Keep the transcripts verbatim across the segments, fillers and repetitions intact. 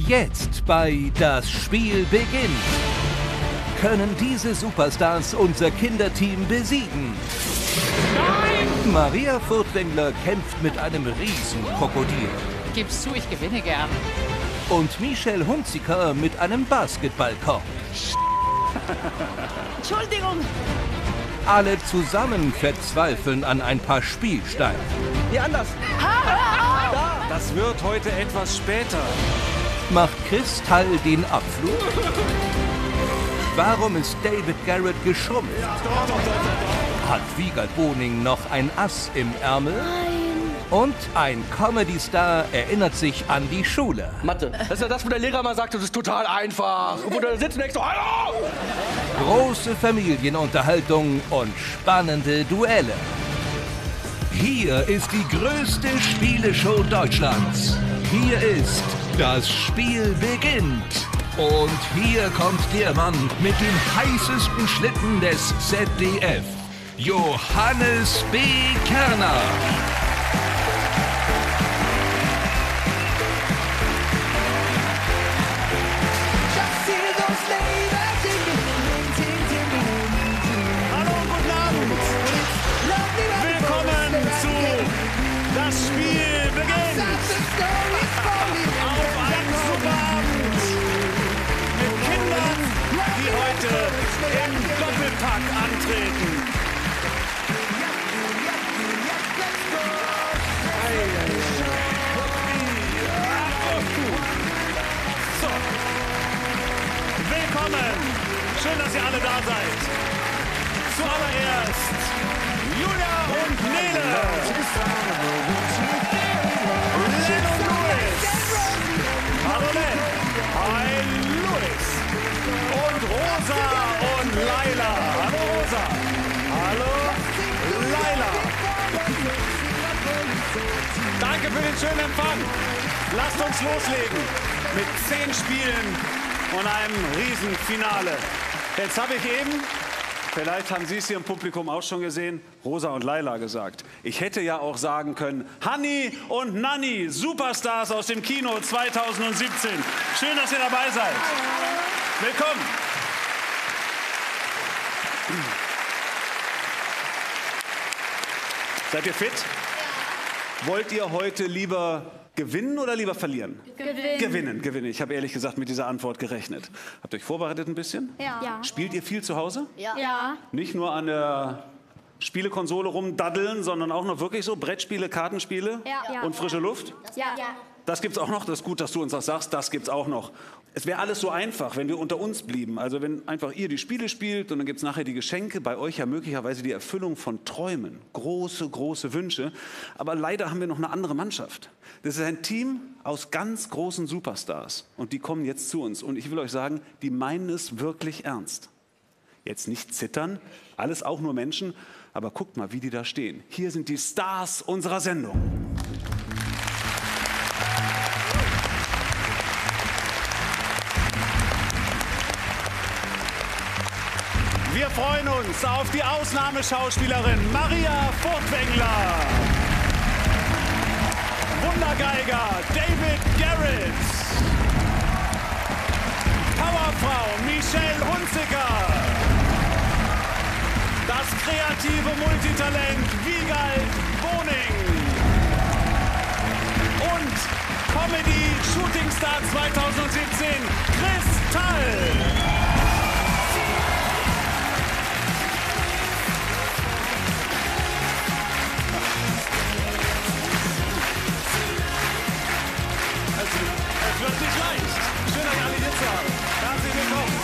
Jetzt bei Das Spiel beginnt. Können diese Superstars unser Kinderteam besiegen? Nein! Maria Furtwängler kämpft mit einem Riesenkrokodil. Gib's zu, ich gewinne gern. Und Michelle Hunziker mit einem Basketballkorb. Entschuldigung! Alle zusammen verzweifeln an ein paar Spielsteinen. Wie anders. Das wird heute etwas später. Macht Kristall den Abflug? Warum ist David Garrett geschrumpft? Hat Wiegald Boning noch ein Ass im Ärmel? Und ein Comedy-Star erinnert sich an die Schule. Mathe. Das ist ja das, wo der Lehrer mal sagt, das ist total einfach. Und wo du da sitzt und denkst so, hallo! Große Familienunterhaltung und spannende Duelle. Hier ist die größte Spieleshow Deutschlands. Hier ist Das Spiel beginnt. Und hier kommt der Mann mit dem heißesten Schlitten des Z D F. Johannes B. Kerner. Hallo und guten Abend. Willkommen zu Das Spiel beginnt. Auf einen super Abend mit Kindern, die heute im Doppelpack antreten. So. Willkommen. Schön, dass ihr alle da seid. Zuallererst Julia und Nele. Len und Louis. Hallo Len. Hi Louis. Und Rosa und Laila. Hallo Rosa. Hallo Laila. Danke für den schönen Empfang. Lasst uns loslegen mit zehn Spielen und einem Riesenfinale. Jetzt habe ich eben, vielleicht haben Sie es hier im Publikum auch schon gesehen, Rosa und Laila gesagt. Ich hätte ja auch sagen können, Hanni und Nanni, Superstars aus dem Kino zweitausendsiebzehn. Schön, dass ihr dabei seid. Willkommen. Seid ihr fit? Wollt ihr heute lieber gewinnen oder lieber verlieren? Gewinnen. Gewinnen, gewinnen. Ich habe ehrlich gesagt mit dieser Antwort gerechnet. Habt ihr euch vorbereitet ein bisschen? Ja. Ja. Spielt ihr viel zu Hause? Ja. Ja. Nicht nur an der Spielekonsole rumdaddeln, sondern auch noch wirklich so Brettspiele, Kartenspiele Ja. und frische Luft? Ja. Das gibt's auch noch. Das ist gut, dass du uns das sagst. Das gibt's auch noch. Es wäre alles so einfach, wenn wir unter uns blieben. Also wenn einfach ihr die Spiele spielt und dann gibt's nachher die Geschenke. Bei euch ja möglicherweise die Erfüllung von Träumen. Große, große Wünsche. Aber leider haben wir noch eine andere Mannschaft. Das ist ein Team aus ganz großen Superstars. Und die kommen jetzt zu uns. Und ich will euch sagen, die meinen es wirklich ernst. Jetzt nicht zittern. Alles auch nur Menschen. Aber guckt mal, wie die da stehen. Hier sind die Stars unserer Sendung. Wir freuen uns auf die Ausnahmeschauspielerin Maria Furtwängler, Wundergeiger David Garrett, Powerfrau Michelle Hunziker, das kreative Multitalent Wiegald Boning und Comedy-Shootingstar zweitausendsiebzehn Kristall. Es wird nicht leicht. Schön, euch alle hier zu haben. Herzlich willkommen.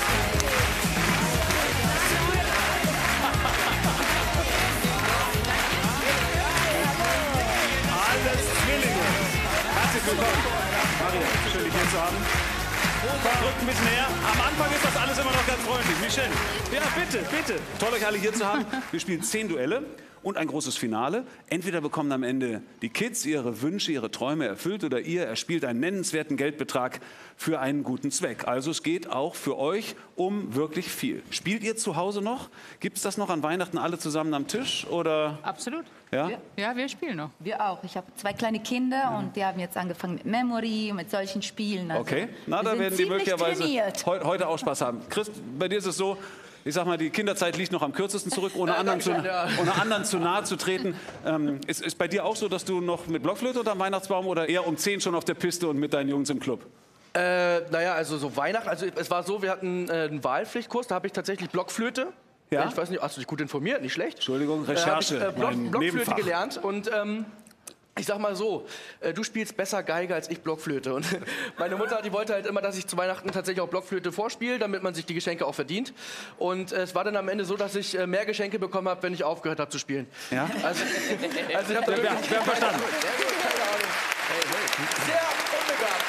Alles Zwillinge. Herzlich willkommen. Maria, schön, dich hier zu haben. Komm, rückt ein bisschen näher. Am Anfang ist das alles immer noch ganz freundlich. Michelle, ja, bitte, bitte. Toll, euch alle hier zu haben. Wir spielen zehn Duelle. und ein großes Finale. Entweder bekommen am Ende die Kids ihre Wünsche, ihre Träume erfüllt oder ihr erspielt einen nennenswerten Geldbetrag für einen guten Zweck. Also es geht auch für euch um wirklich viel. Spielt ihr zu Hause noch? Gibt es das noch an Weihnachten alle zusammen am Tisch? Oder? Absolut. Ja? Ja, wir spielen noch. Wir auch. Ich habe zwei kleine Kinder und die haben jetzt angefangen mit Memory und mit solchen Spielen. Also Okay, na, wir da sind werden die ziemlich möglicherweise trainiert. heu heute auch Spaß haben. Chris, bei dir ist es so, ich sag mal, die Kinderzeit liegt noch am kürzesten zurück, ohne, anderen, zu, ohne anderen zu nahe zu treten. Ähm, ist, ist bei dir auch so, dass du noch mit Blockflöte unterm Weihnachtsbaum oder eher um zehn schon auf der Piste und mit deinen Jungs im Club? Äh, naja, also so Weihnachten, also es war so, wir hatten äh, einen Wahlpflichtkurs, da habe ich tatsächlich Blockflöte. Ja? Ich weiß nicht, hast du dich gut informiert, nicht schlecht. Entschuldigung, Äh, hab Recherche, ich, äh, Block, mein Blockflöte Nebenfach. gelernt und ähm, ich sag mal so, äh, du spielst besser Geige als ich Blockflöte. Und meine Mutter, die wollte halt immer, dass ich zu Weihnachten tatsächlich auch Blockflöte vorspiele, damit man sich die Geschenke auch verdient. Und äh, es war dann am Ende so, dass ich äh, mehr Geschenke bekommen habe, wenn ich aufgehört habe zu spielen. Ja? Also, also ich habe da Wir, wirklich... wir haben verstanden. Keine Ahnung. Sehr unbegabt.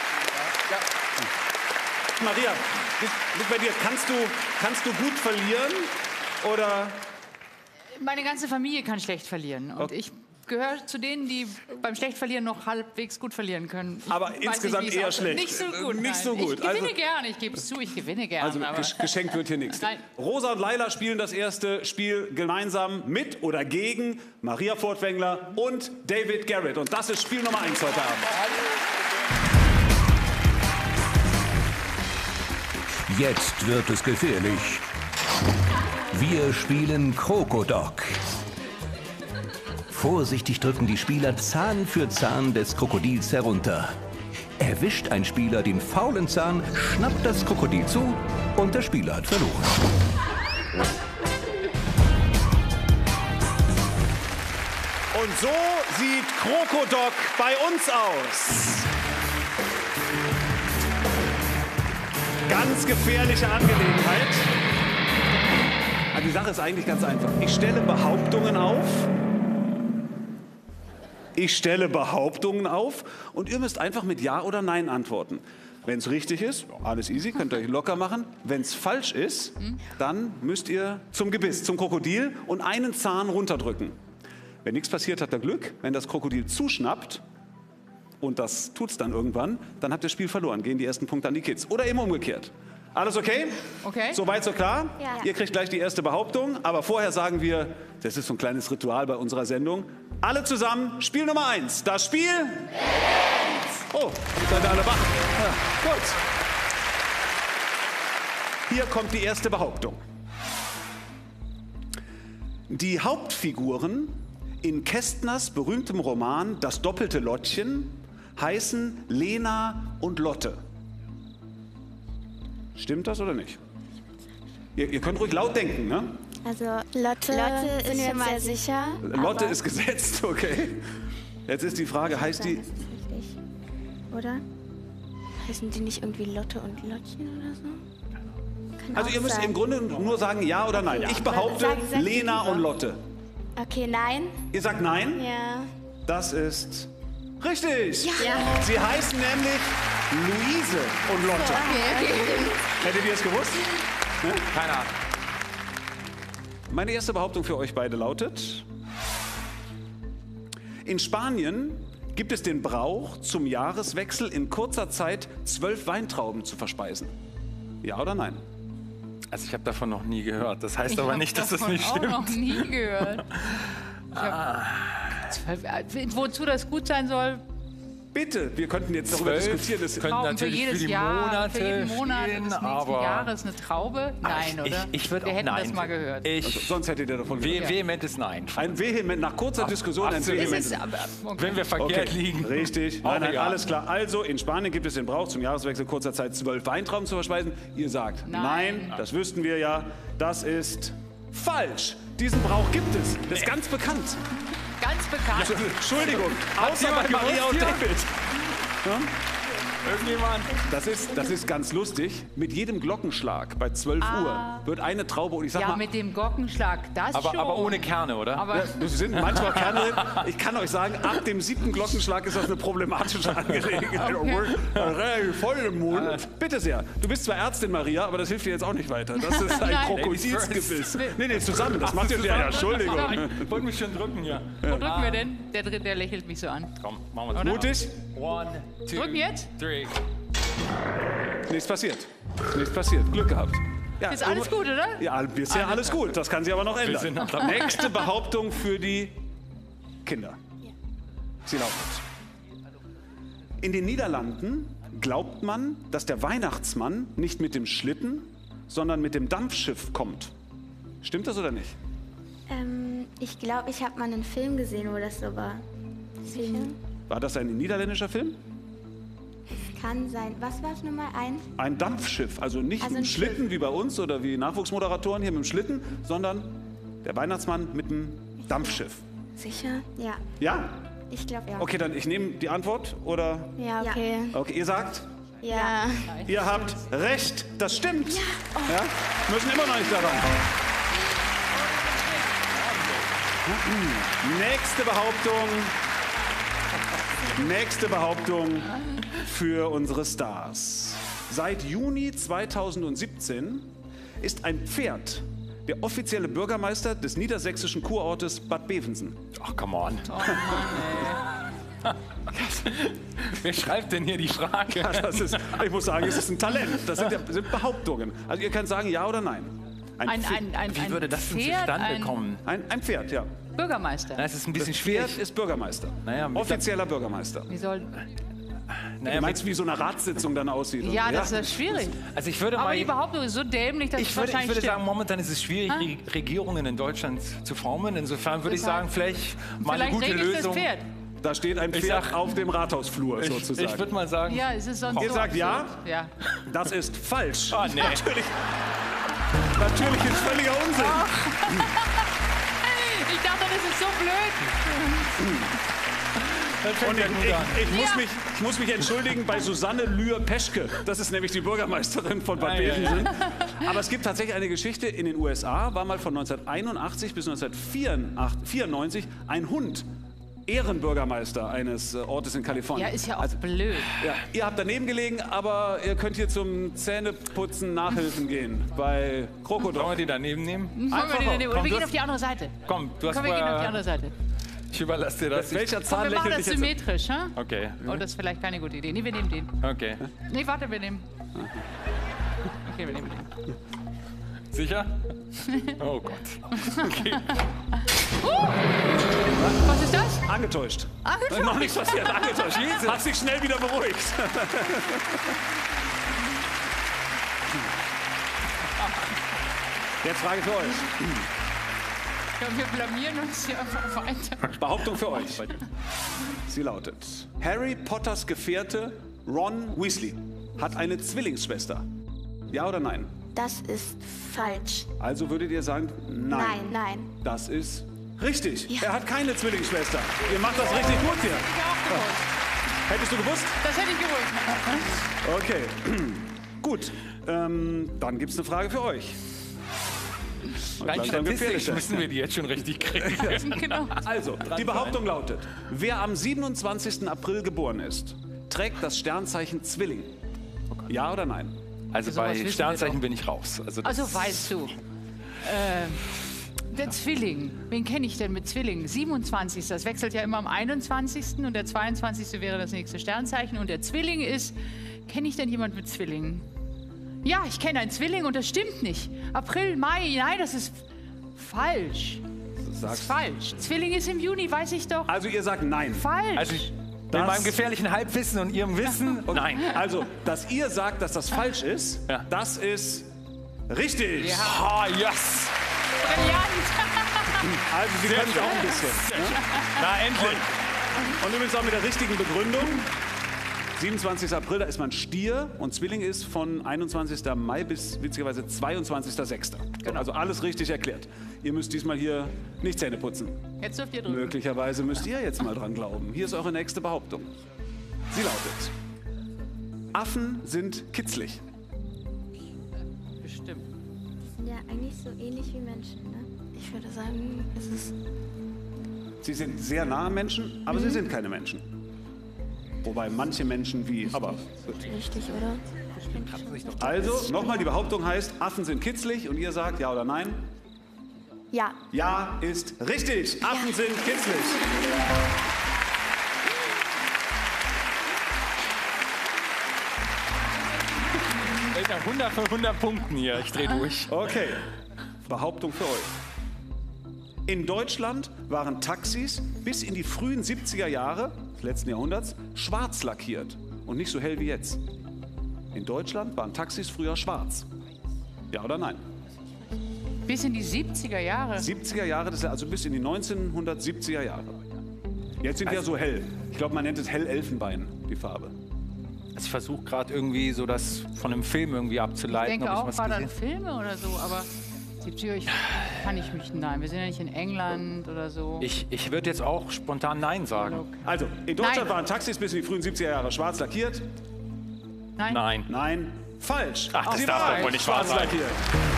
Ja. Maria, wie ist bei dir? Kannst du, kannst du gut verlieren oder? Meine ganze Familie kann schlecht verlieren. Und Okay. ich gehöre zu denen, die beim Schlechtverlieren noch halbwegs gut verlieren können. Ich Aber weiß insgesamt nicht, wie es eher aussieht. schlecht. Nicht so gut, Nicht nein. so gut. Ich gewinne Also- gerne, ich gebe es zu, ich gewinne gerne. Also aber ges- geschenkt wird hier nichts. Nein. Rosa und Laila spielen das erste Spiel gemeinsam mit oder gegen Maria Furtwängler und David Garrett. Und das ist Spiel Nummer eins heute Abend. Jetzt wird es gefährlich. Wir spielen Krokodok. Vorsichtig drücken die Spieler Zahn für Zahn des Krokodils herunter. Erwischt ein Spieler den faulen Zahn, schnappt das Krokodil zu und der Spieler hat verloren. Und so sieht Krokodok bei uns aus. Ganz gefährliche Angelegenheit. Aber die Sache ist eigentlich ganz einfach. Ich stelle Behauptungen auf. Ich stelle Behauptungen auf und ihr müsst einfach mit Ja oder Nein antworten. Wenn es richtig ist, alles easy, könnt ihr euch locker machen. Wenn es falsch ist, dann müsst ihr zum Gebiss, zum Krokodil und einen Zahn runterdrücken. Wenn nichts passiert, habt ihr Glück. Wenn das Krokodil zuschnappt, und das tut's dann irgendwann, dann habt ihr das Spiel verloren. Gehen die ersten Punkte an die Kids. Oder eben umgekehrt. Alles okay? Okay. Soweit so klar? Ja. Ihr kriegt gleich die erste Behauptung. Aber vorher sagen wir, das ist so ein kleines Ritual bei unserer Sendung. Alle zusammen, Spiel Nummer eins. Das Spiel... Oh, seid ihr alle wach? Ja, gut. Hier kommt die erste Behauptung. Die Hauptfiguren in Kästners berühmtem Roman Das doppelte Lottchen heißen Lena und Lotte. Stimmt das oder nicht? Ihr, ihr könnt ruhig laut denken, ne? Also Lotte, Lotte sind ist wir schon uns mal sehr sicher. Lotte aber ist gesetzt, okay. Jetzt ist die Frage, heißt die... Das ist richtig. Oder? Heißen die nicht irgendwie Lotte und Lottchen oder so? Kann Also auch ihr müsst sein. im Grunde nur sagen Ja oder Nein. Ich behaupte Sagen- sagen Sie Lena lieber. und Lotte. Okay, nein. Ihr sagt Nein? Ja. Das ist richtig. Ja. Sie heißen nämlich Luise und Lotte. Hättet ihr es gewusst? Keine Ahnung. Meine erste Behauptung für euch beide lautet: In Spanien gibt es den Brauch, zum Jahreswechsel in kurzer Zeit zwölf Weintrauben zu verspeisen. Ja oder nein? Also ich habe davon noch nie gehört. Das heißt Ich aber hab nicht, dass das davon nicht auch stimmt. noch nie gehört. Ich hab, zwölf, äh, wozu das gut sein soll, Bitte, wir könnten jetzt darüber Zwölf diskutieren. Das könnten Trauben natürlich für jedes für die Jahr, Monate für jeden Monat stehen, des nächsten aber Jahres eine Traube? Nein, ich, oder? ich würde Wir auch hätten nein. das mal gehört. Ich sonst hättet ihr davon ve gehört. vehementes Nein. Ein vehement, nach kurzer Diskussion ein absolut. Es vehementes ist, aber, okay. Wenn wir verkehrt Okay, liegen. richtig. Auch Nein, nein, egal. alles klar. Also, in Spanien gibt es den Brauch, zum Jahreswechsel kurzer Zeit zwölf Weintrauben zu verspeisen. Ihr sagt nein. Nein. Das wüssten wir ja. Das ist falsch. Diesen Brauch gibt es. Das ist ganz bekannt. Ganz bekannt. Entschuldigung, außer bei jemand Maria gewusst und hier? David. Ja? irgendjemand? Das ist, das ist ganz lustig. Mit jedem Glockenschlag bei zwölf Uhr wird eine Traube, und ich sag Ja, mal, mit dem Glockenschlag, das Aber, schon. aber ohne Kerne, oder? Aber es sind manchmal Kerne drin. Ich kann euch sagen, ab dem siebten Glockenschlag ist das eine problematische Angelegenheit. Okay. Voll im Mund. Bitte sehr. Du bist zwar Ärztin, Maria, aber das hilft dir jetzt auch nicht weiter. Das ist ein Nein. Krokodilsgebiss. Nee, nee, zusammen. Das macht ihr ja, Entschuldigung. Ich wollte mich schon drücken hier. wo drücken wir denn? Der dritte, der lächelt mich so an. Komm, machen wir das. Mutig? One, two, Drücken jetzt? three. Nichts passiert. Nichts passiert. Glück gehabt. Ja, Ist alles gut, oder? Ja, bisher alles gut. Das kann sich aber noch ändern. sind noch dabei. Nächste Behauptung für die Kinder. Sie lautet: In den Niederlanden glaubt man, dass der Weihnachtsmann nicht mit dem Schlitten, sondern mit dem Dampfschiff kommt. Stimmt das oder nicht? Ähm, ich glaube, ich habe mal einen Film gesehen, wo das so war. Sicher? War das ein niederländischer Film? Kann sein. Was war es nochmal? Ein? Ein Dampfschiff, also nicht Also mit dem ein Schlitten Schiff. wie bei uns oder wie Nachwuchsmoderatoren hier mit dem Schlitten, sondern der Weihnachtsmann mit dem Dampfschiff. Sicher? Ja. Ja? Ich glaube, ja. Okay, dann ich nehme die Antwort oder? Ja, okay. Okay, ihr sagt, Ja. ihr habt recht, das stimmt. Ja. Ja? Müssen immer noch nicht daran. Nächste Behauptung. Nächste Behauptung für unsere Stars. Seit Juni zweitausendsiebzehn ist ein Pferd der offizielle Bürgermeister des niedersächsischen Kurortes Bad Bevensen. Ach, come on. Wer schreibt denn hier die Frage? Ja, das ist, ich muss sagen, es ist ein Talent. Das sind, ja, sind Behauptungen. Also ihr könnt sagen ja oder nein. Ein, Pferd- ein, ein, Wie ein würde das denn Pferd, zustande ein kommen? ein, ein Pferd, ja. Bürgermeister. Na, es ist ein bisschen Das Pferd schwierig. ist Bürgermeister. Naja, mit Offizieller Bürgermeister. Wie soll... Naja, Du meinst, wie so eine Ratssitzung dann aussieht? oder? Ja, das ist schwierig. also ich würde Aber mal... die Behauptung ist so dämlich, dass Ich es würde, ich wahrscheinlich würde stimmt. sagen, momentan ist es schwierig, Re Regierungen in Deutschland zu formen. Insofern würde ich sagen, vielleicht mal Vielleicht eine gute regelt Lösung. das Pferd. Da steht ein Ich Pferd sag- auf dem Rathausflur Ich, sozusagen. ich würde mal sagen, Ja, es ist sonst Ihr so sagt ja? absurd. Ja. Das ist falsch. Ah, nee. Natürlich, natürlich ist völliger Unsinn. Ich dachte, das ist so blöd. das fängt Und ja ich, gut an. ich, ich, muss mich, ich muss mich entschuldigen bei Susanne Lühr-Peschke. Das ist nämlich die Bürgermeisterin von Bad Ah, ja, Bevensen. Aber es gibt tatsächlich eine Geschichte. In den U S A war mal von neunzehnhunderteinundachtzig bis neunzehnhundertvierundneunzig ein Hund Ehrenbürgermeister eines äh, Ortes in Kalifornien. Ja, ist ja auch Also, blöd. ja, ihr habt daneben gelegen, aber ihr könnt hier zum Zähneputzen nachhelfen gehen bei Krokodil. Wollen wir die daneben nehmen? Wollen wir Einfach die auf. nehmen? Komm, Oder wir du gehen hast- auf die andere Seite. Komm, du hast Komm, wir gehen auf die vorher... andere Seite. Ich überlasse dir das. Ich, Welcher Komm, Zahn wir machen lächelt das dich jetzt? symmetrisch, ha? okay, Oh, das ist vielleicht keine gute Idee. Nee, wir nehmen den. okay. Nee, warte, wir nehmen. Okay, wir nehmen den. Sicher? Oh Gott. Was ist das? Angetäuscht. Angetäuscht. Noch nichts passiert, angetäuscht. Hat sich schnell wieder beruhigt. Jetzt Frage für euch. Ja, wir blamieren uns hier einfach weiter. Behauptung für euch. Sie lautet: Harry Potters Gefährte Ron Weasley hat eine Zwillingsschwester. Ja oder nein? Das ist falsch. Also würdet ihr sagen, nein. Nein, nein. Das ist richtig. Er hat keine Zwillingsschwester. Ihr macht das richtig gut hier. Ich auch gewusst. Hättest du gewusst? Das hätte ich gewusst. Okay. Gut. Ähm, dann gibt es eine Frage für euch. Rein Langsam statistisch gefährlicher. müssen wir die jetzt schon richtig kriegen. Genau. Also, die Behauptung lautet: Wer am siebenundzwanzigsten April geboren ist, trägt das Sternzeichen Zwilling. Ja oder nein? Also Sowas bei wissen wir Sternzeichen doch. bin ich raus. Also, das- Also weißt du, äh, der Zwilling, wen kenne ich denn mit Zwilling? siebenundzwanzigsten Das wechselt ja immer am einundzwanzigsten und der zweiundzwanzigste wäre das nächste Sternzeichen. Und der Zwilling ist, kenne ich denn jemand mit Zwillingen? Ja, ich kenne einen Zwilling und das stimmt nicht. April, Mai, nein, das ist falsch. Das ist falsch. Zwilling ist im Juni, weiß ich doch. Also ihr sagt nein. Falsch. Also ich, mit Das- meinem gefährlichen Halbwissen und Ihrem Wissen, nein. Also, dass ihr sagt, dass das falsch ist, Ja. das ist richtig. Ah, yes. Brillant. Also Sie können es auch ein bisschen. Ne? Na, endlich. Und übrigens auch mit der richtigen Begründung. siebenundzwanzigsten April, da ist man Stier und Zwilling ist von einundzwanzigsten Mai bis witzigerweise zweiundzwanzigsten sechsten Genau. Also alles richtig erklärt. Ihr müsst diesmal hier nicht Zähne putzen. Jetzt dürft ihr drücken. Möglicherweise müsst ihr jetzt mal dran glauben. Hier ist eure nächste Behauptung. Sie lautet: Affen sind kitzlig. Bestimmt. Die sind ja eigentlich so ähnlich wie Menschen, ne? Ich würde sagen, es ist... Sie sind sehr nah am Menschen, aber sie sind keine Menschen. Wobei manche Menschen wie... Aber Richtig, oder? also, nochmal, die Behauptung heißt, Affen sind kitzlig und ihr sagt ja oder nein? Ja. Ja ist richtig. Affen sind kitzlig. hundert von hundert Punkten hier. Ich drehe durch. Okay, Behauptung für euch. In Deutschland waren Taxis bis in die frühen siebziger Jahre des letzten Jahrhunderts schwarz lackiert und nicht so hell wie jetzt. In Deutschland waren Taxis früher schwarz. Ja oder nein? Bis in die siebziger Jahre. siebziger Jahre, das ist also bis in die neunzehnhundertsiebziger Jahre. Jetzt sind wir so hell. Ich glaube, man nennt es Hell-Elfenbein, die Farbe. Also ich versuche gerade irgendwie so das von einem Film irgendwie Ich abzuleiten. denke ob ich auch was gerade an gesehen- Filme oder so, aber siebziger, ich kann ich mich, nein, wir sind ja nicht in England oder so. Ich, ich würde jetzt auch spontan Nein sagen. Also, in Deutschland Nein. waren Taxis bis in die frühen siebziger Jahre schwarz lackiert. Nein? Nein. Nein, falsch. Ach, das Sie darf waren doch wohl nicht wahr sein. lackiert.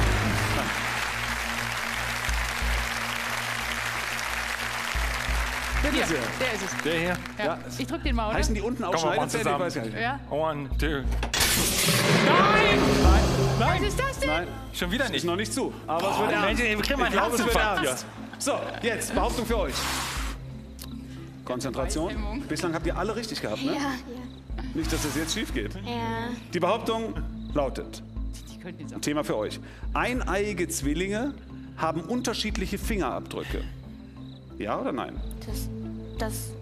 Bitte Hier, sehr. der ist es. Der hier? Ja. Ja. Ich drück den mal, oder? Heißen die unten auch Komm, wir machen Schneidezähne? Ich zusammen. weiß ja nicht. Ja? One, two. Was ist das denn? Nein, Schon wieder ist nicht. noch nicht zu. Aber es wird ernst. Mensch, wir kriegen mal Ich glaube, es wird Herzinfarkt ernst. So, jetzt Behauptung für euch. Konzentration. Beihemmung. Bislang habt ihr alle richtig gehabt, ne? Ja, ja. Nicht, dass es jetzt schief geht. Ja. Die Behauptung lautet, Die könnten jetzt auch. Thema für euch. Eineiige Zwillinge haben unterschiedliche Fingerabdrücke. Ja oder nein? Das, das,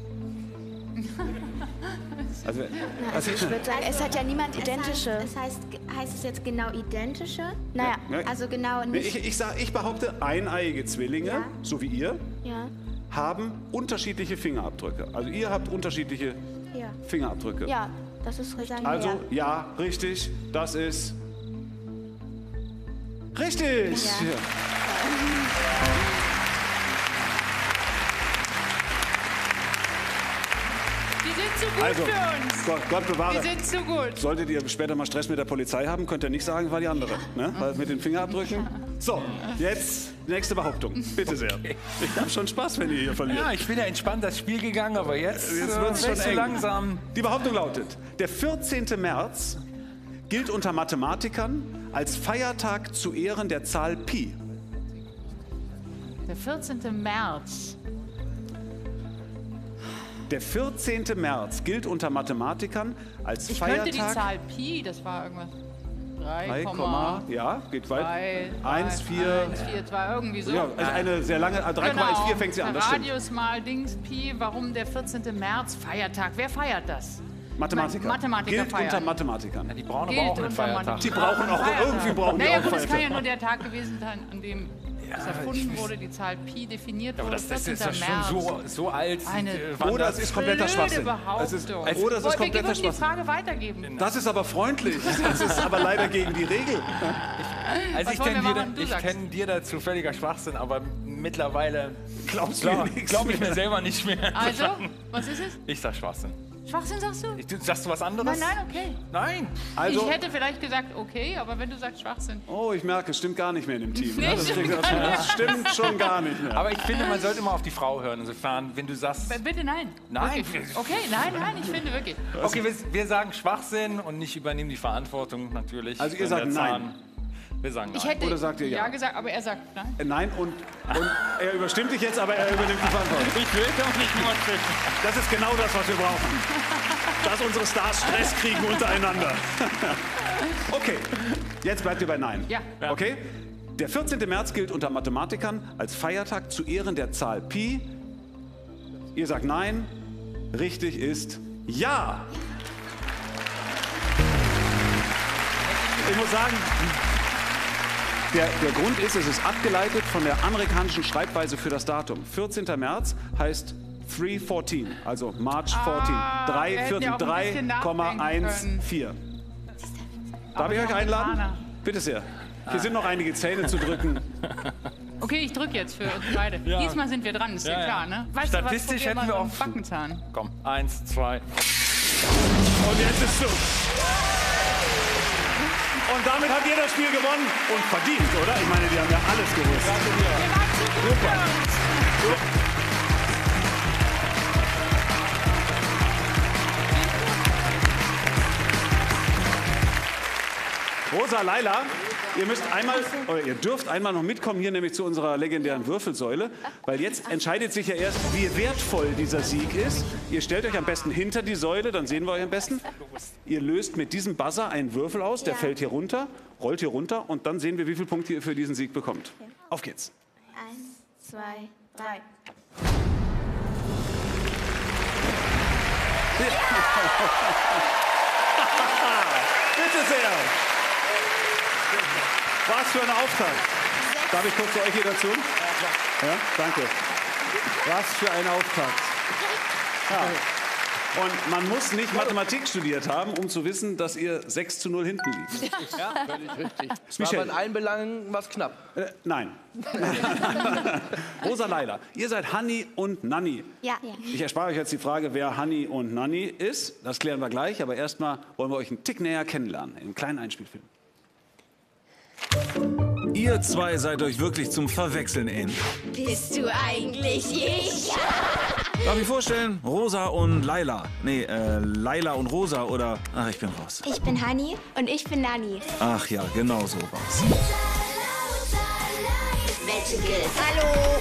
Also, also ich würde sagen, es hat ja niemand identische. Es heißt, heißt es jetzt genau identische? Naja, Ja, ja. also genau Nee, nicht. ich, ich, sag, ich behaupte, eineiige Zwillinge, Ja. so wie ihr, Ja, haben unterschiedliche Fingerabdrücke. Also ihr habt unterschiedliche ja. Fingerabdrücke. Ja, das ist sagen wir Also ja. ja, richtig, das ist richtig. Ja. Die sind zu gut Also, für uns. Gott, Gott bewahre. Die sind zu gut. Solltet ihr später mal Stress mit der Polizei haben, könnt ihr nicht sagen, war die andere. Ne? Weil mit den Fingerabdrücken. So, jetzt nächste Behauptung. Bitte sehr. Ich habe schon Spaß, wenn ihr hier verliert. Ja, ich bin ja entspannt das Spiel gegangen, aber jetzt, Jetzt äh, wird's schon wird's so eng. langsam. Die Behauptung lautet, der vierzehnte März gilt unter Mathematikern als Feiertag zu Ehren der Zahl Pi. Der vierzehnte März. Der vierzehnte März gilt unter Mathematikern als Ich Feiertag. könnte die Zahl Pi, das war irgendwas. drei, drei, ja, geht weit. eins, vier. eins, vier, zwei, irgendwie so. Ja, also eine sehr lange, äh, drei Komma eins vier fängt sie an, das stimmt. Radius mal Dings Pi, warum der vierzehnte März Feiertag? Wer feiert das? Mathematiker. Mathematiker gilt feiern. unter Mathematikern. Die brauchen Gilt aber auch einen unter Feiertag. Mathematikern. Die brauchen auch, Feiertag. irgendwie brauchen die naja, auch gut, es kann ja Feiertag. nur der Tag gewesen sein, an dem es erfunden wurde, die Zahl Pi definiert Aber wurde. das, das ist vierzehnter ja schon März. so, so alt. Eine- äh, wann Oder das- es ist kompletter Blöde Schwachsinn. Behauptung. Es ist, Also- oder es ist Wir kompletter würden die Schwachsinn. Frage weitergeben. Das ist aber freundlich. Das ist aber leider gegen die Regel. Also Was ich wollen wir tendiere, machen? Du ich sagst. tendiere dazu völliger Schwachsinn, aber mittlerweile Glaubst du glaube mir nichts glaub ich mehr? mir selber nicht mehr. Also, was ist es? Ich sag Schwachsinn. Schwachsinn sagst du? Ich, du, sagst du was anderes? Nein, nein, okay. Nein. Also, ich hätte vielleicht gesagt, okay, aber wenn du sagst Schwachsinn. oh, ich merke, es stimmt gar nicht mehr in dem Team. Nee, Ja, das, stimmt klingt- gar nicht. das stimmt schon gar nicht mehr. Aber ich finde, man sollte immer auf die Frau hören. Insofern, wenn du sagst, B- Bitte nein. Nein. Wirklich. Okay, nein, nein, ich finde wirklich. okay, wir, wir sagen Schwachsinn und nicht übernehmen die Verantwortung natürlich. Also ihr wenn sagt der nein. Zahn- Wir sagen nein. Ich hätte Oder sagt ihr ja? gesagt, aber er sagt nein. Äh, Nein, und, und er überstimmt dich jetzt, aber er übernimmt die Verantwortung. Ich will doch nicht nur tricken. Das ist genau das, was wir brauchen. Dass unsere Stars Stress kriegen untereinander. Okay, jetzt bleibt ihr bei Nein. Ja. Ja. Okay? Der vierzehnte März gilt unter Mathematikern als Feiertag zu Ehren der Zahl Pi. Ihr sagt Nein. Richtig ist Ja. Ich muss sagen, der, der Grund ist, es ist abgeleitet von der amerikanischen Schreibweise für das Datum. vierzehnter März heißt drei vierzehn, also March vierzehn. Ah, wir drei hätten ja auch vierten, ein bisschen drei Komma eins vier. Darf ich euch einladen? Amerikaner. Bitte sehr. Hier sind noch einige Zähne zu drücken. Okay, ich drücke jetzt für uns beide. Ja. Diesmal sind wir dran, ist dir Ja, ja. klar, ne? Weißt Statistisch du was, probier hätten wir mal so auch- einen Backenzahn. Komm, eins, zwei. Und jetzt ist Schluss. und damit habt ihr das Spiel gewonnen und verdient, oder? Ich meine, die haben ja alles gewusst. Super. Rosa, Laila, ihr müsst einmal, oder ihr dürft einmal noch mitkommen hier nämlich zu unserer legendären Würfelsäule, weil jetzt entscheidet sich ja erst, wie wertvoll dieser Sieg ist. Ihr stellt euch am besten hinter die Säule, dann sehen wir euch am besten. Ihr löst mit diesem Buzzer einen Würfel aus, der Ja. fällt hier runter, rollt hier runter und dann sehen wir, wie viele Punkte ihr für diesen Sieg bekommt. Auf geht's. Eins, zwei, drei. Bitte sehr. Was für ein Auftakt. Darf ich kurz zu euch hier dazu? Ja, danke. Was für ein Auftakt. Ja. Und man muss nicht Mathematik studiert haben, um zu wissen, dass ihr sechs zu null hinten liegt. Ja, völlig richtig. Es war Michel. aber in allen Belangen was knapp. Äh, nein. Rosa, Laila, ihr seid Hanni und Nanni. Ja. Ich erspare euch jetzt die Frage, wer Hanni und Nanni ist. Das klären wir gleich. Aber erstmal wollen wir euch einen Tick näher kennenlernen. In einem kleinen Einspielfilm. Ihr zwei seid euch wirklich zum Verwechseln ähnlich. Bist du eigentlich ich? Darf ich vorstellen? Rosa und Laila. Nee, äh, Laila und Rosa oder... Ach, ich bin raus. Ich bin Hanni und ich bin Nanni. Ach ja, genau so war's. Hallo.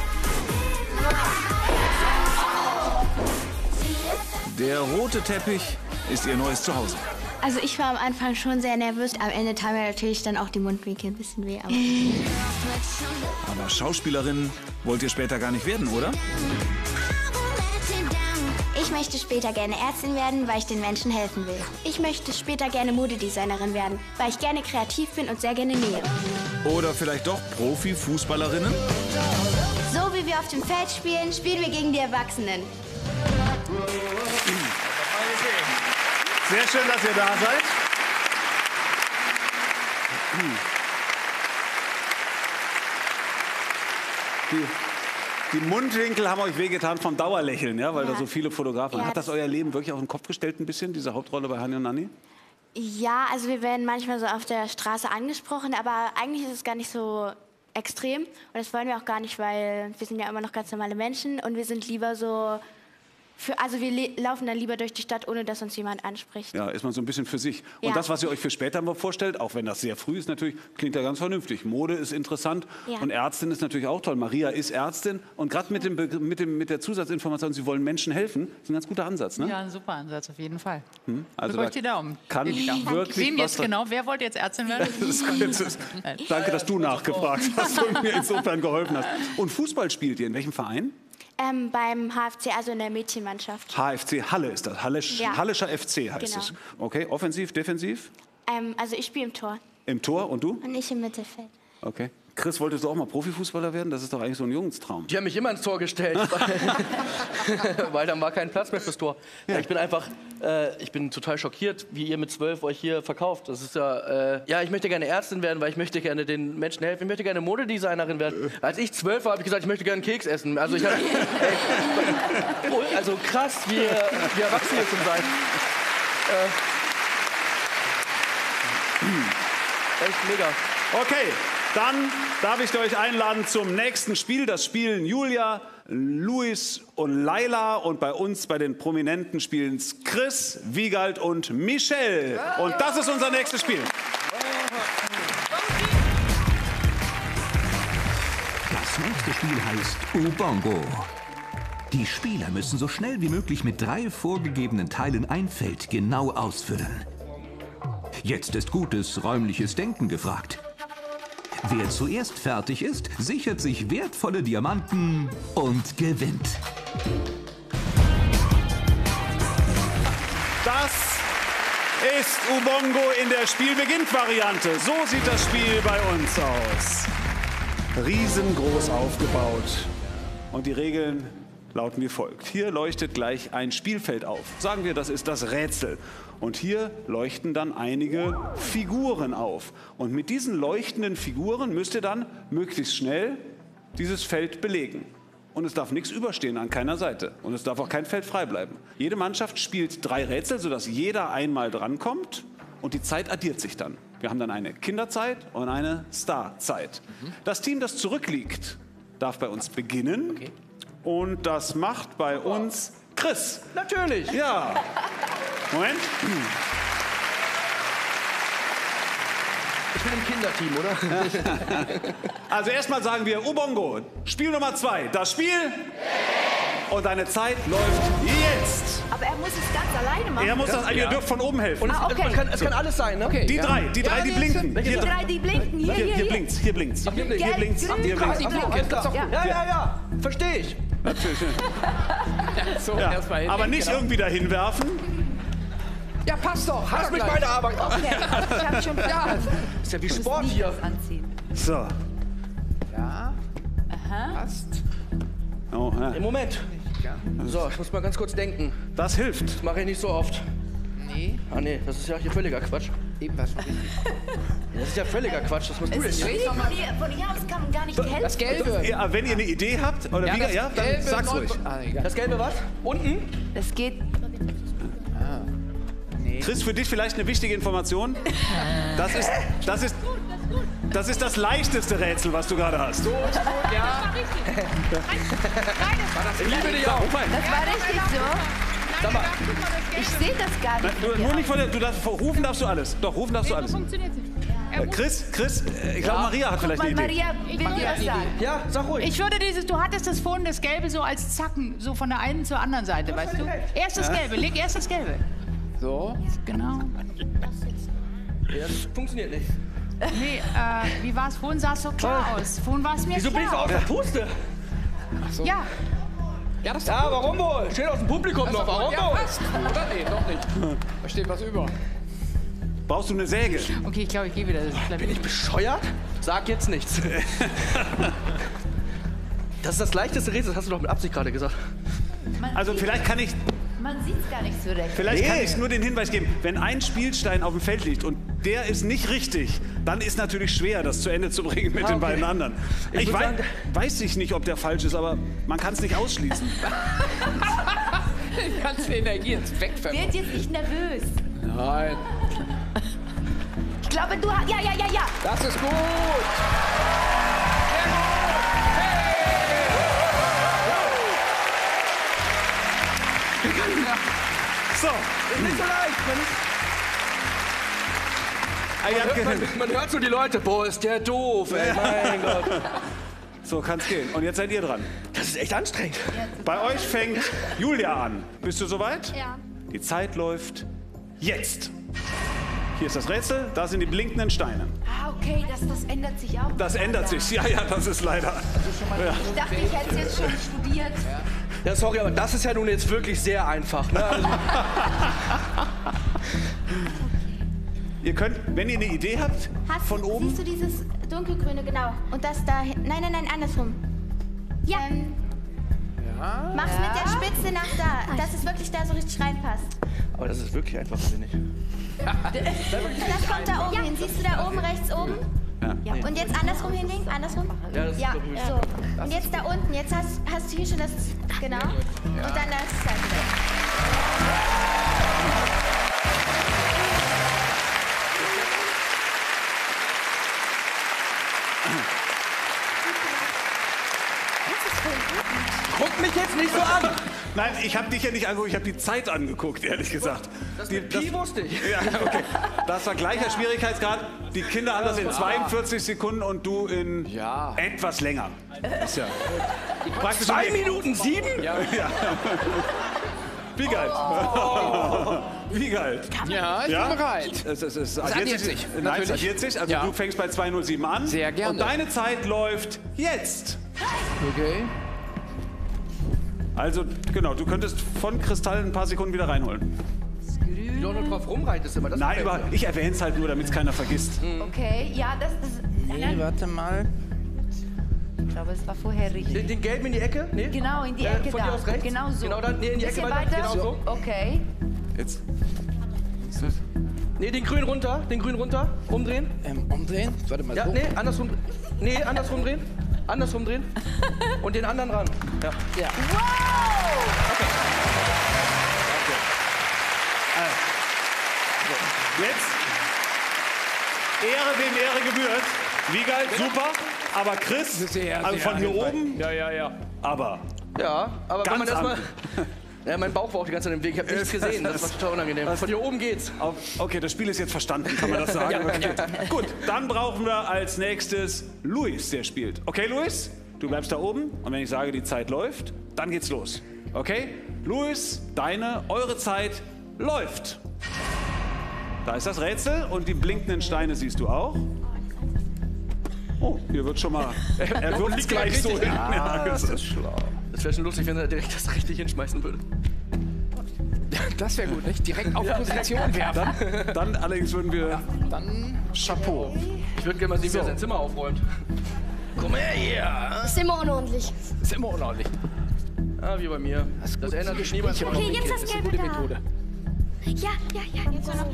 Der rote Teppich ist ihr neues Zuhause. Also ich war am Anfang schon sehr nervös. Am Ende tat mir natürlich dann auch die Mundwinkel ein bisschen weh. Aber Aber Schauspielerin wollt ihr später gar nicht werden, oder? ich möchte später gerne Ärztin werden, weil ich den Menschen helfen will. Ich möchte später gerne Modedesignerin werden, weil ich gerne kreativ bin und sehr gerne nähe. Oder vielleicht doch Profi-Fußballerinnen? So wie wir auf dem Feld spielen, spielen wir gegen die Erwachsenen. Sehr schön, dass ihr da seid. Die, die Mundwinkel haben euch wehgetan vom Dauerlächeln, ja, weil Ja. da so viele Fotografen. Ja, Hat das das- euer Leben wirklich auf den Kopf gestellt ein bisschen, diese Hauptrolle bei Hanni und Nanni? Ja, also wir werden manchmal so auf der Straße angesprochen, aber eigentlich ist es gar nicht so extrem. Und das wollen wir auch gar nicht, weil wir sind ja immer noch ganz normale Menschen und wir sind lieber so... Für, also wir le- laufen dann lieber durch die Stadt, ohne dass uns jemand anspricht. Ja, ist man so ein bisschen für sich. Und Ja. das, was ihr euch für später mal vorstellt, auch wenn das sehr früh ist natürlich, klingt ja ganz vernünftig. Mode ist interessant Ja. und Ärztin ist natürlich auch toll. Maria ist Ärztin und gerade mit, dem Be- mit, dem, mit der Zusatzinformation, sie wollen Menschen helfen, ist ein ganz guter Ansatz, ne? Ja, ein super Ansatz, auf jeden Fall. Also Drückt euch da die Daumen. kann Die Daumen. wirklich Wem jetzt was- genau? Wer wollte jetzt Ärztin werden? Das ist, das ist, danke, dass du nachgefragt hast und mir insofern geholfen hast. Und Fußball spielt ihr in welchem Verein? Ähm, beim H F C, also in der Mädchenmannschaft. H F C Halle ist das. Hallisch, Ja. Hallischer F C heißt Genau. es. Okay, offensiv, defensiv? Ähm, also ich spiele im Tor. Im Tor und du? Und ich im Mittelfeld. Okay. Chris, wolltest du auch mal Profifußballer werden? Das ist doch eigentlich so ein Jungenstraum. Die haben mich immer ins Tor gestellt, weil, weil dann war kein Platz mehr fürs Tor. Ja. Ich bin einfach, äh, ich bin total schockiert, wie ihr mit zwölf euch hier verkauft. Das ist ja, äh, ja, ich möchte gerne Ärztin werden, weil ich möchte gerne den Menschen helfen. Ich möchte gerne Modedesignerin werden. Als ich zwölf war, habe ich gesagt, ich möchte gerne einen Keks essen. Also ich hab, ey, oh, also krass, wie, ihr- wie erwachsen ihr schon seid. Äh, echt mega. Okay, dann darf ich euch einladen zum nächsten Spiel. Das spielen Julia, Luis und Laila. Und bei uns, bei den Prominenten, spielen es Chris, Wiegald und Michelle. Und das ist unser nächstes Spiel. Das nächste Spiel heißt Ubongo. Die Spieler müssen so schnell wie möglich mit drei vorgegebenen Teilen ein Feld genau ausfüllen. Jetzt ist gutes räumliches Denken gefragt. Wer zuerst fertig ist, sichert sich wertvolle Diamanten und gewinnt. Das ist Ubongo in der Spielbeginnt-Variante. So sieht das Spiel bei uns aus. Riesengroß aufgebaut. Und die Regeln lauten wie folgt. Hier leuchtet gleich ein Spielfeld auf. Sagen wir, das ist das Rätsel. Und hier leuchten dann einige Figuren auf. Und mit diesen leuchtenden Figuren müsst ihr dann möglichst schnell dieses Feld belegen. Und es darf nichts überstehen an keiner Seite. Und es darf auch kein Feld frei bleiben. Jede Mannschaft spielt drei Rätsel, sodass jeder einmal drankommt. und die Zeit addiert sich dann. Wir haben dann eine Kinderzeit und eine Starzeit. Mhm. Das Team, das zurückliegt, darf bei uns beginnen. Okay. Und das macht bei uns Chris. Natürlich. Ja. Moment. Ich bin im Kinderteam, oder? Also erstmal sagen wir Ubongo. Spiel Nummer zwei. Das Spiel. Und deine Zeit läuft jetzt. Aber er muss es ganz alleine machen. Er muss das, ihr dürft von oben helfen. Und es, Ah, okay. es, kann, es kann alles sein, ne? Okay, Die ja. drei, die drei, Ja, die nee, blinken. welche Hier, Die drei, die blinken. Hier, hier, hier, hier hier. blinkt's, hier blinkt's. Hier blinkt's. Hier blinkt's, Gelb, hier grün, blinkt's. die blinken. Alles klar. Ja. Ja, ja, ja. Verstehe ich. Natürlich. So, Ja. erst mal hin. Aber nicht Genau. irgendwie dahin werfen. Ja, passt doch. Lass mich meine Arbeit auf. Okay, ich hab schon Ja. Ist ja wie Ich muss Sport hier. Sneakers anziehen. So. Ja. Passt. Oh, ja. Im Moment. So, ich muss mal ganz kurz denken. Das hilft. Das mache ich nicht so oft. Nee, Ah nee, das ist ja hier völliger Quatsch. eben was schon richtig. Das ist ja völliger Quatsch. Das musst du denn Es ist hier. schwierig, von hier, von hier aus kann man gar nicht helfen. Das Gelbe. Ja, wenn ihr eine Idee habt, oder wie, das ja, dann Gelbe sag's Neu- ruhig. Ah, egal. Das Gelbe was? Unten? Das geht. Chris, für dich vielleicht eine wichtige Information. Das ist das, ist, das, ist das leichteste Rätsel, was du gerade hast. So, Ja. Ich liebe dich auch. Das war richtig so. Sag mal, Ich sehe das gar nicht. Du, nur nicht von der, du darfst, rufen darfst du alles. Doch, rufen darfst du alles. Funktioniert nicht. Er Äh, muss- Chris, Chris, äh, ich glaube, Maria hat vielleicht Mal, eine Idee. Maria will dir was sagen. ja, sag ruhig. Ich würde dieses, du hattest das vorhin, das Gelbe so als Zacken, so von der einen zur anderen Seite, weißt du? Erst das Gelbe, leg erst das Gelbe. So. Genau. Ja, das funktioniert nicht. Nee, äh, wie war es? Vorhin sah es so klar aus. Vorhin war es mir Wieso bin ich so klar. aus der Puste? Ja, Ja, das ist Ja, warum wohl? Steht aus dem Publikum noch. Warum Ja, wohl? passt. Oder? Nee, doch nicht. Da steht was über. Brauchst du eine Säge? okay, ich glaube, ich gehe wieder. Das bleibt Bin ich bescheuert? Sag jetzt nichts. Das ist das leichteste Rätsel, das hast du doch mit Absicht gerade gesagt. Man Also sieht- vielleicht kann ich, Man sieht es gar nicht so recht. vielleicht kann Nee. ich nur den Hinweis geben, wenn ein Spielstein auf dem Feld liegt und der ist nicht richtig, dann ist natürlich schwer, das zu Ende zu bringen mit Ah, den okay. beiden anderen. Ich, würd wei sagen- weiß ich nicht, ob der falsch ist, aber man kann es nicht ausschließen. Die ganze Energie ins Wegfärben. Werd jetzt nicht nervös. Nein. Ich glaube, du hast. Ja, ja, ja, ja. Das ist gut. So, Ist nicht so leicht. ah, ihr habt Man, ge- man, man hört so die Leute, boah, ist der doof, ey, mein Gott. so kann's gehen. Und jetzt seid ihr dran. Das ist echt anstrengend. Bei euch fängt Julia an. Bist du soweit? Ja. Die Zeit läuft jetzt. Hier ist das Rätsel, da sind die blinkenden Steine. Ah, okay, das, das ändert sich auch. Das ändert sich. Ja, ja, das ist leider. Ich dachte, ich hätte es jetzt schon studiert. Ja, sorry, aber das ist ja nun jetzt wirklich sehr einfach. Ne? Also, Ihr könnt, wenn ihr eine Idee habt, Hast, von oben. Siehst du dieses dunkelgrüne, genau. Und das da hin- Nein, nein, nein, andersrum. Ja. Ähm, Ja. Mach's mit der Spitze nach da, dass es wirklich da so richtig reinpasst. aber das ist wirklich einfach, finde ich. Das kommt da oben hin. Siehst du da oben, rechts oben? Ja. Und jetzt andersrum hinlegen, andersrum. Ja, das ist Ja, doch gut. so. Und jetzt da unten. Jetzt hast, hast du hier schon das. Genau. Und dann das zweite. Guck mich jetzt nicht so an. Nein, ich habe dich ja nicht angeguckt, ich habe die Zeit angeguckt, ehrlich gesagt. Das Die, mit Pi wusste ich. ja, okay. Das war gleicher Schwierigkeitsgrad. Die Kinder haben das in zweiundvierzig Sekunden und du in Ja. etwas länger. Das ist ja praktisch Zwei um die- Minuten sieben? Wie geil. Wie geil. Ja, ich Ja? bin bereit. Es, es, es addiert sich, Nein, es natürlich. addiert sich. Also Ja. du fängst bei zwei null sieben an. Sehr gerne. Und deine Zeit läuft jetzt. Okay. Also genau, du könntest von Kristall ein paar Sekunden wieder reinholen. Wie du auch nur drauf rumreitest immer. Das Nein, gefällt über, mir. ich erwähne es halt nur, damit es keiner vergisst. Okay, ja, das ist. Nee, warte mal. Ich glaube, es war vorher richtig. Den, den gelben in die Ecke? Nee? Genau, in die Äh, Ecke von da. dir aus rechts? Genau so. Genau dann, nee, in die Ecke Bisschen weiter. weiter. Genau so. Okay. Jetzt. Nee, den grün runter. Den grün runter. Umdrehen. Ähm, umdrehen. Warte mal. Ja, so. nee, andersrum. Nee, andersrum drehen. Andersrum drehen. Und den anderen ran. Ja. Ja. Jetzt Ehre, wem Ehre gebührt. Wiegald, super. Aber Chris, Sehr, also sehr von hier oben, Ja, ja, ja. aber Ja, aber wenn Ganz man erstmal. an- Ja, mein Bauch war auch die ganze Zeit im Weg. Ich habe nichts gesehen. Das war total unangenehm. Von hier oben geht's. Auf- okay, das Spiel ist jetzt verstanden, kann man das sagen? Okay. Gut, dann brauchen wir als nächstes Luis, der spielt. Okay, Luis, du bleibst da oben und wenn ich sage, die Zeit läuft, dann geht's los. Okay? Luis, deine, eure Zeit läuft. Da ist das Rätsel und die blinkenden Steine siehst du auch. Oh, hier wird schon mal. Er, er wirft es gleich so hin. Ja, das ist schlau. Das wäre schon lustig, wenn er direkt das richtig hinschmeißen würde. Das wäre gut, nicht? Direkt auf Position werfen. Dann, dann allerdings würden wir. Dann Chapeau. Ich würde gerne mal sehen, wie er sein Zimmer aufräumt. komm her hier. Ist immer unordentlich. Ist immer unordentlich. Ah, wie bei mir. Das, das ändert sich niemals. Okay, jetzt das Das ist eine Gelbe gute da. Methode. Ja, ja, ja. Jetzt noch.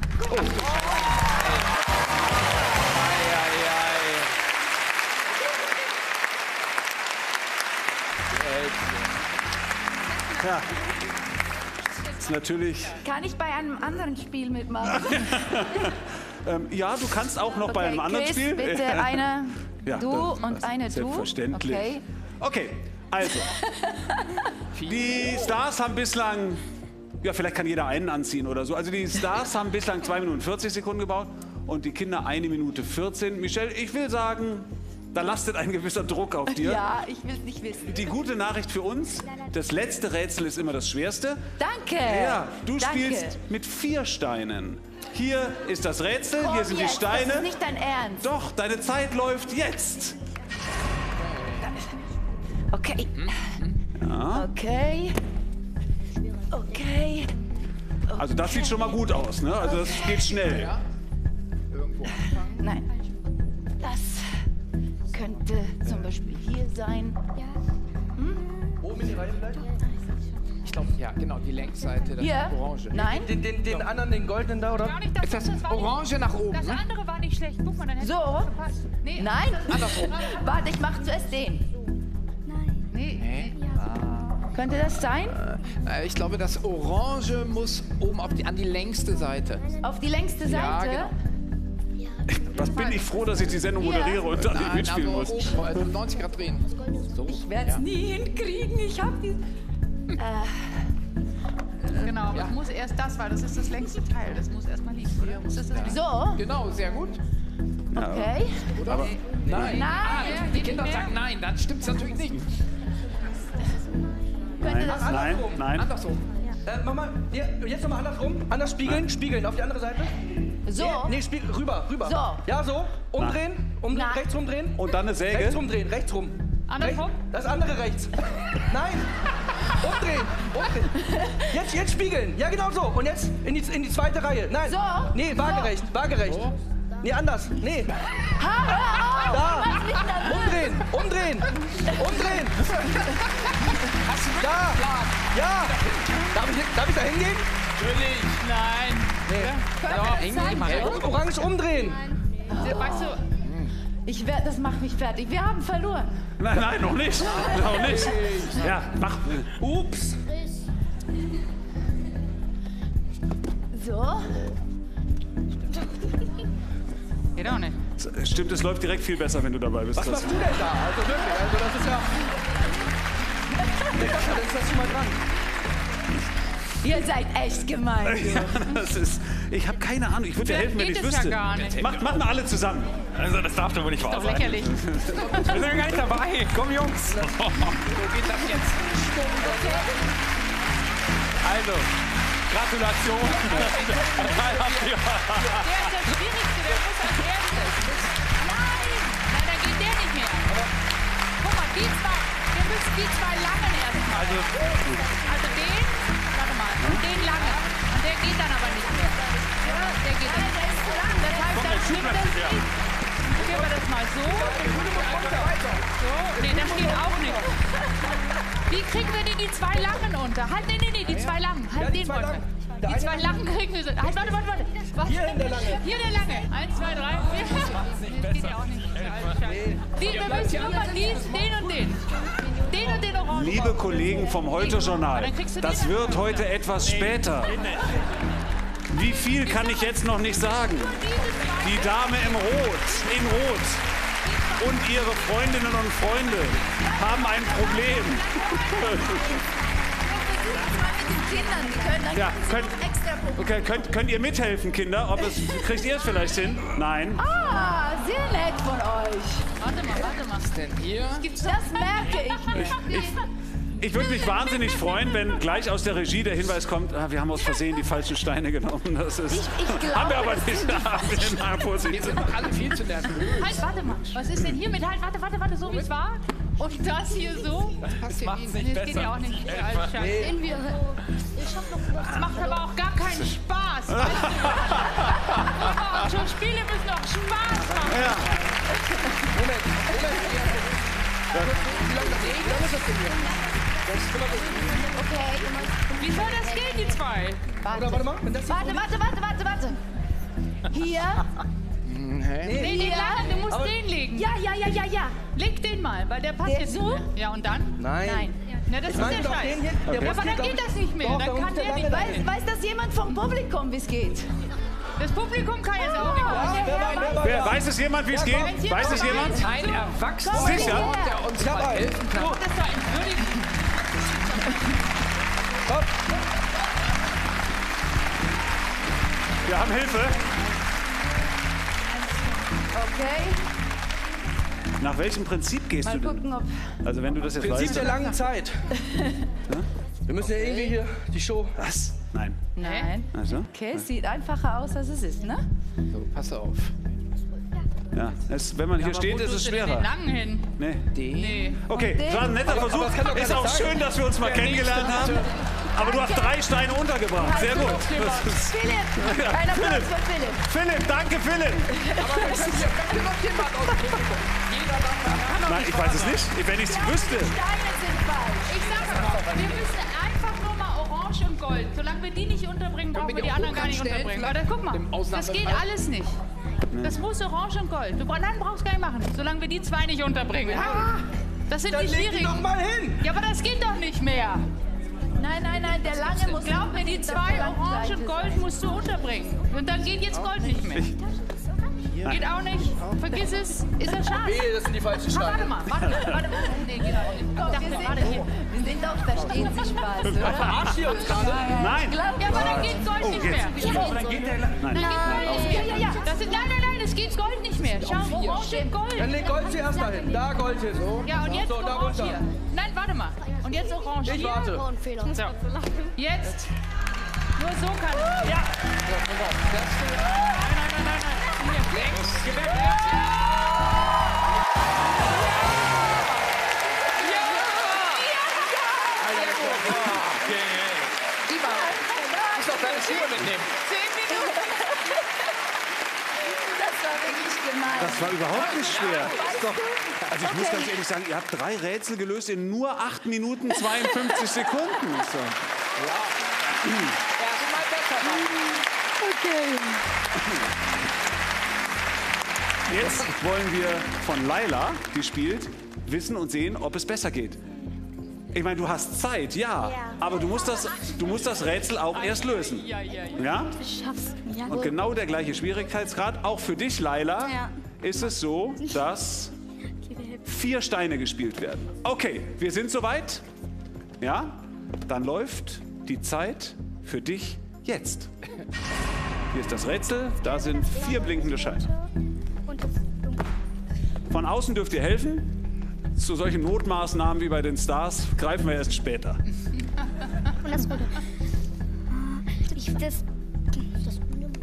Ja. Ist natürlich. Kann ich bei einem anderen Spiel mitmachen? Ähm, ja, du kannst auch noch bei einem anderen Chris, Spiel. bitte eine Ja, du das- und eine du. Selbstverständlich. Okay. Okay, also. Die Stars haben bislang. Ja, vielleicht kann jeder einen anziehen oder so. Also die Stars haben bislang zwei Minuten vierzig Sekunden gebaut und die Kinder eine Minute vierzehn. Michelle, ich will sagen, da lastet ein gewisser Druck auf dir. Ja, ich will es nicht wissen. Die gute Nachricht für uns, das letzte Rätsel ist immer das schwerste. Danke. Ja, du Danke. spielst mit vier Steinen. Hier ist das Rätsel, Komm hier sind die jetzt, Steine. Das ist nicht dein Ernst. Doch, deine Zeit läuft jetzt. Okay. Okay. Okay. Also das sieht schon mal gut aus, ne? Also das geht schnell. Irgendwo. Nein. Das könnte zum Beispiel hier sein. Oben in die Reihe vielleicht? Ich glaube, ja, genau, die Längsseite, das Hier? Orange. Nein? Den, den, den anderen, den goldenen da, oder? Gar nicht das, Ist das das war nicht- Orange nach oben, Das ne? andere war nicht schlecht. Guck mal, dann hätte So? es gepasst. Nee, Nein? Andersrum. Warte, ich mache zuerst den. nee, nee. Könnte das sein? Äh, Ich glaube, das Orange muss oben auf die, an die längste Seite. Auf die längste Ja, Seite? genau. Was bin ich froh, dass ich die Sendung Ja. moderiere und da nicht Nein, mitspielen aber muss. oben, also neunzig Grad drehen. So. Ich werde es nie hinkriegen. Ich habe die. Genau, aber es muss erst das, weil das ist das längste Teil. Das muss erst mal liegen, oder? Muss das das So? Genau, sehr gut. Okay. Oder? Nein. Nein. Ah, die geht Kinder nicht mehr. sagen nein, dann stimmt's natürlich nicht. Könnte Nein, das. nein, nein. Andersrum. Äh, mach mal, ja, jetzt nochmal andersrum. Anders spiegeln, spiegeln. Auf die andere Seite. So? Nee, spiegel, rüber, rüber. So. Ja, so. Umdrehen, umdrehen, Nein. rechts rumdrehen. Und dann eine Säge. Rechts rumdrehen, rechts rum. Andersrum? Rechts- Das andere rechts. Nein. Umdrehen, umdrehen. Jetzt, jetzt spiegeln. Ja, genau so. Und jetzt in die, in die zweite Reihe. Nein. So? Nee, waagerecht, waagerecht. Nee, anders. Nee. Ha, hör auf! Da. Mach mich nervös. Umdrehen, umdrehen, umdrehen. Hast du Da. Ja. Darf ich, darf ich da hingehen? Natürlich. Nein. Ja, hängen mal. Orange umdrehen. Weißt du, Ich werd, das macht mich fertig. Wir haben verloren. Nein, nein, noch nicht. Noch nicht. Ja, mach. Ups. So? geht auch nicht. Stimmt, es läuft direkt viel besser, wenn du dabei bist. Was Chris. machst du denn da? Also wirklich, also das ist ja... Nee, Gott, dann ist das schon mal dran. Ihr seid echt gemein. Ja, das ist, ich habe keine Ahnung. Ich würde dir helfen, wenn geht ich es ja wüsste. gar nicht. Macht, macht mal alle zusammen. Also das darf doch wohl nicht wahr Doch sein. lächerlich. Wir sind ja gar nicht dabei. Komm, Jungs. Wo geht das jetzt? Also, Gratulation. Der ist der Schwierigste, der muss als erstes. Nein! Nein, dann geht der nicht mehr. Guck mal, die zwei, wir müssen die zwei langen erstmal. Also, Also den, warte mal, und den langen. Und der geht dann aber nicht mehr. Ja, der geht dann nicht mehr. Das heißt, dann stimmt das nicht. Probieren wir das mal so. So, nee, das geht auch nicht. Wie kriegen wir denn die zwei langen unter? Halt, nee, nee, nee, die zwei langen. Halt Ja, die den zwei unter. langen. Der Die eine zwei langen kriegen wir so. Halt, warte, warte, warte. Was? Hier der lange. Hier der lange. Eins, zwei, drei, vier. Das geht ja auch nicht. Die, wir müssen immer diesen, den und den. Den und den orange. Liebe Kollegen vom Heute-Journal, Dann kriegst du das den wird heute etwas später. Wie viel kann ich jetzt noch nicht sagen? Die Dame im Rot, in Rot und ihre Freundinnen und Freunde haben ein Problem. Ja, könnt, okay, könnt, könnt ihr mithelfen, Kinder? Ob es, kriegt ihr es vielleicht hin? Nein. Ah, sehr nett von euch. Warte mal, warte mal. Was denn hier? Das merke ich nicht. Ich, ich würde mich wahnsinnig freuen, wenn gleich aus der Regie der Hinweis kommt, ah, wir haben aus Versehen die falschen Steine genommen. Das ist, Ich, ich glaube, haben wir aber das nicht. sind Na, Vorsicht. Wir sind noch alle viel zu nervös. Halt, warte mal. Was ist denn hier mit halt, warte, warte, warte, so wie es war? Und das hier so? Das macht's macht nicht Das geht ja auch nicht. besser. Als Scheiß. Sehen wir. Ich hab noch Das macht aber auch gar keinen Spaß. Weißt du? Schon Spiele müssen auch Spaß machen. Ja. Moment, Moment. Wie lange wie lang ist das denn hier? Das ist immer so. Okay. Wie soll das gehen, die zwei? Oder warte mal, wenn das Warte, warte, warte, warte, warte. Hier. Nee, den langen, du musst Aber- den legen. Ja, ja, ja, ja, ja. Leg den mal, weil der passt Der jetzt so? nicht mehr. Ja, und dann? Nein. Nein. Na, das ist meine der doch Scheiß. den hier, der Ja, muss aber hier, dann glaub geht ich- das nicht mehr. Doch, Dann da kann muss der der nicht lange mehr. Weiß, weiß das jemand vom Publikum, wie es geht? Das Publikum kann jetzt auch nicht Ja, mehr. wer war, wer war Wer, da? weiß es jemand, wie es Ja, komm. geht? Weiß es jemand? Ein Erwachsener, Komm, Sicher? her. der uns Ich hab mal einen. helfen kann. Das ist doch entwürdigend. Komm. Wir haben Hilfe. Okay. Nach welchem Prinzip gehst Mal du denn? gucken, ob... Also wenn du das jetzt Prinzip weißt. der langen Zeit. Wir müssen ja irgendwie hier die Show. Was? Nein. Nein. Also? Okay, es sieht einfacher aus, als es ist, ne? So, pass auf. Ja. Es, wenn man hier steht, Wo ist es tust du denn schwerer. den langen hin? Nee. Den. Nee. Okay, Und den- das war ein netter Aber- Versuch. aber das kann doch Ist keiner auch sagen. schön, dass wir uns mal kennengelernt haben. Aber du hast drei Steine untergebracht. Sehr gut. Das ist, Philipp! Ja, Ein Applaus Philipp. für Philipp. Philipp, danke Philipp. Aber wenn hier, wenn hier noch jemand aus dem Publikum. Jeder darf Nein, ich weiß es nicht. Wenn ich es wüsste. Die Steine sind falsch. Ich sag mal, wir müssen einfach nur mal Orange und Gold. Solange wir die nicht unterbringen, brauchen wir wir die die anderen gar nicht hochkant unterbringen. stellen, Aber guck mal, im das Ausnahmefall? geht alles nicht. Das muss Orange und Gold. Du brauchst, nein, brauchst gar nicht machen, solange wir die zwei nicht unterbringen. Das sind Dann die leg die schwierigen. doch mal hin. Ja, aber das geht doch nicht mehr. Nein, nein, nein, der lange muss... Glaub mir, die zwei Orange und Gold musst du unterbringen. Und dann geht jetzt Gold nicht mehr. Geht auch nicht. Vergiss es. Ist ja schade. Wehe, das sind die falschen Ah, warte Steine. mal, warte mal. Warte mal. Nee, geht auch nicht. Ich Komm, wir dachte, warte sind, hier. wir sind doch, verstehen Sie Spaß, oder? Verarscht ihr uns gerade? Nein. Ja, aber dann geht Gold nicht mehr. Dann geht der. Nein. Nein, ja, ja, ja. Das ist, nein, nein, nein, es geht Gold nicht mehr. Schau, Orange und Dann Gold. leg Gold zuerst dahin. Da Gold hin. So. Ja, und jetzt So, da Orange runter. hier. Nein, warte mal. Und jetzt Orange Ich hier. warte. Oh, ein Fehler. So. Jetzt. Nur so kann es. Ja. Nein, nein, nein, nein, nein. Hier, links. Geh weg. Ich doch deine Schuhe mitnehmen. Zehn Minuten. Das war wirklich gemein. Das war überhaupt nicht schwer. Ist doch, also ich muss ganz ehrlich sagen, ihr habt drei Rätsel gelöst in nur acht Minuten zweiundfünfzig Sekunden. Ist doch- Erstmal besser machen. Jetzt wollen wir von Laila, die spielt, wissen und sehen, ob es besser geht. Ich meine, du hast Zeit, ja, Ja. aber du musst, das, du musst das Rätsel auch erst lösen. Ja, ja, ja. Ja? Ich schaff's. Ja. Und genau der gleiche Schwierigkeitsgrad. Auch für dich, Laila, Ja. ist es so, dass vier Steine gespielt werden. Okay, wir sind soweit. Ja? Dann läuft die Zeit für dich jetzt. Hier ist das Rätsel. Da sind vier blinkende Scheine. Und das Dunkel. Von außen dürft ihr helfen. Zu solchen Notmaßnahmen wie bei den Stars greifen wir erst später. Und das Rote. Ich, das, das,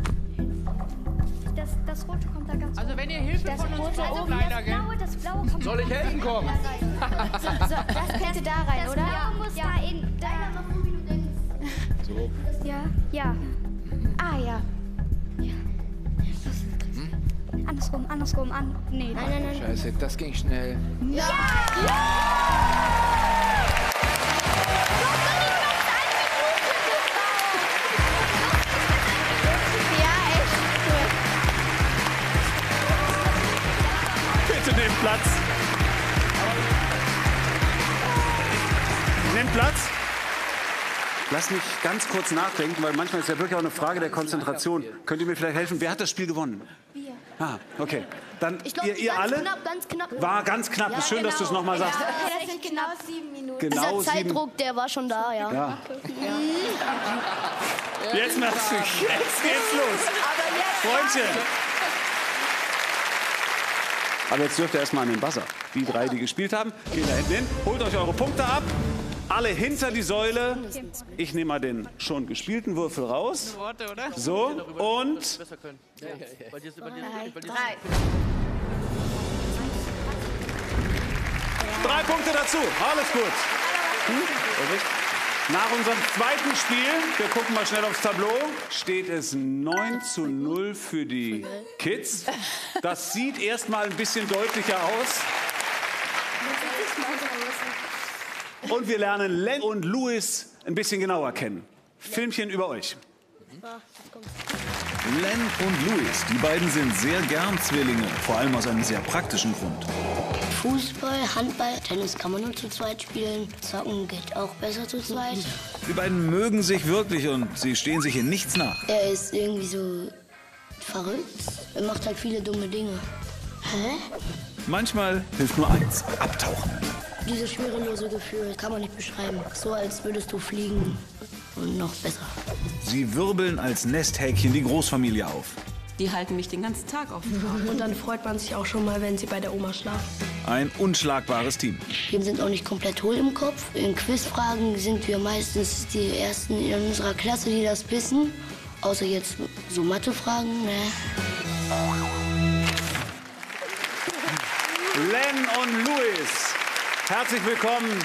das, das Rote kommt da ganz Also wenn ihr Hilfe Das von uns Rote, braucht, also leider, das gell? Blaue, das Blaue kommt Soll ich helfen kommen? so, so, das könnte da rein, Das oder? Blaue muss da in deiner So. Ja, ja. Ah, ja. ja. Andersrum, andersrum, an. Nee, nein, nein, nein. Scheiße, das ging schnell. Bitte nehmt Platz. Nehmt Platz. Lass mich ganz kurz nachdenken, weil manchmal ist ja wirklich auch eine Frage der Konzentration. Könnt ihr mir vielleicht helfen? Wer hat das Spiel gewonnen? Wir. Ah, okay. Dann Ich glaub, ihr, ihr ganz alle? Knapp, ganz knapp. War ganz knapp. Ja, ist schön, dass du es genau. nochmal sagst. Ja, Das sind genau sieben Minuten. Genau Dieser sieben. Zeitdruck, der war schon da, ja. Ja. Jetzt machst du. Jetzt geht's los. Freundchen. Aber jetzt dürft ihr erstmal an den Buzzer. Die drei, die gespielt haben, gehen da hinten hin. Holt euch eure Punkte ab. Alle hinter die Säule. Ich nehme mal den schon gespielten Würfel raus. So, und Drei. drei Punkte dazu. Alles gut. Hm? Nach unserem zweiten Spiel, wir gucken mal schnell aufs Tableau, steht es neun zu null für die Kids. Das sieht erstmal ein bisschen deutlicher aus. Und wir lernen Len und Louis ein bisschen genauer kennen. Filmchen über euch. Len und Louis, die beiden sind sehr gern Zwillinge, vor allem aus einem sehr praktischen Grund. Fußball, Handball, Tennis kann man nur zu zweit spielen. Zocken geht auch besser zu zweit. Die beiden mögen sich wirklich und sie stehen sich in nichts nach. Er ist irgendwie so verrückt. Er macht halt viele dumme Dinge. Hä? Manchmal hilft nur eins, abtauchen. Dieses schwerelose Gefühl kann man nicht beschreiben. So als würdest du fliegen und noch besser. Sie wirbeln als Nesthäkchen die Großfamilie auf. Die halten mich den ganzen Tag auf. Und dann freut man sich auch schon mal, wenn sie bei der Oma schlafen. Ein unschlagbares Team. Wir sind auch nicht komplett hohl im Kopf. In Quizfragen sind wir meistens die Ersten in unserer Klasse, die das wissen. Außer jetzt so Mathefragen, ne? Len und Louis, herzlich willkommen.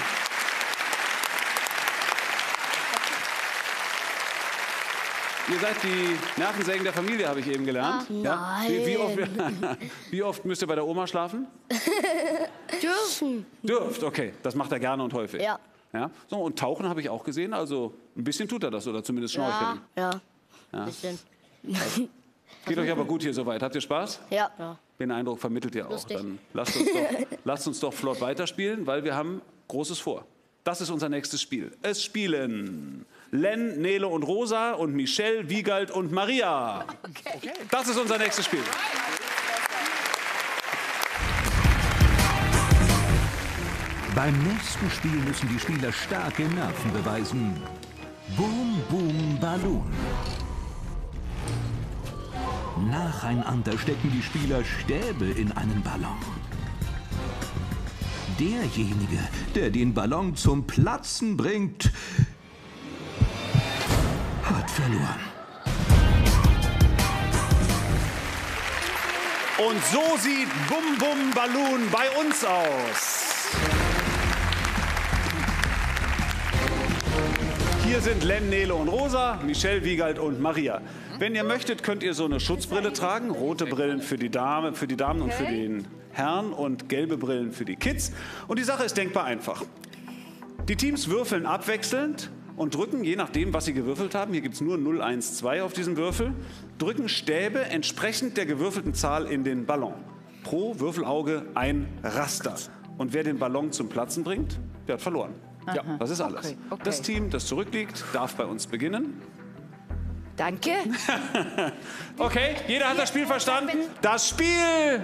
Ihr seid die Nervensägen der Familie, habe ich eben gelernt. Ach, ja? wie, wie, oft, wie oft müsst ihr bei der Oma schlafen? Dürfen. Dürft, okay. Das macht er gerne und häufig. Ja. Ja? So, und tauchen habe ich auch gesehen. Also ein bisschen tut er das oder zumindest schnorcheln. Ja, Ja. ein bisschen. Geht euch aber gut hier soweit. Habt ihr Spaß? Ja. ja. Den Eindruck vermittelt ihr auch. Lustig. Dann lasst uns, doch, lasst uns doch flott weiterspielen, weil wir haben Großes vor. Das ist unser nächstes Spiel. Es spielen Len, Nele und Rosa und Michelle, Wiegald und Maria. Okay. Das ist unser nächstes Spiel. Beim nächsten Spiel müssen die Spieler starke Nerven beweisen. Boom, boom, Balloon. Nacheinander stecken die Spieler Stäbe in einen Ballon. Derjenige, der den Ballon zum Platzen bringt, hat verloren. Und so sieht Bum Bum Balloon bei uns aus. Hier sind Len, Nele und Rosa, Michelle, Wiegald und Maria. Wenn ihr möchtet, könnt ihr so eine Schutzbrille tragen. Rote Brillen für die, Dame, für die Damen und für den Herrn und gelbe Brillen für die Kids. Und die Sache ist denkbar einfach. Die Teams würfeln abwechselnd und drücken, je nachdem, was sie gewürfelt haben, hier gibt es nur null, eins, zwei auf diesem Würfel, drücken Stäbe entsprechend der gewürfelten Zahl in den Ballon. Pro Würfelauge ein Raster. Und wer den Ballon zum Platzen bringt, der hat verloren. Ja, das ist alles. Okay, okay. Das Team, das zurückliegt, darf bei uns beginnen. Danke. Okay, jeder hat das Spiel verstanden? Das Spiel!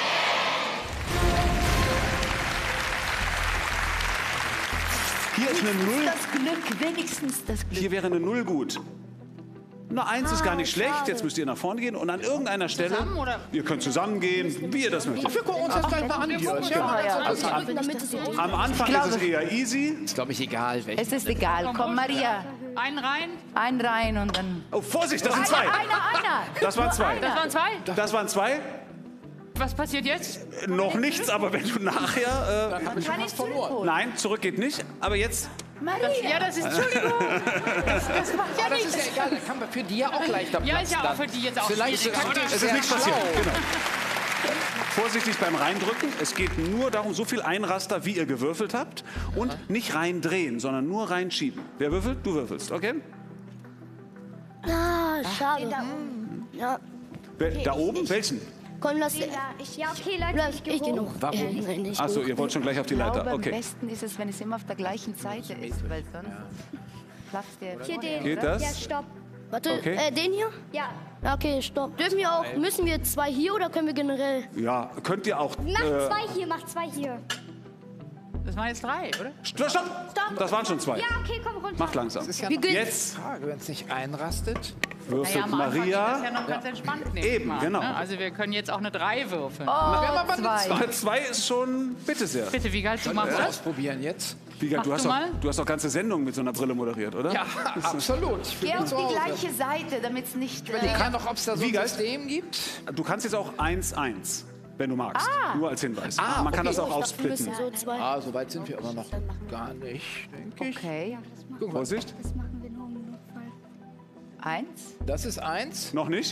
Hier ist eine Null. Das Glück, wenigstens das Glück. Hier wäre eine Null gut. Eine Eins ist gar nicht schlecht. Jetzt müsst ihr nach vorne gehen und an irgendeiner Stelle. Zusammen, oder? Ihr könnt zusammengehen, wie ihr das möchtet. Wir gucken uns das gleich mal an. Also, damit es so Am Anfang ist es eher easy. Ist, glaube ich, egal, welche. Es ist egal. Komm, Maria. Einen rein. Ein rein und dann... Oh, Vorsicht, das sind zwei. Einer, einer. Das waren zwei. Das waren zwei. Das waren zwei. Was passiert jetzt? Äh, Noch nichts, aber wenn du nachher. Dann habe ich schon was verloren. Äh, nein, zurück geht nicht. Aber jetzt. Maria. Ja, das ist, Entschuldigung. Das, das macht ja Aber das nichts. ist ja egal, da kann man für die ja auch leichter Ja, Platz ist ja auch dann. für die jetzt auch Vielleicht schwierig, taktisch oder? Es ist sehr nichts passiert. schlau. Genau. Vorsichtig beim Reindrücken. Es geht nur darum, so viel Einraster, wie ihr gewürfelt habt. Und nicht reindrehen, sondern nur reinschieben. Wer würfelt? Du würfelst, okay? Ah, schade. Ja, Wer, da oben? Welchen? komm, lass... Ich, ja, okay, Leute, Bleib, ich ich geh noch. Warum? Äh, nein, nicht Achso, hoch. ihr wollt schon gleich auf die Ich Leiter. glaube, am Okay. besten ist es, wenn es immer auf der gleichen Seite ist, weil sonst... Platz, der Hier den. Geht das? Ja, stopp. Warte, Okay. äh, den hier? Ja. Okay, stopp. Dürfen wir auch, müssen wir zwei hier oder können wir generell? Ja, könnt ihr auch... Mach äh, zwei hier, mach zwei hier. Das waren jetzt drei, oder? Stopp, stopp! Das waren schon zwei. Ja, okay, komm runter. Macht langsam. Das ist ja Wie noch geht's? Jetzt eine Frage, wenn es nicht einrastet. würfelt Naja, am Anfang geht Maria. das ja noch ganz entspannt nehmen. Eben, mal, genau. Ne? Also wir können jetzt auch eine drei würfeln. Oh, zwei. Zwei, zwei ist schon... Bitte sehr. Bitte, wie geil, du machst Mal das? ausprobieren jetzt. Wiegald, du, Mach hast du doch, mal. du hast doch ganze Sendungen mit so einer Brille moderiert, oder? Ja, absolut. Ich fühl Geh mich auf zu die Hause. gleiche Seite, damit es nicht... Ich kann doch, ob es da so ein Wiegald? System gibt. Du kannst jetzt auch eins eins, wenn du magst. Nur als Hinweis. Ah, Man kann okay. das auch Wir aufsplitten. müssen so zwei. Ah, so weit sind wir aber noch gar nicht, denke ich. Okay. Guck mal, Vorsicht. Das machen wir nur im Notfall. Eins. das ist eins. Noch nicht?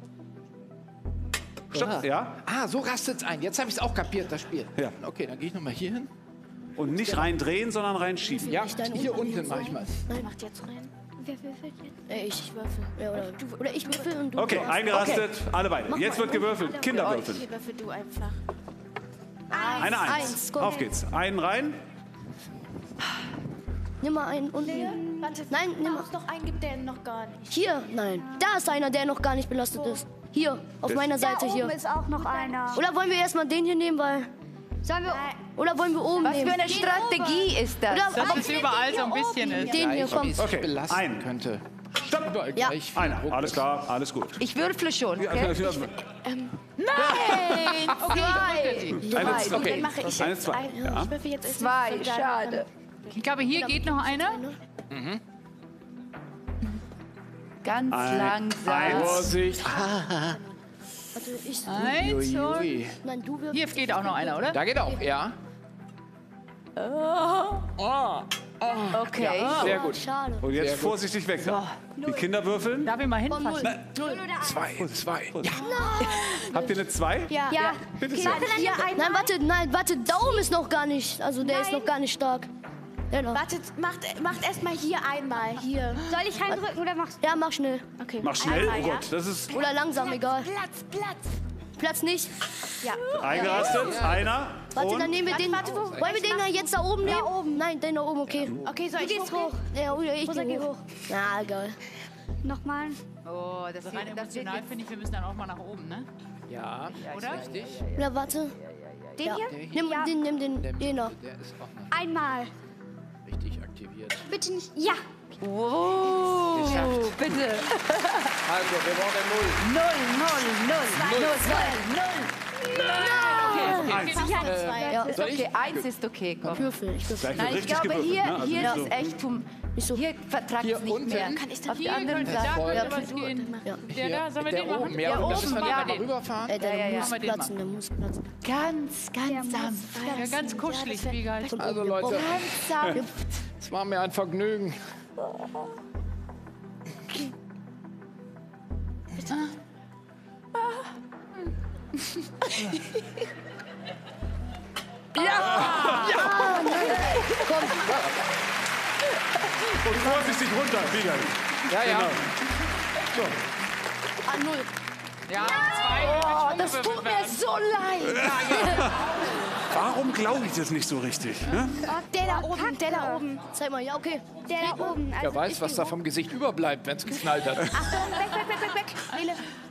Stopp, ja. Ah, so rastet es ein. Jetzt habe ich es auch kapiert, das Spiel. Ja. Okay, dann gehe ich noch mal hier hin. Und nicht reindrehen, sondern reinschieben. Ja, Nicht dein hier Unten unten mache ich mal. Macht jetzt rein. Wer würfelt jetzt? Äh, ich würfel. Ja, oder, du, oder ich würfel und du. Okay, eingerastet, alle beide. Mach Jetzt mal. wird gewürfelt. Kinder würfeln. Hier würfel du einfach. Eine Eins. Eins, komm. Auf geht's. Einen rein. Nimm mal einen unten. Warte, Nein, nimm mal. es noch einen gibt, der noch gar nicht. Hier, nein. Da ist einer, der noch gar nicht belastet ist. Hier, auf meiner Seite Da hier. oben ist auch noch einer. Oder wollen wir erstmal den hier nehmen, weil. Sollen wir... Oder wollen wir oben Was nehmen? für eine Strategie ist das? Oder, Dass aber es überall so ein bisschen ist. den hier, komm. Wie es Okay, belasten ein. könnte. Stopp. Überall Ja. gleich viel Einer. Druck Alles ist. klar, alles gut. Ich würfle schon, okay? Eine, Nein! Zwei! okay. Dann mache ich Eine, jetzt zwei. ein. Ja. Ich würfel jetzt Zwei, schade. Ich glaube, hier geht noch einer. Ganz Ein- langsam. eins. Vorsicht. Warte, ich. Eins und... Uiuiui. Nein, du wirst. Hier geht auch noch einer, oder? Da geht auch, ja. Okay. Sehr gut. Schade. Und jetzt Sehr gut. vorsichtig weg. Die Kinder würfeln. Darf ich mal hinfassen? Null oder eins? Zwei, zwei. Ja. Habt ihr eine zwei? Ja. ja. Bitte Okay, sehr. warte, dann hier ein. Nein, warte, nein, warte, Daumen ist noch gar nicht. Also der ist Nein. noch gar nicht stark. Der noch. Wartet, macht, macht erstmal hier einmal. Hier. Soll ich reindrücken oder machst Ja, mach schnell. Okay. Mach schnell. Einmal, Oh ja? Gott, das ist Oder langsam, egal. Platz, Platz. Platz nicht. Ja. eingerastet. Einer. Warte, Und dann nehmen wir Warte, den. warte, wo- Wollen wir den da jetzt da oben nehmen? oben. Nein, den da oben, okay. Okay, soll Du ich gehst hoch? hoch. Ja, oder ich Rosa, geh geh hoch. hoch. Na, egal. Nochmal. Oh, das Rein wird, das wird emotional finde ich, wir müssen dann auch mal nach oben, ne? Ja, Oder? richtig. Oder warte. Den Ja. hier? Nimm Ja. den, nimm den, Der, den da. der ist auch noch Einmal. richtig aktiviert. Bitte nicht. Ja. Oh, bitte. Also, wir brauchen null. Null, null, null. Null, zwei, null. eins. Ja, Ist okay, eins ist okay, komm. Würfel. Ich würfel. Gleich wird Nein, ich richtig glaube, gewürfelt. hier, ne? Also hier nicht ist so- es echt zum... Nicht so. Hier vertragt Hier es nicht unten? mehr. Kann ich Auf denn der Hier anderen könnte, da Seite. könnte Ja, was gehen. Ja. Der da, sollen wir der den machen? oben, ja, Der wir müssen oben, wir machen mal wir den. rüberfahren. Äh, der Ja, ja, ja. muss Machen wir den platzen, der muss platzen. Ganz, ganz sanft. Ja, ganz kuschelig, wie geil. Also, Leute, Ganz sanft. es war mir ein Vergnügen. Und vorsichtig runter, Wiegald. Ja, ja. Ah, null. Ja, zwei. Oh, das tut mir so leid. Warum glaube ich das nicht so richtig? Ne? Oh, der da oben, der da oben. Zeig mal, ja, okay. Der da oben. Also Wer weiß, ich was geh da hoch. vom Gesicht überbleibt, wenn es geknallt hat. Achtung, weg, weg, weg, weg, weg. Nele.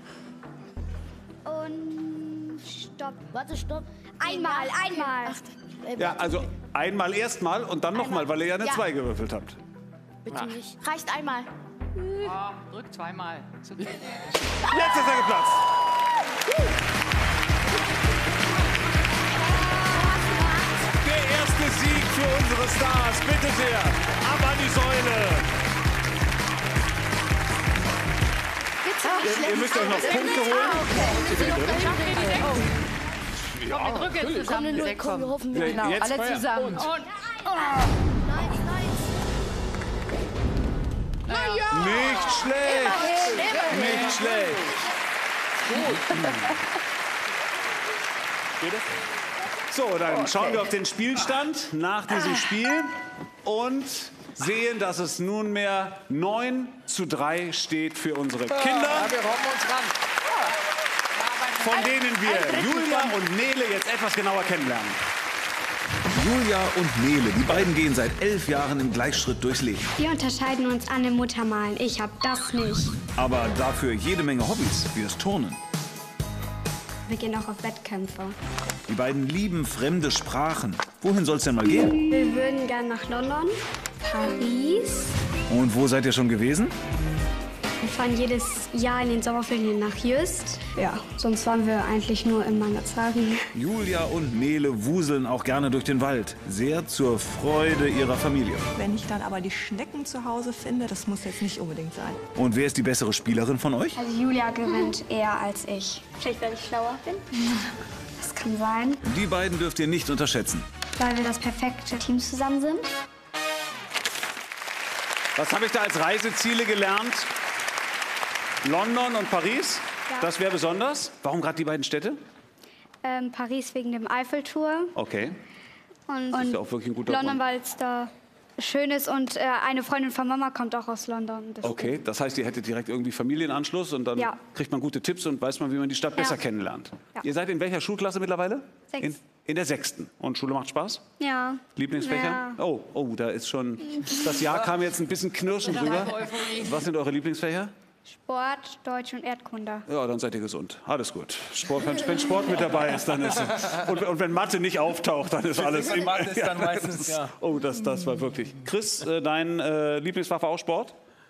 Und stopp. Warte, stopp. Einmal, einmal. Ja, also einmal erstmal und dann nochmal, weil ihr ja eine Ja. zwei gewürfelt habt. Bitte nicht. Reicht einmal. Oh, drück zweimal. Super. Jetzt ist er geplatzt. Der erste Sieg für unsere Stars. Bitte sehr. Ab an die Säule. Ihr, ihr müsst euch noch Punkte holen. Komm, wir drücken jetzt Komm, zusammen. nur, komm, wir hoffen, wir. Genau, Jetzt alle Feuer. zusammen. Und Nein, nein. Nicht schlecht. Nicht schlecht. Gut. So, dann schauen wir auf den Spielstand nach diesem Spiel und sehen, dass es nunmehr neun zu drei steht für unsere Kinder, Ja, wir robben uns ran. von denen wir Julia und Nele jetzt etwas genauer kennenlernen. Julia und Nele, die beiden gehen seit elf Jahren im Gleichschritt durchs Leben. Wir unterscheiden uns an dem Muttermalen. Ich hab das nicht. Aber dafür jede Menge Hobbys, wie das Turnen. Wir gehen auch auf Wettkämpfe. Die beiden lieben fremde Sprachen. Wohin soll's denn mal gehen? Wir würden gern nach London, Paris. Und wo seid ihr schon gewesen? Wir fahren jedes Jahr in den Sommerferien nach Just. Ja, sonst waren wir eigentlich nur in Mangazari. Julia und Nele wuseln auch gerne durch den Wald. Sehr zur Freude ihrer Familie. Wenn ich dann aber die Schnecken zu Hause finde, das muss jetzt nicht unbedingt sein. Und wer ist die bessere Spielerin von euch? Also Julia gewinnt eher als ich. Vielleicht, weil ich schlauer bin? Das kann sein. Die beiden dürft ihr nicht unterschätzen. Weil wir das perfekte Team zusammen sind. Was habe ich da als Reiseziele gelernt? London und Paris? Ja. Das wäre besonders. Warum gerade die beiden Städte? Ähm, Paris wegen dem Eiffelturm. Okay. Und, Das ist ja auch wirklich ein guter London, Grund. weil es da schön ist. Und äh, eine Freundin von Mama kommt auch aus London. Deswegen. Okay, das heißt, ihr hättet direkt irgendwie Familienanschluss und dann Ja. kriegt man gute Tipps und weiß man, wie man die Stadt Ja. besser kennenlernt. Ja. Ihr seid in welcher Schulklasse mittlerweile? Sechs. In, in der sechsten. Und Schule macht Spaß? Ja. Lieblingsfächer? Ja. Oh, oh, da ist schon. Das Jahr kam jetzt ein bisschen knirschen drüber. Was sind eure Lieblingsfächer? Sport, Deutsch und Erdkunde. Ja, dann seid ihr gesund. Alles gut. Sport, wenn, wenn Sport mit dabei ist, dann ist es. Und, und wenn Mathe nicht auftaucht, dann ist alles. Mathe ist dann Ja, meistens, das ist- ja. Oh, das, das war wirklich. Chris, äh, dein äh, Lieblingsfach war auch Sport?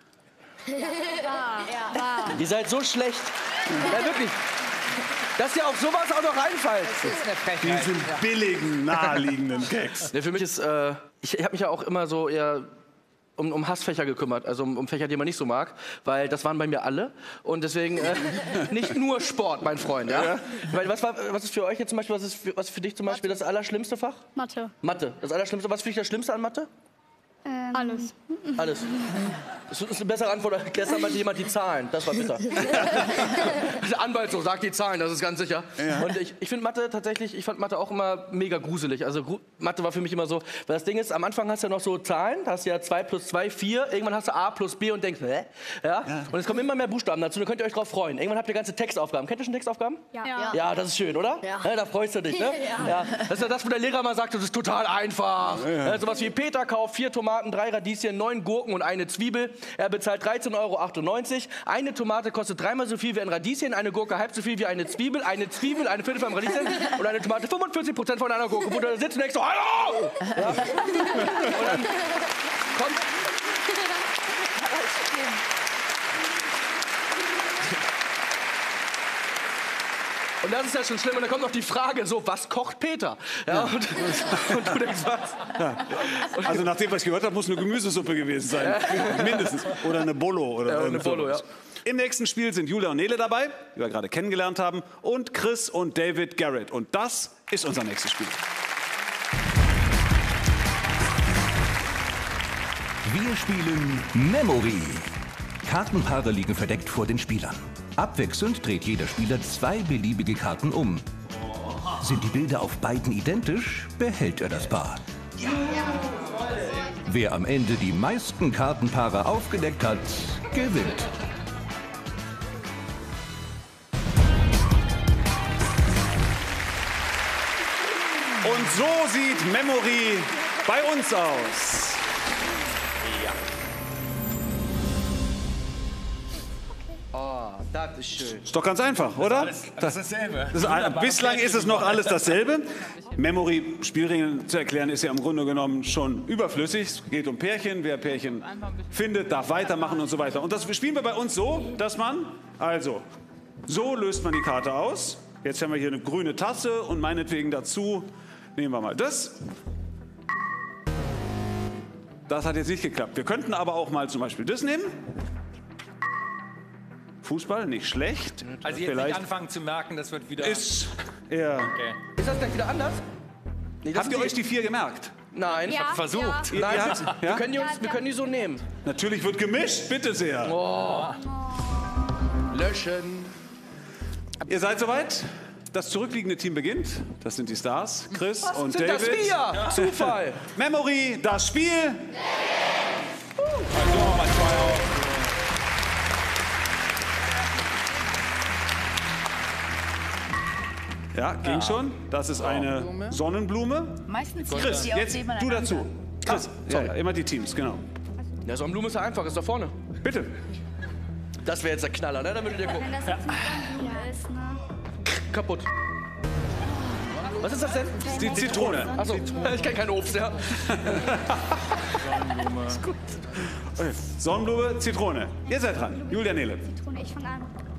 Ihr seid so schlecht. Ja, wirklich. Dass ihr auf sowas auch noch reinfallt. Diese billigen, naheliegenden Gags. Ja, für mich ist, äh, ich, ich habe mich ja auch immer so eher um, um Hassfächer gekümmert, also um, um Fächer, die man nicht so mag, weil das waren bei mir alle und deswegen äh, nicht nur Sport, mein Freund. Ja? Ja. Weil was, war, was ist für euch jetzt zum Beispiel, was ist für, was ist für dich zum Beispiel das allerschlimmste Fach? Mathe. Mathe. Das Allerschlimmste. Was ist für dich das Schlimmste an Mathe? Ähm, Alles. Alles. Das ist eine bessere Antwort. Gestern meinte jemand die Zahlen. Das war bitter. Der Anwalt so, sagt die Zahlen, das ist ganz sicher. Ja. Und ich, ich finde Mathe tatsächlich, ich fand Mathe auch immer mega gruselig. Also gru- Mathe war für mich immer so, weil das Ding ist, am Anfang hast du ja noch so Zahlen, da hast du ja zwei plus zwei, vier. Irgendwann hast du A plus B und denkst, hä? Ja? Und es kommen immer mehr Buchstaben dazu, da könnt ihr euch drauf freuen. Irgendwann habt ihr ganze Textaufgaben. Kennt ihr schon Textaufgaben? Ja. Ja. Ja, das ist schön, oder? Ja. Da freust du dich, ne? Ja. Das ist ja das, wo der Lehrer mal sagt, das ist total einfach. Ja. Sowas wie Peter kauft vier Tomaten, drei Radieschen, neun Gurken und eine Zwiebel. Er bezahlt dreizehn Euro achtundneunzig. Eine Tomate kostet dreimal so viel wie ein Radieschen, eine Gurke halb so viel wie eine Zwiebel, eine Zwiebel, eine Viertel von einem Radieschen und eine Tomate fünfundvierzig Prozent von einer Gurke. Wo du da sitzt und denkst so, hallo! Ja. Und dann kommt... Und das ist ja schon schlimm. Und dann kommt noch die Frage, so, was kocht Peter? Ja, und, und du denkst, was? Ja. Also nach dem, was ich gehört habe, muss eine Gemüsesuppe gewesen sein. Mindestens. Oder eine Bolo. Oder Ja, eine irgend Bolo, sowas. Im nächsten Spiel sind Julia und Nele dabei, die wir gerade kennengelernt haben, und Chris und David Garrett. Und das ist unser nächstes Spiel. Wir spielen Memory. Kartenpaare liegen verdeckt vor den Spielern. Abwechselnd dreht jeder Spieler zwei beliebige Karten um. Sind die Bilder auf beiden identisch, behält er das Paar. Wer am Ende die meisten Kartenpaare aufgedeckt hat, gewinnt. Und so sieht Memory bei uns aus. Oh, das ist schön. Ist doch ganz einfach, oder? Alles, das ist dasselbe. Das ist ein, bislang ist es noch alles dasselbe. Memory, Spielregeln zu erklären, ist ja im Grunde genommen schon überflüssig. Es geht um Pärchen. Wer Pärchen findet, darf weitermachen und so weiter. Und das spielen wir bei uns so, dass man, also, so löst man die Karte aus. Jetzt haben wir hier eine grüne Tasse und meinetwegen dazu nehmen wir mal das. Das hat jetzt nicht geklappt. Wir könnten aber auch mal zum Beispiel das nehmen. Fußball, nicht schlecht. Also jetzt Vielleicht nicht anfangen zu merken, das wird wieder... ist eher... Okay. Ist das gleich wieder anders? Nee, das Habt ihr ist euch die vier gemerkt? Nein. Ja, Versucht. Ihr, Nein, ihr habt, wir, ja? können die uns, wir können die so nehmen. Natürlich wird gemischt, bitte sehr. Oh. Löschen. Ihr seid soweit? Das zurückliegende Team beginnt. Das sind die Stars, Chris Was und sind David. das wir? Zufall. Memory, das Spiel. Also mal zwei auf. Ja, ging Ja. schon. Das ist eine Sonnenblume. Meistens Chris, die auch jetzt du nebeneinander. dazu. Chris, ja, ja, immer die Teams, genau. Ja, Sonnenblume ist ja einfach, ist da vorne. Bitte. Das wäre jetzt der Knaller, ne? Da würdet ihr gucken. Wenn das jetzt eine Sonnenblume ist, ne? Kaputt. Was ist das denn? Die Zitrone. Achso, ich kenne kein Obst, ja. Sonnenblume. Ist gut. Okay. Sonnenblume, Zitrone. Ihr seid dran. Julia Nele. Zitrone, ich fange an.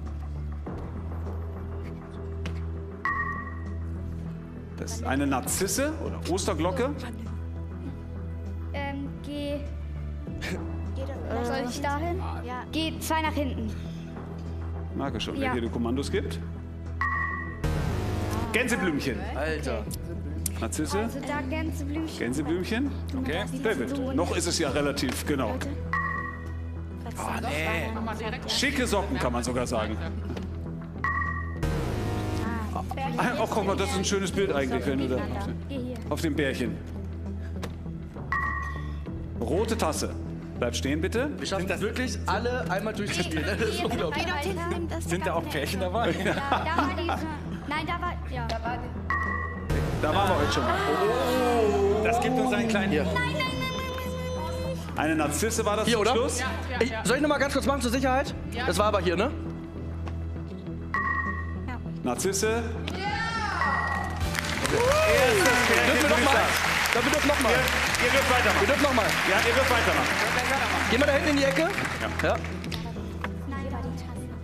Das ist eine Narzisse oder Osterglocke. Ähm, geh. Soll ich dahin? Ja. Geh zwei nach hinten. Merke schon, wer Ja. hier die Kommandos gibt. Gänseblümchen. Alter. Narzisse, Also da Gänseblümchen. Gänseblümchen. Okay. David, noch ist es ja relativ, genau. Oh, nee. Schicke Socken kann man sogar sagen. Ah, oh, guck mal, das ist ein schönes Bild eigentlich, wenn du da Geh hier. auf dem Bärchen. Rote Tasse. Bleib stehen, bitte. Wir schaffen das wirklich alle einmal durchzuspielen. Das ist unglaublich. Geh dort hinten, das Sind da auch Pärchen dabei? Ja, da war diese. Nein, da war. Ja. Da war Da waren wir heute schon mal. Das gibt uns einen kleinen... Nein, nein, nein, nein, nein. Eine Narzisse war das Hier, zum oder? Schluss. Ich, soll ich noch mal ganz kurz machen zur Sicherheit? Das war aber hier, ne? Narzisse. Dürfen wir noch mal? Dann wir dürfen noch mal. Ihr, ihr dürft weitermachen. Wir dürfen noch mal. Ja, ihr dürft weitermachen. Geh mal da hinten in die Ecke. Ja. Nein, war die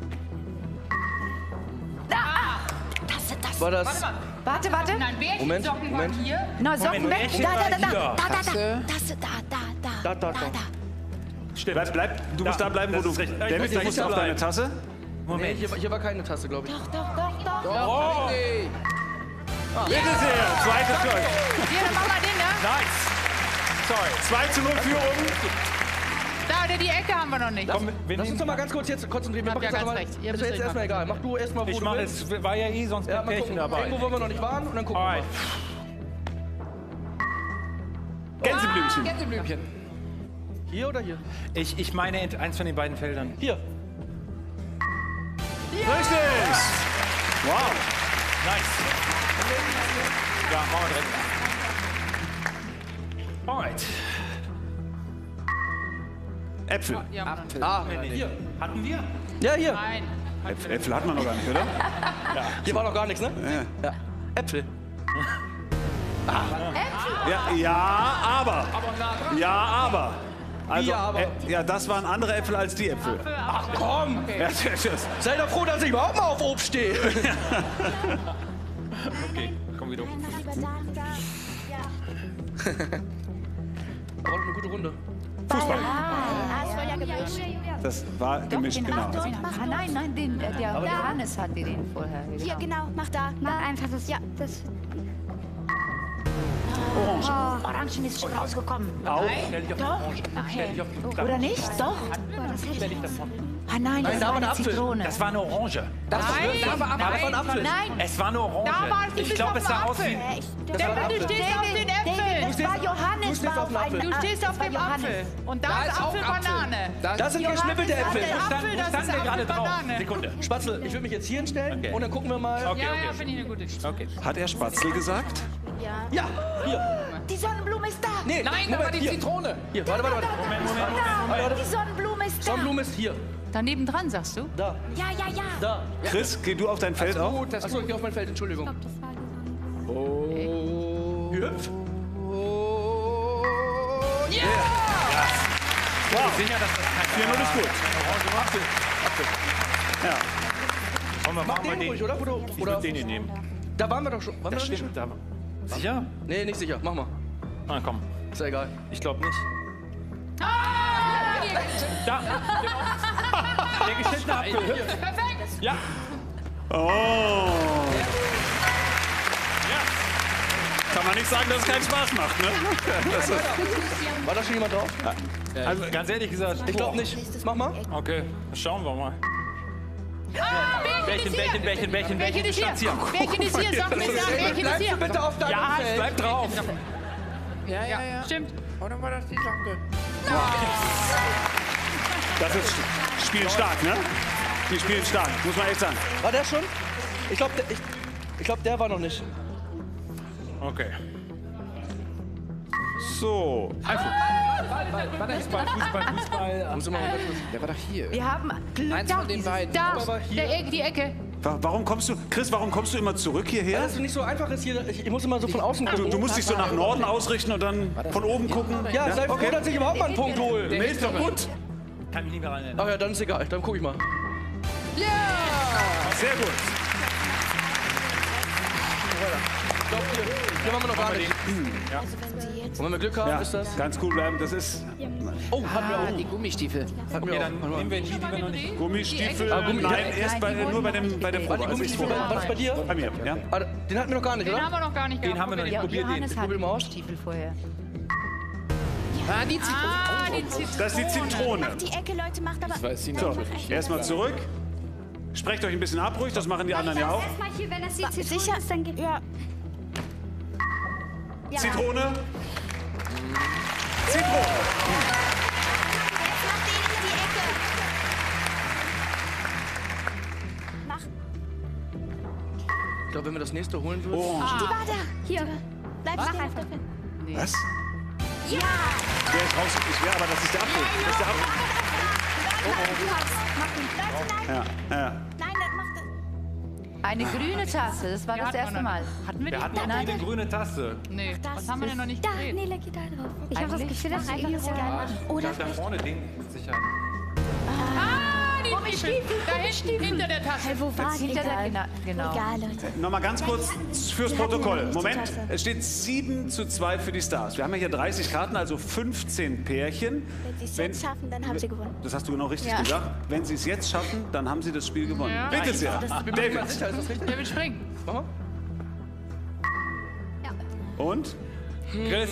Tasse. Tasse, Tasse. War das... Warte, warte. Nein, Moment, Bärchensocken Moment. waren hier. Na, Socken weg. Bärchen Da, da, da, war da. hier. Da, da, da. Tasse. Tasse, da, da, da. Da, da, da. Stimmt. Bleib, bleib, du musst da bleiben, wo das du... ist richtig. Ich David, muss du da musst hinter auf deine bleiben. Tasse. Nee, Moment. hier, war- hier war keine Tasse, glaube ich. Doch, doch, doch, doch. Oh. Richtig. Bitte sehr, zweites Tor. Hier, dann machen wir den, ne? Nice. Sorry. zwei zu null Führung. Da, oder die Ecke haben wir noch nicht. Komm, wir Lass uns nehmen- doch mal ganz kurz jetzt konzentrieren. Wir Habt machen ihr jetzt ganz aber- recht. Ihr Ist müsst jetzt euch erstmal egal. Mach du erstmal, wo Ich du mache willst. es, war ja eh sonst Ja, kein mal Pärchen gucken. dabei. Irgendwo, wo wir noch nicht waren und dann gucken wir Alright. mal. Gänseblümchen. Gänseblümchen. Hier oder hier? Ich, ich meine ent- eins von den beiden Feldern. Hier. Richtig. Wow. Nice. Ja, machen wir direkt. Alright. Äpfel. Hier haben wir noch nicht. Ah, Hier. Hatten wir? ja, hier. Nein. Äpfel, Äpfel hat man noch gar nicht, oder? Hier war noch gar nichts, ne? Ja. Ja. Äpfel. Ja, ja, aber. Ja, aber. Also, Wie aber? Ä- ja, das waren andere Äpfel als die Äpfel. Ach komm. Ja, das ist- Sei doch froh, dass ich überhaupt mal auf Obst stehe. Okay, komm wieder. Lieber da, da. Ja. Aber eine gute Runde. Fußball. Ah, es war ja gemischt. Das war gemischt, Den genau. hat er. Ah, nein, nein, den, äh, der Johannes hatte den vorher. Hier, genau, mach da. Mach einfach das. Ja. Das. Orange. Orangen ist schon rausgekommen. Auch. Stell dich auf die Doch? Orange. Stell dich auf die Okay. Oder nicht? Doch. Stell dich davon. Ah nein, das da war war eine ein Apfel. Zitrone. Das war eine Orange. Das Nein, war, das war, nein, das war ein Apfel. Nein. Es war eine Orange. Da war- du ich bist glaube, auf es sah dem aus wie... Apfel. Das war ein David, du Apfel. stehst auf den David, Äpfeln. das war Johannes. du stehst war auf dem Apfel. Du stehst auf dem Apfel. Und da, Da ist ist auch Apfel, Apfel. Banane. Das sind geschnippelte Äpfel. Der Wo stand- Apfel, wo das standen ist wir gerade Apfel, drauf? Banane. Sekunde. Spatzel, ich würde mich jetzt hier hinstellen Okay. und dann gucken wir mal. Okay, Ja, ja, okay. finde ich eine gute Geschichte. Okay. Hat er Spatzel gesagt? Ja. Ja, hier. Die Sonnenblume ist da. Nee, Nein, da war die hier. Zitrone. Hier, warte, warte, warte. Moment, Moment, Moment. Da. Die Sonnenblume ist da. Sonnenblume ist hier. Daneben dran, sagst du? Da, Ja, ja, ja. da. Chris, geh du auf dein Feld auch? Gut, das ist Achso, ich gut. gehe auf mein Feld, Entschuldigung. Das war die Sonnenblume. Hüpf. Yeah! Wir sehen ja, dass das kein vier null ist gut. Apfel. Apfel. Ja. Komm, wir Mach machen mal den den. ruhig, oder? Oder, Ich oder? würde den hier nehmen. Da waren wir doch schon. Waren wir Das doch nicht stimmt. schon? Da. Sicher? Nee, nicht sicher. Mach mal. Ah, komm. Ist ja egal. Ich glaube nicht. Da. Der geschnittene Apfel. Perfekt. Ja. Oh. Kann man nicht sagen, dass es keinen Spaß macht, ne? Das ist, War da schon jemand drauf? Also, ganz ehrlich gesagt. Ich glaube nicht. Mach mal. Okay, schauen wir mal. Ah, Bärchen, Bärchen, Bärchen, Bärchen, Bärchen ist hier. Stand's hier. Bärchen ist hier, sag mir da. Bärchen ist Bleibst hier. du bitte auf deinem Ja, es Feld? bleibt drauf. Ja, ja, ja. Stimmt. Oder war das die Socke? das ist spielen stark, ne? Die spielen stark, muss man echt sagen. War der schon? Ich glaube, ich, Ich glaube, der war noch nicht. Okay. So. Also. War da Fußball, Fußball, Fußball. Muss immer mal Der war doch hier. Wir haben Glück. Eins da, von den dieses- beiden. Da, Aber hier- der Ecke, die Ecke. Wa- Warum kommst du, Chris, warum kommst du immer zurück hierher? Weil das nicht so einfach ist hier. Ich, ich muss immer so von außen gucken. Du, du musst dich so nach Norden ausrichten und dann von oben gucken. Ja, sei froh, okay. dass ich überhaupt mal einen Punkt hole. Nee, ist doch gut. Kann mich nicht mehr rein erinnern. Ach ja, dann ist egal. Dann guck ich mal. Ja! Sehr gut. Ich glaube, hier, hier machen wir noch gar nicht. Und wenn wir Glück haben, Ja, ist das... ganz cool bleiben. Das ist Oh, hatten wir Ah, auch. die Gummistiefel. Hatten Okay, wir dann auch. nehmen wir die, die wir noch nicht. Gummistiefel. Ah, Gummi- Nein, ja, erst bei, nur bei, dem, bei der War Probe. die Also ich Gummistiefel, probe. war das bei dir? Bei mir, ja. Ah, den hatten wir noch gar nicht, Den oder? haben wir noch gar nicht Den gehabt. haben wir noch nicht. Ja, Probier den. Johannes hat Probier mal aus. Stiefel vorher. Ah, die Zitrone. Ah, die Zitrone. Das ist die Zitrone. Die Ecke, Leute, macht aber... Das weiß sie So, natürlich. erstmal zurück. Sprecht euch ein bisschen ab, ruhig. Das machen die anderen ja auch. Erstmal hier, wenn das die Zitrone Sicher? ist, dann geht... Ja. Ja. Zitrone. Zitrone. Jetzt mach den in die Ecke. Mach. Ich glaube, wenn wir das nächste holen würden... Oh. Die war da. Hier. Bleib Mach stehen. einfach. Nee. Was? Ja. Der ist raus. Ich, ja, aber das ist der Apfel. Das ist der Apfel. Leute, nein. Ja, ja. Nein, das macht das. Eine grüne Tasse, das war Die das hatten erste wir noch Mal. nicht. Hatten wir Wir die? hatten noch nie eine grüne Taste. Nee, was haben wir denn noch nicht Da, gedreht? Nele, geh da drauf. Ich habe das Eigentlich Gefühl, dass wir irgendwie so geil machen. Oder Da vorne, den sicher. Ah, die Stiefel. Da hinten, hinter der Tasse. Hey, wo war die? Hinter der, Egal. genau. Egal, Leute. Nochmal ganz kurz fürs Die hatten Protokoll. ja nicht die Moment, Tasse. es steht sieben zu zwei für die Stars. Wir haben ja hier dreißig Karten, also fünfzehn Pärchen. Wenn sie es jetzt schaffen, dann haben sie gewonnen. Das hast du genau richtig Ja. gesagt. Wenn sie es jetzt schaffen, dann haben sie das Spiel gewonnen. Ja. Bitte sehr. Ich bin mir nicht David. sicher, ist das richtig? Der will springen. Mach mal. Und? Chris.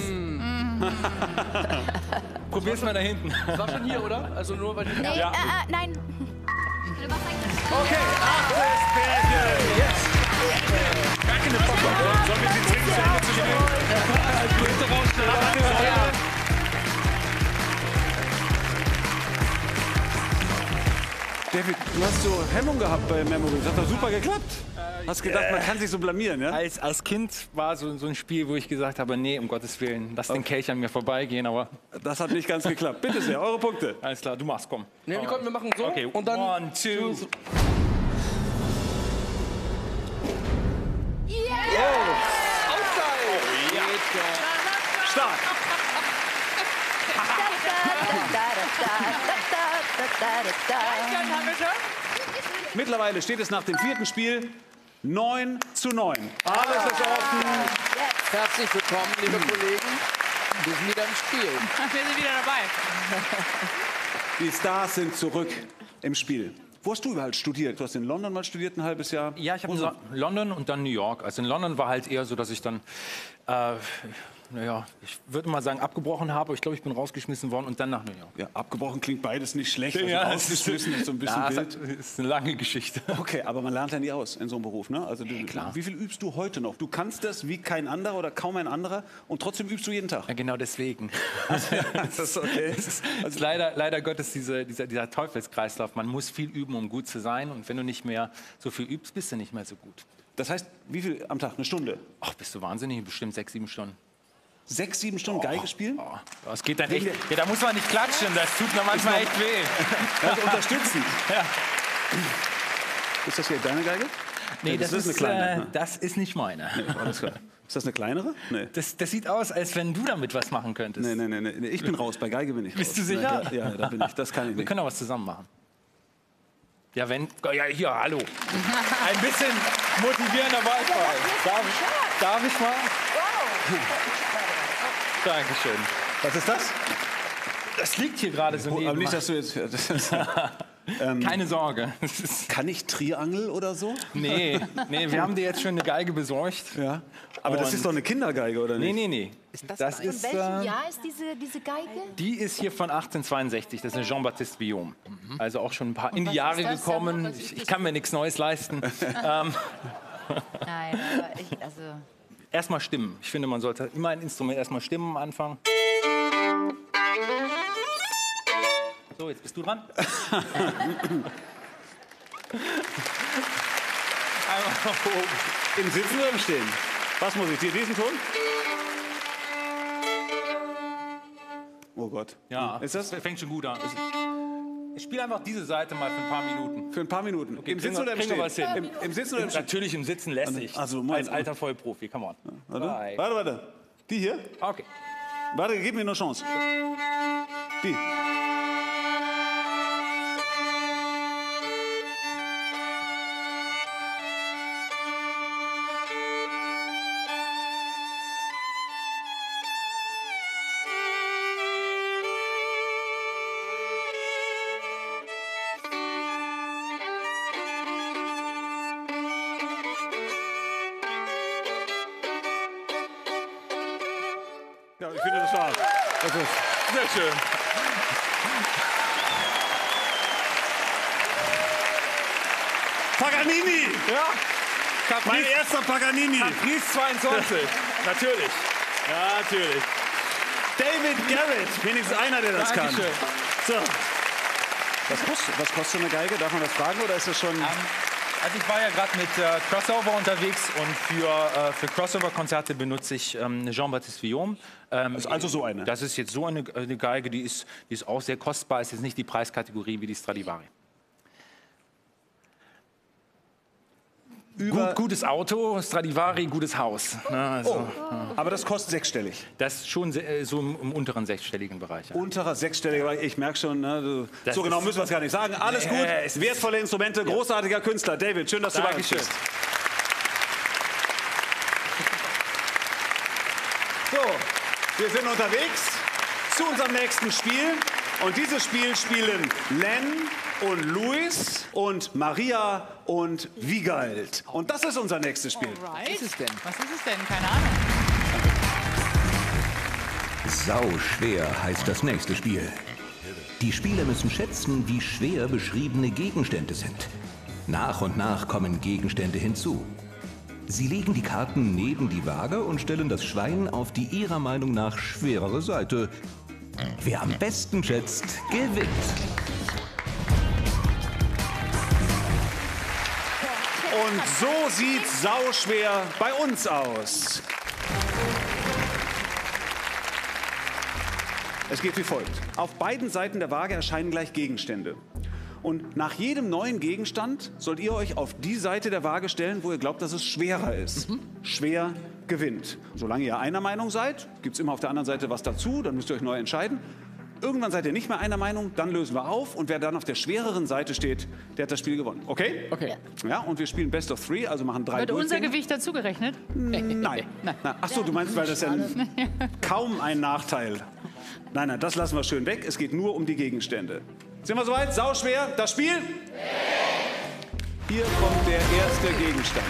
Probier's mal da hinten. Das war schon hier, oder? Also nur weil die... Nee, Ja. äh, äh, nein. Okay, achtes Pärchen. Jetzt. Gar keine Bock auf. Sollen wir sie zwingen, zu Ende zu spielen? Grüße raus. David, du hast so Hemmung gehabt bei Memory. Das hat doch super geklappt. Hast gedacht, man kann sich so blamieren, ja? Als, als Kind war so, so ein Spiel, wo ich gesagt habe, nee, um Gottes Willen, lass den Kelch an mir vorbeigehen, aber Das hat nicht ganz geklappt. Bitte sehr, eure Punkte. alles klar, du machst, komm. Nee, wir konnten wir machen so Okay, und dann... one, two. Stark. Dann haben wir schon. Mittlerweile steht es nach dem vierten Spiel neun zu neun. Alles ist offen. Herzlich willkommen, liebe Kollegen. Wir sind wieder im Spiel. Wir sind wieder dabei. Die Stars sind zurück im Spiel. Wo hast du überall studiert? Du hast in London mal studiert, ein halbes Jahr? Ja, ich habe Wo in so- Lo- London und dann New York. Also in London war halt eher so, dass ich dann, äh, naja, ich würde mal sagen, abgebrochen habe. Ich glaube, ich bin rausgeschmissen worden und dann nach New York. Ja, abgebrochen klingt beides nicht schlecht. Also Ja, ausgeschmissen ist so ein bisschen Ja, wild. das ist eine lange Geschichte. Okay, aber man lernt ja nie aus in so einem Beruf, ne? Also du, klar. wie viel übst du heute noch? Du kannst das wie kein anderer oder kaum ein anderer und trotzdem übst du jeden Tag. Ja, genau deswegen. Das ist okay. Es ist, es ist leider, leider Gottes diese, dieser, dieser Teufelskreislauf. Man muss viel üben, um gut zu sein. Und wenn du nicht mehr so viel übst, bist du nicht mehr so gut. Das heißt, wie viel am Tag? Eine Stunde? Ach, bist du wahnsinnig? Bestimmt sechs, sieben Stunden. Sechs, sieben Stunden Geige spielen? Oh, das geht dann echt. Ja, da muss man nicht klatschen. Das tut mir manchmal echt weh. Also unterstützen. Ja. Ist das hier deine Geige? Nee, das, das ist, ist eine kleine, äh, ne? das ist nicht meine. Alles klar. Ist das eine kleinere? Nee. Das, das sieht aus, als wenn du damit was machen könntest. Nee, nee, nee, nee. Ich bin raus. Bei Geige bin ich raus. Bist du sicher? Ja, ja, da bin ich. Das kann ich Wir nicht. können auch was zusammen machen. Ja, wenn. Ja, hier, hallo. Ein bisschen motivierender Beifall. Darf, darf ich mal? Dankeschön. Was ist das? Das liegt hier gerade so neben. Aber nicht, dass du jetzt... Das ist, ähm, Keine Sorge. kann ich Triangel oder so? Nee, nee, wir haben dir jetzt schon eine Geige besorgt. Ja. Aber das Und- ist doch eine Kindergeige, oder Nee, nicht? nee, nee. das Das ein- ist, Welchem äh, Jahr ist diese, diese Geige? die ist hier von achtzehnhundertzweiundsechzig. Das ist eine Jean-Baptiste Guillaume. Also auch schon ein paar in die was Jahre ist das? gekommen. Was ist Ich, das? ich kann mir nichts Neues leisten. ähm, Nein, aber ich, also... erstmal Stimmen. Ich finde, man sollte immer ein Instrument erstmal Stimmen am Anfang. So, jetzt bist du dran. Einmal nach oben. Im Sitzen oder im Stehen? Was muss ich dir? Diesen Ton? Oh Gott. Ja, ist das? fängt schon gut an. Ich spiele einfach diese Seite mal für ein paar Minuten. Für ein paar Minuten. Okay, Im Sitzen oder im Stehen? Was hin. Im, Im Sitzen oder im Stehen? Natürlich im Sitzen lässig. Also, als alter Vollprofi, come on. Warte, warte, warte. Die hier? Okay. Warte, gib mir eine Chance. Die. Ja, ich finde das stark. Das ist sehr schön. Paganini! Ja. Caprice, mein erster Paganini. Caprice zweiundzwanzig. Natürlich. Ja, natürlich. David Garrett. Wenigstens einer, der das Dankeschön. kann. So. Was kostet, was kostet so eine Geige? Darf man das fragen oder ist das schon... Um, Also ich war ja gerade mit äh, Crossover unterwegs und für, äh, für Crossover-Konzerte benutze ich ähm, Jean-Baptiste Vuillaume. Ähm, das ist also so eine? Das ist jetzt so eine, eine Geige, die ist, die ist auch sehr kostbar, ist jetzt nicht die Preiskategorie wie die Stradivari. Gut, gutes Auto, Stradivari, gutes Haus. Ne, also, oh. ja. Aber das kostet sechsstellig? Das ist schon se so im, im unteren sechsstelligen Bereich. Ja. Unterer sechsstelliger Bereich, ich merke schon, ne, du, so ist, genau müssen wir es gar nicht sagen. Alles gut, äh, wertvolle Instrumente, ja. Großartiger Künstler. David, schön, dass du bei uns bist. So, wir sind unterwegs zu unserem nächsten Spiel. Und dieses Spiel spielen Len und Luis und Maria und Wiegald. Und das ist unser nächstes Spiel. Alright. Was ist es denn? Was ist es denn? Keine Ahnung. Sauschwer heißt das nächste Spiel. Die Spieler müssen schätzen, wie schwer beschriebene Gegenstände sind. Nach und nach kommen Gegenstände hinzu. Sie legen die Karten neben die Waage und stellen das Schwein auf die ihrer Meinung nach schwerere Seite. Wer am besten schätzt, gewinnt. Und so sieht Sauschwer bei uns aus. Es geht wie folgt. Auf beiden Seiten der Waage erscheinen gleich Gegenstände. Und nach jedem neuen Gegenstand sollt ihr euch auf die Seite der Waage stellen, wo ihr glaubt, dass es schwerer ist. Mhm. Schwer gewinnt. Solange ihr einer Meinung seid, gibt es immer auf der anderen Seite was dazu, dann müsst ihr euch neu entscheiden. Irgendwann seid ihr nicht mehr einer Meinung, dann lösen wir auf und wer dann auf der schwereren Seite steht, der hat das Spiel gewonnen. Okay? Okay. Ja, und wir spielen Best of Three, also machen drei Wird unser Durchgänge. Gewicht dazugerechnet? Nein. Nein. Ach so, du meinst, weil das ja kaum ein Nachteil. Nein, nein, das lassen wir schön weg. Es geht nur um die Gegenstände. Sind wir soweit? Sauschwer, das Spiel? Hier kommt der erste Gegenstand.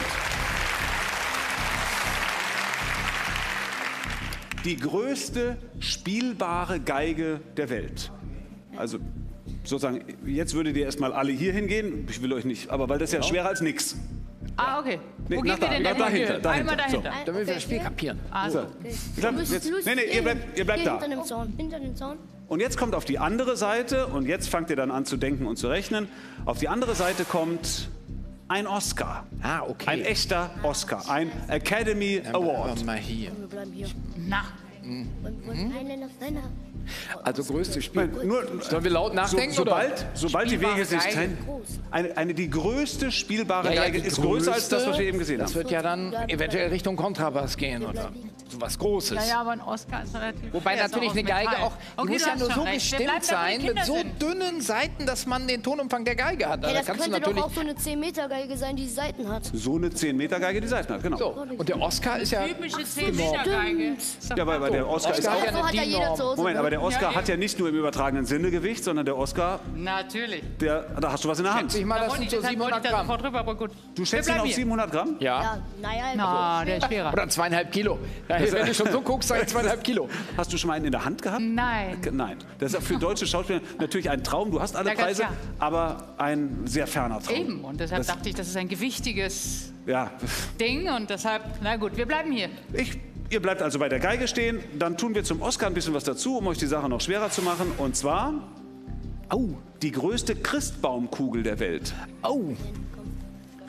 Die größte spielbare Geige der Welt. Also sozusagen, jetzt würdet ihr erstmal alle hier hingehen. Ich will euch nicht, aber weil das ist ja schwerer als nix. Ah, okay. Nee, Wo gehen wir da, denn da, denn dahinter, hin? dahinter. Einmal dahinter. So, damit wir das Spiel kapieren. Also. So. Ich glaub, jetzt, nee, nee, ihr bleibt, ihr bleibt da. Hinter dem Zaun. Hinter dem Zaun. Und jetzt kommt auf die andere Seite, und jetzt fangt ihr dann an zu denken und zu rechnen. Auf die andere Seite kommt ein Oscar. Ah, okay. Ein echter Oscar. Ein Academy Award. Mal hier. Wir bleiben hier. Na. Und, und Einländer, Nein, Also größte Spiel. Nur, Sollen wir laut nachdenken? so, sobald, oder? sobald die Wege sich Geige. trennen. Eine, eine, die größte spielbare Ja, ja, Geige die ist größer als das, was wir eben gesehen Das haben. wird ja dann eventuell Richtung Kontrabass gehen oder sowas Großes. Ja, ja, aber ein Oscar ist relativ Wobei schwer, ist natürlich auch eine aus Geige Metall. auch, die Okay, muss du ja hast nur schon so recht. Wir bestimmt bleiben da, wo die sein, mit Kinder so sind. dünnen Seiten, dass man den Tonumfang der Geige hat. Hey, Da das kannst du könnte doch natürlich auch so eine zehn Meter Geige sein, die Seiten hat. So eine zehn Meter Geige, die Seiten hat, genau. so. Und der Oscar ist ja Typische zehn Meter Geige. Ja, weil, weil der Oscar, Oscar ist hat auch... ja eine So hat ja jeder zu Hause. Moment, aber der Oscar Ja, hat ja nicht nur im übertragenen Sinne Gewicht, sondern der Oscar, Natürlich. der, da hast du was in der Hand. Schätze ich mal, Da das wollte sind ich, so deshalb wollte ich siebenhundert da Gramm. sofort drüber, aber gut. Du schätzt Wir ihn auf bleiben siebenhundert Gramm? Ja. Ja, naja, Na, der ist schwerer. Oder zweieinhalb Kilo. Ja, wenn du schon so guckst, sag ich zweieinhalb Kilo. Hast du schon mal einen in der Hand gehabt? Nein. Nein. Das ist auch für deutsche Schauspieler natürlich ein Traum. Du hast alle Ja, ganz Preise, klar. aber ein sehr ferner Traum. Eben. Und deshalb Das- dachte ich, das ist ein gewichtiges Ja. Ding. Und deshalb, na gut, wir bleiben hier. Ich, ihr bleibt also bei der Geige stehen. Dann tun wir zum Oscar ein bisschen was dazu, um euch die Sache noch schwerer zu machen. Und zwar Au. die größte Christbaumkugel der Welt. Au.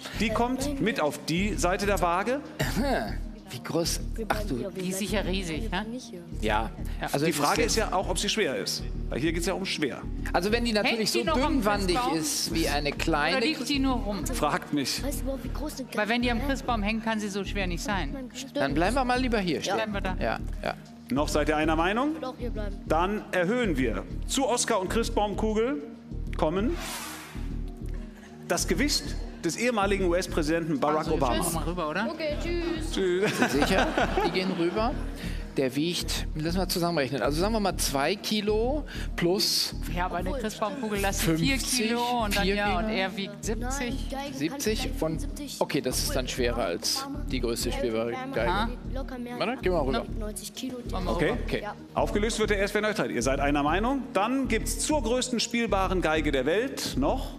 Die kommt mit auf die Seite der Waage. Wie groß? Ach du. Die ist sicher riesig, ne? Ja. Also Die es Frage ist ist ja auch, ob sie schwer ist. Weil hier geht es ja um schwer. Also wenn die natürlich Hängt so die noch am dünnwandig Christbaum? ist wie eine Oder kleine... liegt die nur rum? Fragt mich. Weißt du überhaupt, wie groß eine Weil wenn die am Christbaum hängt, kann sie so schwer nicht sein. Dann bleiben wir mal lieber hier stehen. Bleiben wir da. Ja, ja. Noch seid ihr einer Meinung? Doch, hier bleiben. Dann erhöhen wir. Zu Oscar und Christbaumkugel kommen das Gewicht des ehemaligen U S-Präsidenten Barack Also, Obama. tschüss. Mal rüber, oder? Okay, tschüss. Tschüss. Sicher? Die gehen rüber. Der wiegt, lass mal zusammenrechnen. Also sagen wir mal zwei Kilo plus Ja, aber eine Christbaumkugel lasst vier fünfzig, Kilo und dann vier ja, und Gänge. er wiegt siebzig. siebzig von... Okay, das ist dann schwerer als die größte schwere Geige. Aha. Locker mehr. Warte, geh mal rüber. neunzig Kilo. Okay. Okay. Aufgelöst wird er erst, wenn ihr euch teilt. Ihr seid einer Meinung. Dann gibt es zur größten spielbaren Geige der Welt noch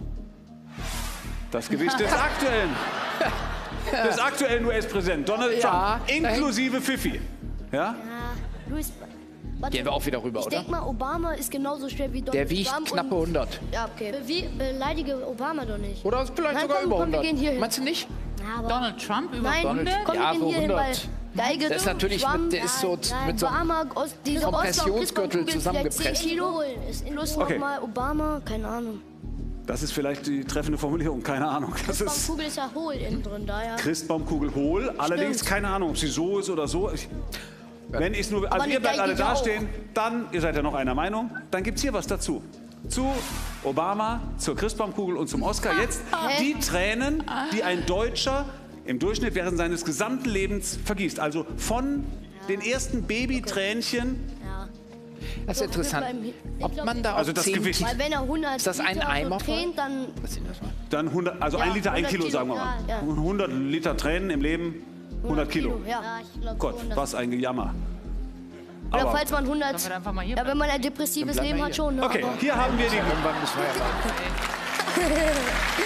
das Gewicht des aktuellen, des aktuellen U S-Präsidenten Donald Ja, Trump, inklusive Fifi. Ja? Ja, Luis, warte. Gehen wir auch wieder rüber, Ich oder? denke mal, Obama ist genauso schwer wie Donald Der wiegt Trump. knappe und- hundert. Ja, okay. Wie beleidige Obama doch nicht. Oder vielleicht Nein, sogar komm, über komm, wir hundert. gehen hier hin. Meinst du nicht? Ja, aber Donald Trump über Nein, hundert? komm, Ja, wir gehen für hier hin, weil hundert. Geige, Das ist natürlich Trump, mit- der ist so ja, mit so einem Obama, Os, diese Kompressionsgürtel zusammengepresst. zehn Kilo, plus Okay. nochmal Obama, keine Ahnung. Das ist vielleicht die treffende Formulierung, keine Ahnung. Das ist Christbaumkugel ist ja hohl innen drin, daher. Christbaumkugel hohl. Allerdings keine Ahnung, ob sie so ist oder so. Ich, wenn ich nur, also eine ihr bleibt Geige alle ja auch. dastehen, dann, ihr seid ja noch einer Meinung, dann gibt es hier was dazu. Zu Obama, zur Christbaumkugel und zum Oscar. Jetzt die Tränen, die ein Deutscher im Durchschnitt während seines gesamten Lebens vergießt. Also von den ersten Babytränchen. Ja. Das ist interessant. Ob man da Also auch das zehn Gewicht. Weil wenn er hundert Ist das ein Liter Eimer so voll? tränt, dann Was sind das mal? Dann hundert, also Ja, ein Liter, ein hundert Kilo, Kilo, sagen wir mal. ja, ja. hundert Liter Tränen im Leben, hundert Kilo. Ja, ich glaube Gott, schon. dass- was ein Gejammer. Oder Aber, falls man hundert. Sollen wir einfach mal hier Ja, wenn man ein depressives Dann bleiben Leben wir hat, hier. schon. Ne? okay, Aber hier haben wir die. Irgendwann müssen wir ja mal.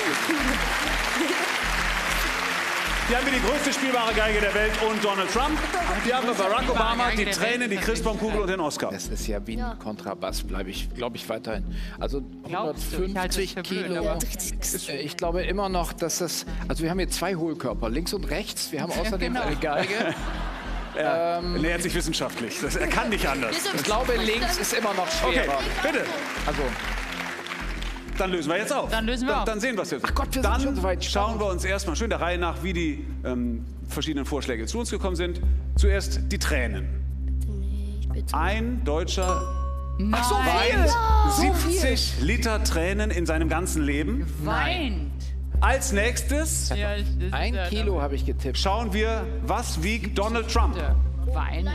Hier haben wir die größte spielbare Geige der Welt und Donald Trump. Hier haben wir Barack Obama, die Tränen, die Christbaumkugel und den Oscar. Das ist ja wie ein Kontrabass, bleibe ich, glaube ich, weiterhin. Also Glaubst du? Ich halte es hundertfünfzig für blöd, Kilo. aber- Äh, Ich glaube immer noch, dass das. Also wir haben hier zwei Hohlkörper, links und rechts. Wir haben außerdem genau. eine Geige. Er nähert sich wissenschaftlich. Das, er kann nicht anders. Ich glaube, links ist immer noch Okay, schwerer. bitte. Also, Dann lösen wir jetzt auf. Dann lösen wir dann, auf. Dann sehen wir es jetzt. Ach Gott, wir sind dann schon so weit. schauen wir uns erstmal schön der Reihe nach, wie die ähm, verschiedenen Vorschläge zu uns gekommen sind. Zuerst die Tränen. Ein Deutscher Ach so, weint siebzig Liter Tränen in seinem ganzen Leben. Weint. Als nächstes Ja, das ist ein ja Kilo habe ich getippt. schauen wir, was wiegt Donald Trump. Weint.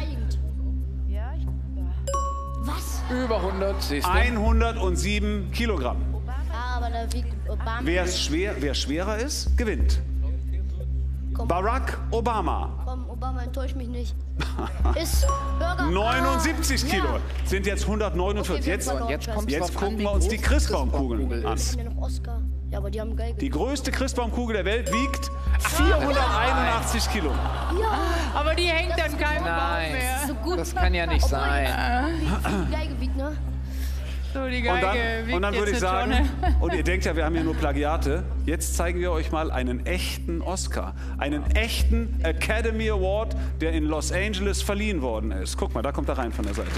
was? Über hundert, siehst du? hundertsieben Kilogramm. Ja, aber da wiegt Obama. Wer, schwer, wer schwerer ist, gewinnt. Barack Obama, Komm, Obama, enttäusch mich nicht. Ist Burger. neunundsiebzig Ah, Kilo. Ja. Sind jetzt hundertneunundvierzig. Okay, wir Jetzt, haben Jetzt kommt jetzt drauf gucken an, wir wie uns die groß Christbaumkugeln Christbaumkugel an. ist. Ja noch Oscar. Ja, aber die haben geil. Die größte Christbaumkugel der Welt wiegt vierhunderteinundachtzig Kilo. Aber die hängt an keinem Baum Nein, mehr. So gut. das kann ja nicht sein. Die Geige wiegt, ne? So, die Und Geige dann, wiegt und dann würde ich jetzt eine sagen, Tonne. und ihr denkt ja, wir haben hier nur Plagiate. Jetzt zeigen wir euch mal einen echten Oscar. Einen echten Academy Award, der in Los Angeles verliehen worden ist. Guck mal, da kommt er rein von der Seite.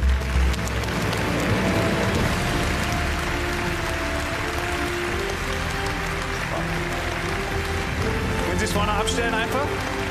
Können Sie es vorne abstellen einfach?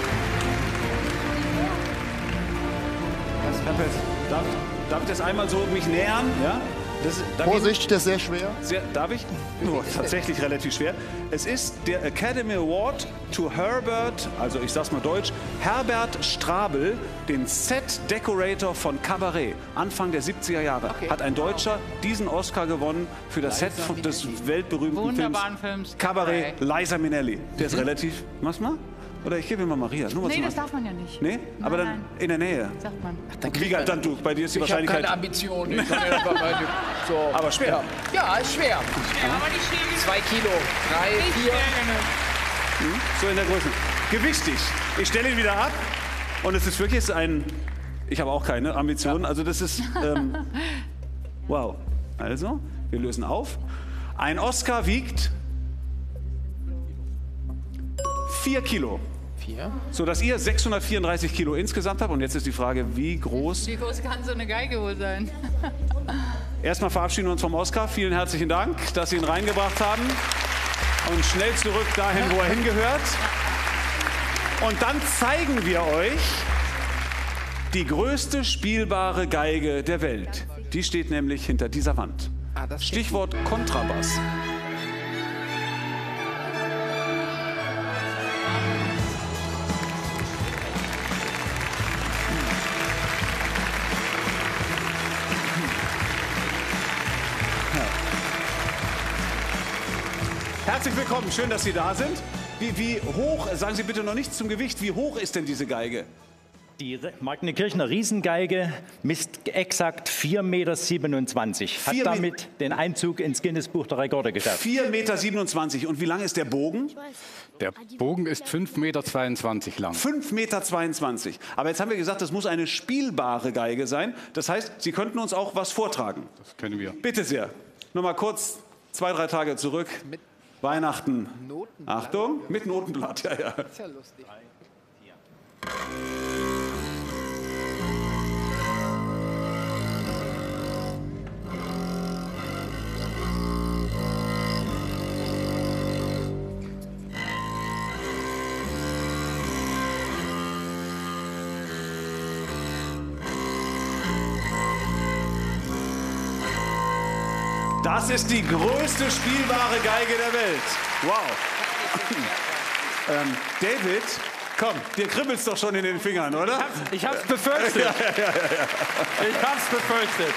Darf, ich- darf, darf ich das einmal so mich nähern? Ja? Das, darf ich- Vorsicht, der ist sehr schwer. Sehr, darf ich? Nur tatsächlich relativ schwer. Es ist der Academy Award to Herbert, also ich sag's mal deutsch, Herbert Strabel, den Set Decorator von Cabaret. Anfang der siebziger Jahre hat ein Deutscher diesen Oscar gewonnen für das Set von- des weltberühmten Wunderbaren Films Films Cabaret, Cabaret. Liza Minnelli. Der ist relativ, mach's mal? Oder ich gebe ihm mal Maria. Nur mal Nee, zum das Beispiel. darf man ja nicht. Nee? Aber Nein, dann nein. in der Nähe. Sagt man. Dann Wie gesagt, dann du. Bei dir ist die Ich habe Wahrscheinlichkeit. keine Ambitionen. Ich kann ja einfach mal so. Aber schwer. Ja, ist schwer. Aber nicht schwer genug. Zwei Kilo, drei, Nicht vier. schwer genug. So in der Größe. Gewichtig. Ich stelle ihn wieder ab. Und es ist wirklich jetzt ein. Ich habe auch keine Ambitionen. Also, das ist. Ähm, wow. Also, wir lösen auf. Ein Oscar wiegt vier Kilo. Vier. So dass ihr sechshundertvierunddreißig Kilo insgesamt habt. Und jetzt ist die Frage, wie groß? Wie groß kann so eine Geige wohl sein? Erstmal verabschieden wir uns vom Oskar. Vielen herzlichen Dank, dass Sie ihn reingebracht haben. Und schnell zurück dahin, wo er hingehört. Und dann zeigen wir euch die größte spielbare Geige der Welt. Die steht nämlich hinter dieser Wand. Stichwort Kontrabass. Herzlich willkommen, schön, dass Sie da sind. Wie, wie hoch, sagen Sie bitte noch nichts zum Gewicht, wie hoch ist denn diese Geige? Die Magdenkirchener Riesengeige misst exakt vier Meter siebenundzwanzig. Hat damit den Einzug ins Guinness-Buch der Rekorde geschafft. vier Meter siebenundzwanzig. Und wie lang ist der Bogen? Der Bogen ist fünf Meter zweiundzwanzig lang. fünf Meter zweiundzwanzig. Aber jetzt haben wir gesagt, das muss eine spielbare Geige sein. Das heißt, Sie könnten uns auch was vortragen. Das können wir. Bitte sehr. Nur mal kurz zwei, drei Tage zurück. Mit Weihnachten. Notenblatt. Achtung, mit Notenblatt. Ja, ja. Das ist ja lustig. Das ist die größte spielbare Geige der Welt. Wow. ähm, David, komm, dir kribbelt's doch schon in den Fingern, oder? Ich hab's, ich hab's befürchtet. Ja, ja, ja, ja. Ich hab's befürchtet.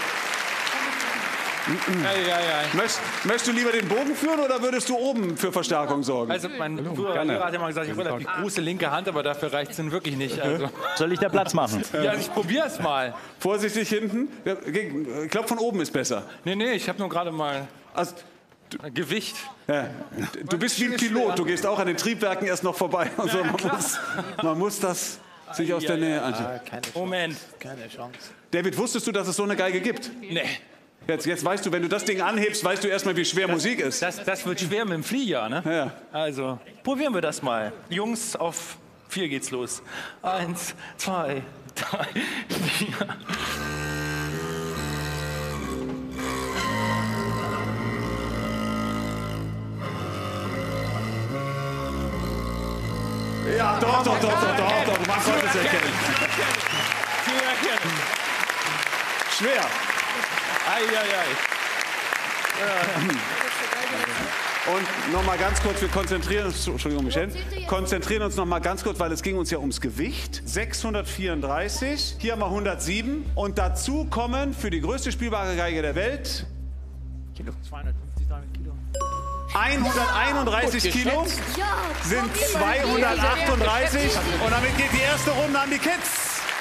Ei, ei, ei. Möcht, möchtest du lieber den Bogen führen oder würdest du oben für Verstärkung sorgen? Also mein Bruder hat immer gesagt, ich habe relativ große linke Hand, aber dafür reicht es dann wirklich nicht. Also. Soll ich da Platz machen? Ja, ich probiere es mal. Vorsichtig hinten. Ich glaube, von oben ist besser. Nee, nee, ich habe nur gerade mal also, du, Gewicht. Ja. Du bist wie ein Pilot, du gehst auch an den Triebwerken erst noch vorbei. Also, man, muss, man muss das sich aus der Nähe anschauen. Moment. Keine Chance. David, wusstest du, dass es so eine Geige gibt? Nee. Jetzt, jetzt weißt du, wenn du das Ding anhebst, weißt du erstmal, wie schwer das, Musik ist. Das, das wird schwer mit dem Flieger, ne? Ja. Also, probieren wir das mal. Jungs, auf vier geht's los. Eins, zwei, drei, vier. Ja, doch, doch, doch, doch, doch, doch. Man konnte es erkennen. Zu erkennen. Schwer. Ei, ei, ei. Ja. Und noch mal ganz kurz, wir konzentrieren uns, Entschuldigung, Michelle, konzentrieren uns noch mal ganz kurz, weil es ging uns ja ums Gewicht. sechshundertvierunddreißig, hier haben wir hundertsieben und dazu kommen für die größte spielbare Geige der Welt Kilo. zweihundertfünfzig, dreihundert Kilo. hunderteinunddreißig Kilo sind zweihundertachtunddreißig und damit geht die erste Runde an die Kids.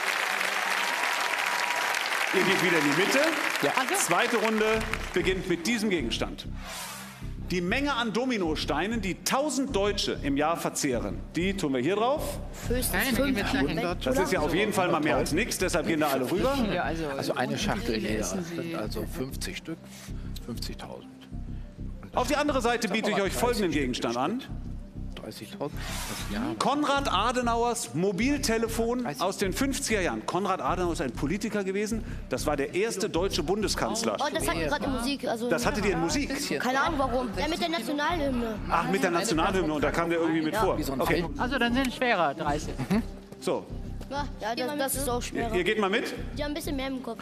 Ihr geht wieder in die Mitte. Ja. Zweite Runde beginnt mit diesem Gegenstand. Die Menge an Dominosteinen, die tausend Deutsche im Jahr verzehren, die tun wir hier drauf. Das ist ja auf jeden Fall mal mehr als nichts, deshalb gehen da alle rüber. Ja, also, also eine Schachtel jeder, also fünfzig Stück, fünfzigtausend. Auf die andere Seite biete ich euch folgenden Gegenstand an. dreißigtausend. Konrad Adenauers Mobiltelefon aus den fünfziger Jahren. Konrad Adenauer ist ein Politiker gewesen. Das war der erste deutsche Bundeskanzler. Oh, das hatten wir gerade in Musik. Also, das hattet ihr in Musik? Keine Ahnung warum. Ja, mit der Nationalhymne. Ach, mit der Nationalhymne. Und da kam der irgendwie mit vor. Okay. Also dann sind es schwerer, dreißig. So. Ja, das, das ist auch schwerer. Ihr geht mal mit? Die haben ein bisschen mehr im Kopf.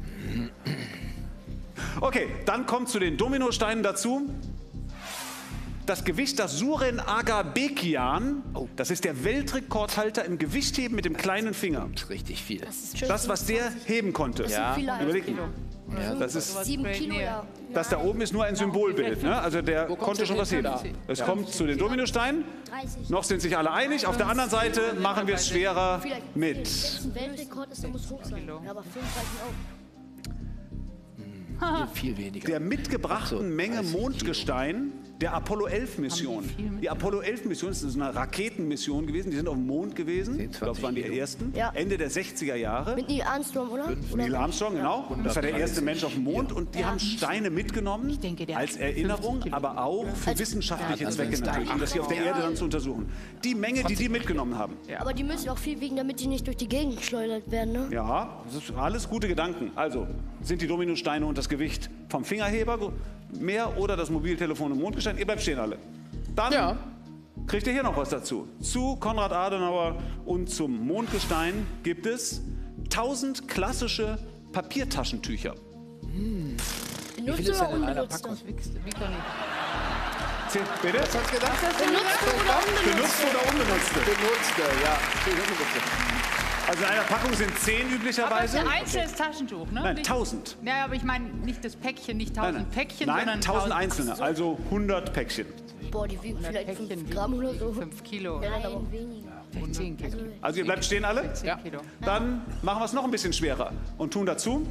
Okay, dann kommt zu den Dominosteinen dazu das Gewicht, das Suren Agabekian, oh, das ist der Weltrekordhalter im Gewichtheben mit dem kleinen Finger. Das ist richtig viel. Das, ist das was der heben konnte. Das ja. Überleg mal. Ja, das ist sieben Kilo, ja. Das da oben ist nur ein Symbolbild. Ne? Also der konnte schon was heben. Es ja. kommt zu den Dominosteinen. Noch sind sich alle einig. Auf der anderen Seite machen wir es schwerer mit. Wenn es ein Weltrekord ist, dann muss hoch sein. Ja, aber fünf reichen auch. Viel, viel weniger. Der mitgebrachten Menge Mondgestein der Apollo elf Mission. Die Apollo elf Mission ist eine Raketenmission gewesen. Die sind auf dem Mond gewesen. Ich glaube, das waren die ersten. Ja. Ende der sechziger Jahre. Mit Neil Armstrong, oder? Neil Armstrong, genau. Ja. Das war der erste Mensch auf dem Mond. Ja. Und die Ja. haben Steine mitgenommen, denke, als Erinnerung, aber auch für wissenschaftliche Ja, Zwecke also natürlich, um das hier auf der Ja. Erde dann zu untersuchen. Die Menge, die die mitgenommen haben. Aber die müssen auch viel wiegen, damit die nicht durch die Gegend geschleudert werden, ne? Ja, das ist alles gute Gedanken. Also, sind die Dominosteine und das Gewicht vom Fingerheber mehr oder das Mobiltelefon im Mondgestein? Ihr bleibt stehen alle. Dann Ja. kriegt ihr hier noch was dazu. Zu Konrad Adenauer und zum Mondgestein gibt es tausend klassische Papiertaschentücher. Hm. Wie Benutzt viel ist oder denn in einer unbenutzt? Packung? Zählt, bitte? Was hast du gedacht? Benutzt oder unbenutzt? Benutzt oder unbenutzte? Benutzte, ja. Also in einer Packung sind zehn Aber es üblicherweise. ist ein einzelnes Taschentuch, ne? Nein, Nicht- tausend. Ja, aber ich meine nicht das Päckchen, nicht Nein, tausend nein. Päckchen, Nein, sondern tausend einzelne, also hundert Päckchen. Boah, die wiegen vielleicht fünf Gramm oder so. fünf Kilo. Ja, aber weniger. zehn Kilo. Also ihr bleibt stehen alle? zehn Kilo. Dann machen wir es noch ein bisschen schwerer und tun dazu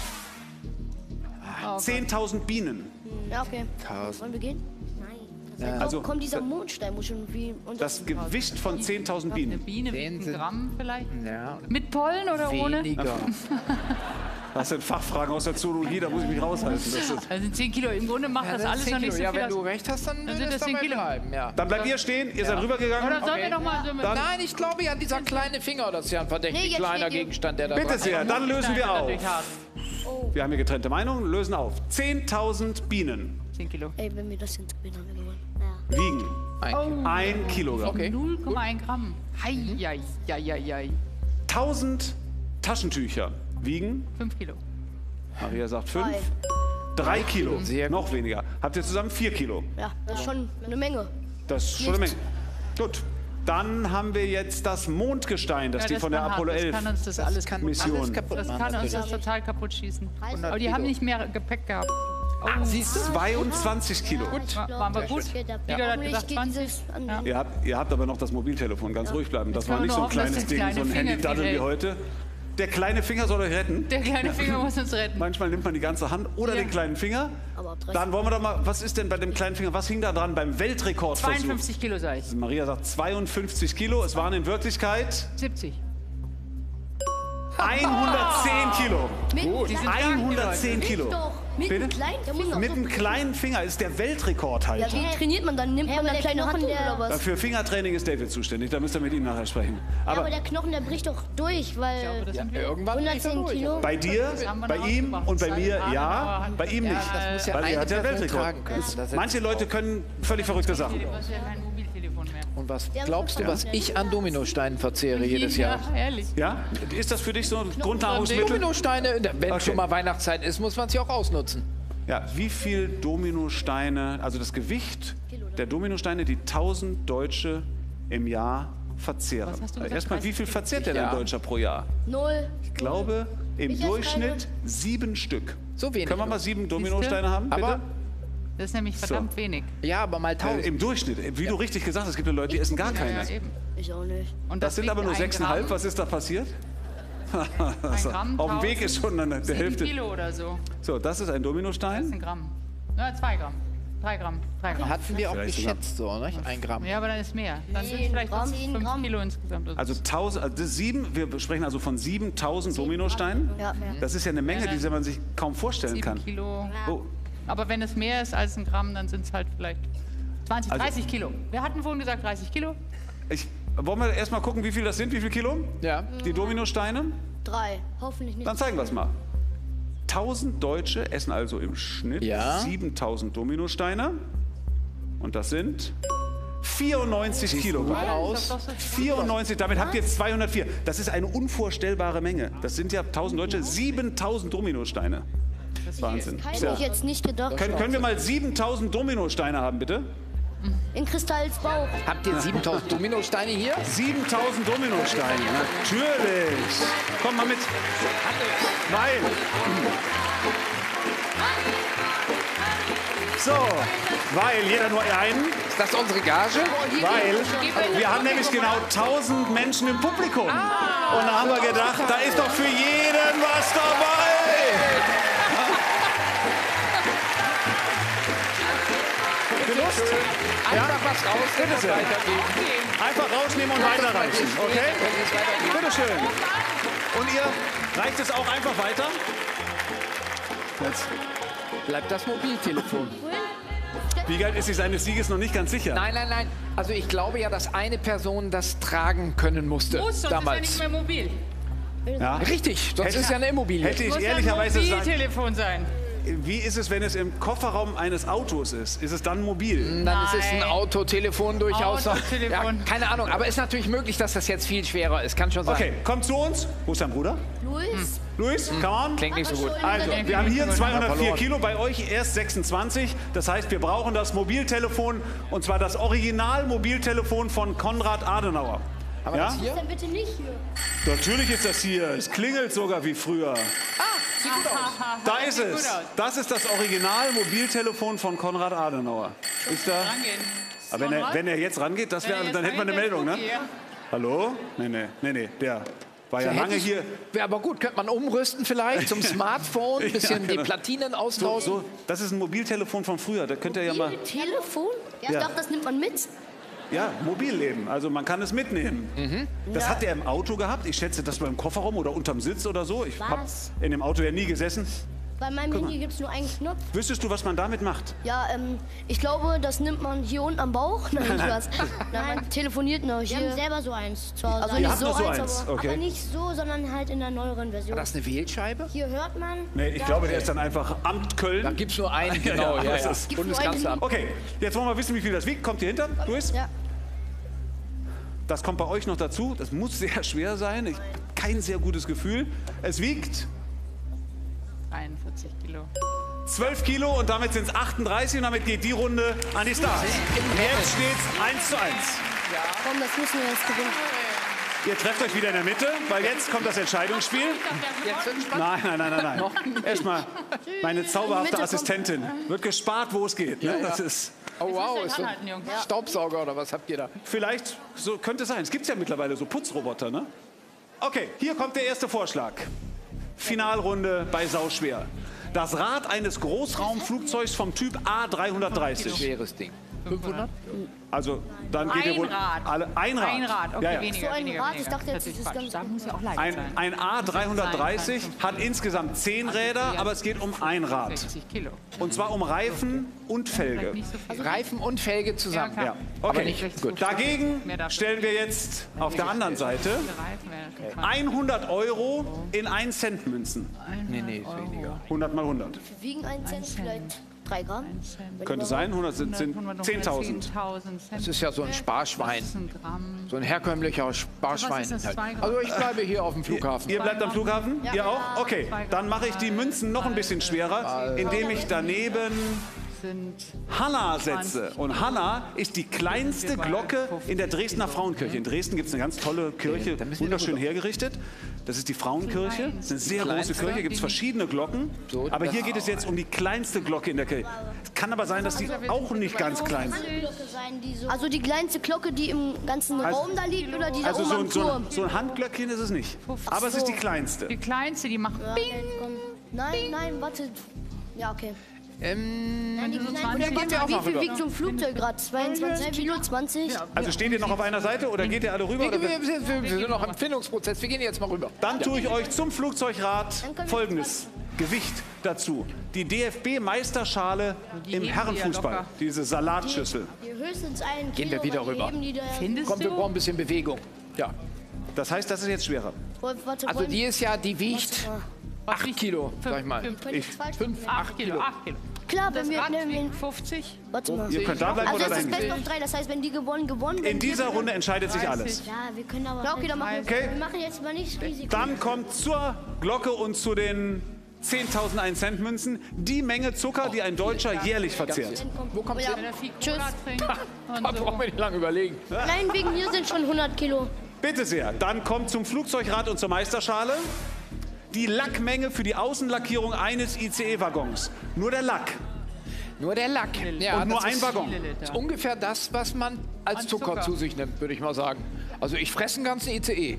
Oh, zehntausend Bienen. Ja, okay. Tausend. Wollen wir gehen? Nein. Also, Also, kommt dieser Mondstein, wo schon wie... Und Das Gewicht von zehntausend Eine Bienen. Biene Zehn wiegt sind- ein Gramm vielleicht? Ja. Mit Pollen oder ohne? Weniger. Das sind Fachfragen aus der Zoologie, da muss ich mich raushalten. Das ist Also zehn Kilo. Im Grunde macht Ja, das das alles zehn noch nicht Kilo. so Ja, viel wenn aus. du recht hast, dann, Dann würde sind es das zehn dabei Kilo. bleiben. Ja. Dann bleibt ihr stehen, ihr seid rübergegangen. Oder sollen Okay. wir noch mal so mit Dann- Nein, ich glaube ja, dieser kleine Finger, das ist ja ein verdächtig Nee, jetzt kleiner steht die- Gegenstand, der da Bitte dran sehr, ist. dann lösen wir auf. Natürlich hart. Wir haben hier getrennte Meinungen, lösen auf. zehntausend Bienen zehn Kilo. Ey, wenn wir das jetzt gewinnen, haben wir gewonnen. wiegen Ein Kilo. ein Kilogramm. Okay. null Komma eins Gramm. Hei, hei, hei, hei, hei. tausend Taschentücher wiegen, fünf Kilo. Maria sagt fünf, Drei. drei Kilo, Sehr noch weniger. Habt ihr zusammen vier Kilo? Ja, das ist schon eine Menge. Das ist schon eine Menge. Nichts. Gut, dann haben wir jetzt das Mondgestein, das Ja, die das von der kann hart. Apollo Das elf kann uns das alles kann Mission. alles kaputt Das machen, kann uns das natürlich. total kaputt schießen. hundert Aber die Kilo. haben nicht mehr Gepäck gehabt. Oh, Siehst du? zweiundzwanzig Kilo. wa- waren wir gut? Geht ab. Igor hat Hoffentlich gesagt geht zwanzig. dieses an- Ja. Ihr habt, ihr habt aber noch das Mobiltelefon, ganz ruhig bleiben. Das Jetzt war können nicht wir so ein nur hoffen, kleines dass Ding, der so ein kleine Handy-Daddel Finger wie heute. Der kleine Finger soll euch retten. Der kleine Finger muss uns retten. Manchmal nimmt man die ganze Hand oder Ja. den kleinen Finger. Aber ab dreißig. Dann wollen wir doch mal, was ist denn bei dem kleinen Finger, was hing da dran beim Weltrekordversuch? zweiundfünfzig Kilo sag ich. Maria sagt zweiundfünfzig Kilo, es waren in Wirklichkeit siebzig. hundertzehn Kilo. Mit, Die sind stark, hundertzehn Nicht Kilo. doch. Mit Bitte? einem kleinen Finger. Mit einem kleinen Finger ist der Weltrekordhalter. Ja, wie trainiert man dann? Nimmt man dann kleine Handtuch oder was? Für Fingertraining ist David zuständig, da müsst ihr mit ihm nachher sprechen. Ja, Aber aber der Knochen, der bricht doch durch, weil Das sind wir. Irgendwann bricht er hundertzehn durch. Kilo. bei dir, haben wir bei noch ihm ausgemacht. und bei mir Zwei ja, Arme, bei ihm ja, nicht. Das muss ja Weil er eine hat ja Person Weltrekord. tragen können. Das ist- Manche Leute können völlig verrückte Sachen. Du hast ja kein Mobiltelefon mehr. Und was Ja, glaubst du, ja. was ich an Dominosteinen verzehre jedes Jahr? Ja, ehrlich. Ja? Ist das für dich so ein Grundnahrungsmittel? Dominosteine, wenn Okay. schon mal Weihnachtszeit ist, muss man sie auch ausnutzen. Ja, wie viel Dominosteine, also das Gewicht der Dominosteine, die tausend Deutsche im Jahr verzehren? Was hast du gesagt? Erstmal, wie viel verzehrt denn Ja. ein Deutscher pro Jahr? Null. Ich glaube, im Ich esse Durchschnitt sieben Stück. So wenig. Können wir mal sieben Dominosteine haben, bitte? Aber Das ist nämlich verdammt wenig. ja, aber mal Äh, tausend. Im Durchschnitt. Wie du richtig gesagt hast, es gibt ja Leute, die essen gar Ja, keine. ja, eben. Ich auch nicht. Und Das sind wiegt aber nur ein sechseinhalb. Gramm. Was ist da passiert? Ein Gramm, Auf dem Weg ist schon eine, der sieben Hälfte. Kilo oder so. So, das ist ein Das ist Dominostein. ein Gramm. Na, zwei Gramm. Drei Gramm. Drei Gramm. Hatten wir auch Vielleicht sogar. geschätzt, so, nicht? Ein Gramm. Ja, aber dann ist mehr. Dann sind es Zehn vielleicht Gramm, fünf zehn Gramm. Kilo insgesamt. oder so. Also, tausend, also das sieben, wir sprechen also von siebentausend Dominosteinen. Ja, ja. Das ist ja eine Menge, Ja, die man sich kaum vorstellen Sieben kann. Kilo. Oh, Aber wenn es mehr ist als ein Gramm, dann sind es halt vielleicht zwanzig, Also- dreißig Kilo. Wir hatten vorhin gesagt dreißig Kilo. ich, wollen wir erst mal gucken, wie viel das sind? Wie viel Kilo? Ja. Die Dominosteine? Drei. Hoffentlich nicht. Dann zeigen wir es mal. tausend Deutsche essen also im Schnitt Ja. siebentausend Dominosteine. Und das sind vierundneunzig Kilogramm. Aus. vierundneunzig, damit habt ihr zweihundertvier. Das ist eine unvorstellbare Menge. Das sind ja tausend Deutsche, siebentausend Dominosteine. Wahnsinn. Hätte ich jetzt nicht gedacht. Können, können wir mal siebentausend Dominosteine haben, bitte? In Kristalls Bauch. Habt ihr siebentausend Dominosteine hier? siebentausend Dominosteine, natürlich. Komm mal mit. Weil. So, weil jeder nur einen. Ist das unsere Gage? Weil wir haben nämlich genau tausend Menschen im Publikum. Und da haben wir gedacht, da ist doch für jeden was dabei. Lust? Einfach was rausnehmen und weitergeben. Einfach rausnehmen und weiterreichen. Okay? Bitte schön. Und ihr reicht es auch einfach weiter? Jetzt. Bleibt das Mobiltelefon. Wiegald ist sich seines Sieges noch nicht ganz sicher. Nein, nein, nein. Also ich glaube ja, dass eine Person das tragen können musste Muss, sonst damals. ist ja nicht mehr mobil. Ja. Richtig, sonst Hätte- ist ja eine Immobilie. Hätte ich Muss ehrlicherweise ein sagen, Mobiltelefon sein. wie ist es, wenn es im Kofferraum eines Autos ist? Ist es dann mobil? Dann ist es ein Nein. Autotelefon durchaus. Autotelefon. Ja, keine Ahnung, aber ist natürlich möglich, dass das jetzt viel schwerer ist. Kann schon sein. Okay, kommt zu uns. Wo ist dein Bruder? Luis? Luis, come on. Klingt nicht so gut. Also, wir haben hier zweihundertvier verloren. Kilo, bei euch erst sechsundzwanzig. Das heißt, wir brauchen das Mobiltelefon, und zwar das Original-Mobiltelefon von Konrad Adenauer. Aber Ja? das hier? Dann bitte nicht hier. Natürlich ist das hier. Es klingelt sogar wie früher. Sieht gut aus. Da ist Sieht gut es. aus. Das ist das Original-Mobiltelefon von Konrad Adenauer. Ist da? Rangehen. Aber wenn er, Konrad? wenn er jetzt rangeht, das wär, Wenn er dann jetzt hätten wir eine rangeht, Meldung, ne? okay, ja. Hallo? Nee, nee, nee, nee, der war ja Da lange hätte ich- hier. Wäre aber gut, könnte man umrüsten vielleicht zum Smartphone, ein bisschen Ja, genau. die Platinen So, austauschen. so, das ist ein Mobiltelefon von früher. Da könnt ihr ja mal. Telefon? Ja, ich Ja. dachte, das nimmt man mit. Ja, mobil eben. Also man kann es mitnehmen. Mhm. Das Ja. hat er im Auto gehabt. Ich schätze, das war im Kofferraum oder unterm Sitz oder so. Ich habe Was? in dem Auto ja nie gesessen. Bei meinem Guck mal. Handy gibt es nur einen Knopf. Wüsstest du, was man damit macht? Ja, ähm, ich glaube, das nimmt man hier unten am Bauch. Nein, Nein, nein. Spaß. Nein, man telefoniert noch hier. Wir haben selber so eins zu Hause. Also Ihr nicht habt so nur so eins, eins, aber, okay. aber nicht so, sondern halt in der neueren Version. War das eine Wählscheibe? Hier hört man. Nee, ich da- glaube, der ist dann einfach Amt Köln. Da gibt es nur einen, genau. Ja, Ja, das ja. ist- Gibt's nur Bundeskanzleramt. Okay, jetzt wollen wir wissen, wie viel das wiegt. Kommt ihr hinter? Luis? Ja. Das kommt bei euch noch dazu. Das muss sehr schwer sein. Ich kein sehr gutes Gefühl. Es wiegt dreiundvierzig Kilo. zwölf Kilo und damit sind es achtunddreißig und damit geht die Runde an die Stars. Jetzt steht es eins zu eins. Komm, das müssen wir jetzt gewinnen. Ihr trefft euch wieder in der Mitte, weil jetzt kommt das Entscheidungsspiel. Jetzt wird's spannend. Nein, nein, nein, nein, nein. Erstmal meine zauberhafte Mitte kommt- Assistentin. Wird gespart, wo es geht. Ne? Das ist Oh wow, Jetzt ist so anhalten, Jungs. ein Staubsauger oder was habt ihr da? vielleicht, so könnte es sein. Es gibt ja mittlerweile so Putzroboter, ne? Okay, hier kommt der erste Vorschlag. Finalrunde bei Sauschwer. Das Rad eines Großraumflugzeugs vom Typ A dreihundertdreißig. Schweres Ding. fünfhundert? Also, dann geht ihr wohl Ein Rad. alle ein Rad. Ein Rad, okay, Ja, ja. weniger. So ein weniger, Rad, weniger. ich dachte jetzt, Natürlich das ist falsch. ganz- Da muss ja auch leicht Ein, sein. ein A dreihundertdreißig hat insgesamt zehn Räder, aber es geht um ein Rad. sechzig Kilo. Und zwar um Reifen und Felge. Nicht so viel. Reifen und Felge zusammen. Ja, Ja, klar. Aber okay. nicht Gut. Dagegen stellen wir jetzt auf der anderen Seite Reifen wäre hundert Euro in ein Cent Münzen. Nee, nee, ist weniger. hundert mal hundert. Wiegen einen Cent, vielleicht drei Gramm. Könnte sein, hundert sind, sind zehntausend. Das ist ja so ein Sparschwein. Gramm. So ein herkömmlicher Sparschwein. Was ist das, halt. zwei Gramm? Also ich bleibe hier auf dem Flughafen. Ihr bleibt am Flughafen? Ihr auch? Okay, dann mache ich die Münzen noch ein bisschen schwerer, indem ich daneben Sind Hanna setze. Und Hanna ist die kleinste Glocke in der Dresdner Frauenkirche. In Dresden gibt es eine ganz tolle Kirche, wunderschön hergerichtet. Das ist die Frauenkirche. Das ist eine sehr große Kirche, gibt es verschiedene Glocken. Aber hier geht es jetzt um die kleinste Glocke in der Kirche. Es kann aber sein, dass die auch nicht ganz klein sind. Also die kleinste Glocke, die im ganzen Also- Raum da liegt, oder die da Also oben so am ein, so, Turm? ein, so ein Handglöckchen ist es nicht. Aber es ist die kleinste. die kleinste, die macht Ja, Bing. okay, komm. Nein, nein, warte. Ja, okay. Ähm, Nein, die so kleine, zwanzig oder gehen wir warte, auch wie mal viel rüber. wiegt so ein Flugzeug gerade? zweiundzwanzig Kilo, zwanzig? Also steht ihr noch auf einer Seite oder geht ihr alle rüber? wir, Oder wir, wir, wir, wir sind noch im Findungsprozess. Wir gehen jetzt mal rüber. Dann tue ich euch zum Flugzeugrad folgendes Gewicht dazu. Die D F B-Meisterschale im heben die ja Herrenfußball. locker. Diese Salatschüssel. Die höchstens einen Gehen Kilo, wir wieder weil die rüber. heben die da- Findest Komm, wir du? brauchen ein bisschen Bewegung. Ja. Das heißt, das ist jetzt schwerer. Wolf, warte, Also wollen- die ist ja, die wiegt Was acht wiegt- Kilo, fünf- sag ich mal. fünf- Können Ich- ich falsch Fünf, acht Kilo, acht Kilo. Klar, Das wenn wir Rad nehmen. wiegt fünfzig. Warte mal. Ihr könnt da bleiben Also oder das ist dahin Best gehen. of drei, das heißt, wenn die gewonnen, gewonnen. In wenn wir dieser gewinnen- Runde entscheidet sich alles. Ja, wir können aber. Ja, okay, dann machen wir, Okay. wir machen jetzt mal nicht Risiko. Dann kommt zur Glocke und zu den zehntausend ein Cent Münzen die Menge Zucker, die ein Deutscher jährlich verzehrt. Wo kommt Ja. sie Wenn er viel Tschüss. Cola trinkt Da und brauchen so. wir nicht lange überlegen. Nein, wegen mir sind schon hundert Kilo. Bitte sehr. Dann kommt zum Flugzeugrad und zur Meisterschale die Lackmenge für die Außenlackierung eines I C E-Waggons. Nur der Lack. Nur der Lack. Ja, Und nur das ein ist, Waggon. ist ungefähr das, was man als An Zucker, Zucker. zu sich nimmt, würde ich mal sagen. Also ich fresse einen ganzen I C E.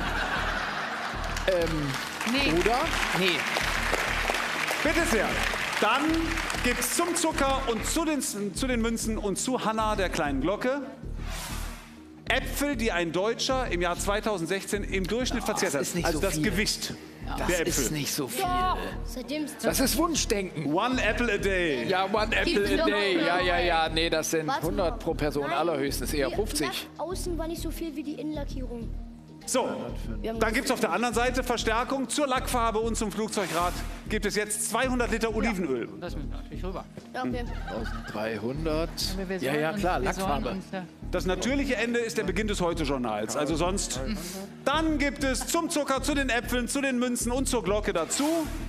ähm, Nee. Oder? Nee. Bitte sehr. Dann gibt es zum Zucker und zu den, zu den Münzen und zu Hanna, der kleinen Glocke, Äpfel, die ein Deutscher im Jahr zweitausendsechzehn im Durchschnitt verzehrt hat. ist nicht Also so das viel. Gewicht Das der Äpfel. ist nicht so viel. Seitdem Das ist Wunschdenken. One apple a day. Ja, one apple a day. Ja, ja, ja. Nee, das sind Warte hundert mal. pro Person, Nein, allerhöchstens eher die- fünfzig. Die Außen war nicht so viel wie die Innenlackierung. So, Wir haben dann gibt es auf der anderen Seite Verstärkung zur Lackfarbe und zum Flugzeugrad. Gibt es jetzt zweihundert Liter Olivenöl. Das müssen wir natürlich rüber. Ja, okay. dreizehnhundert. Wir Ja, sollen ja, uns- klar, wir sollen Lackfarbe. uns, äh, Das natürliche Ende ist der Beginn des Heute-Journals. Also sonst. Dann gibt es zum Zucker, zu den Äpfeln, zu den Münzen und zur Glocke dazu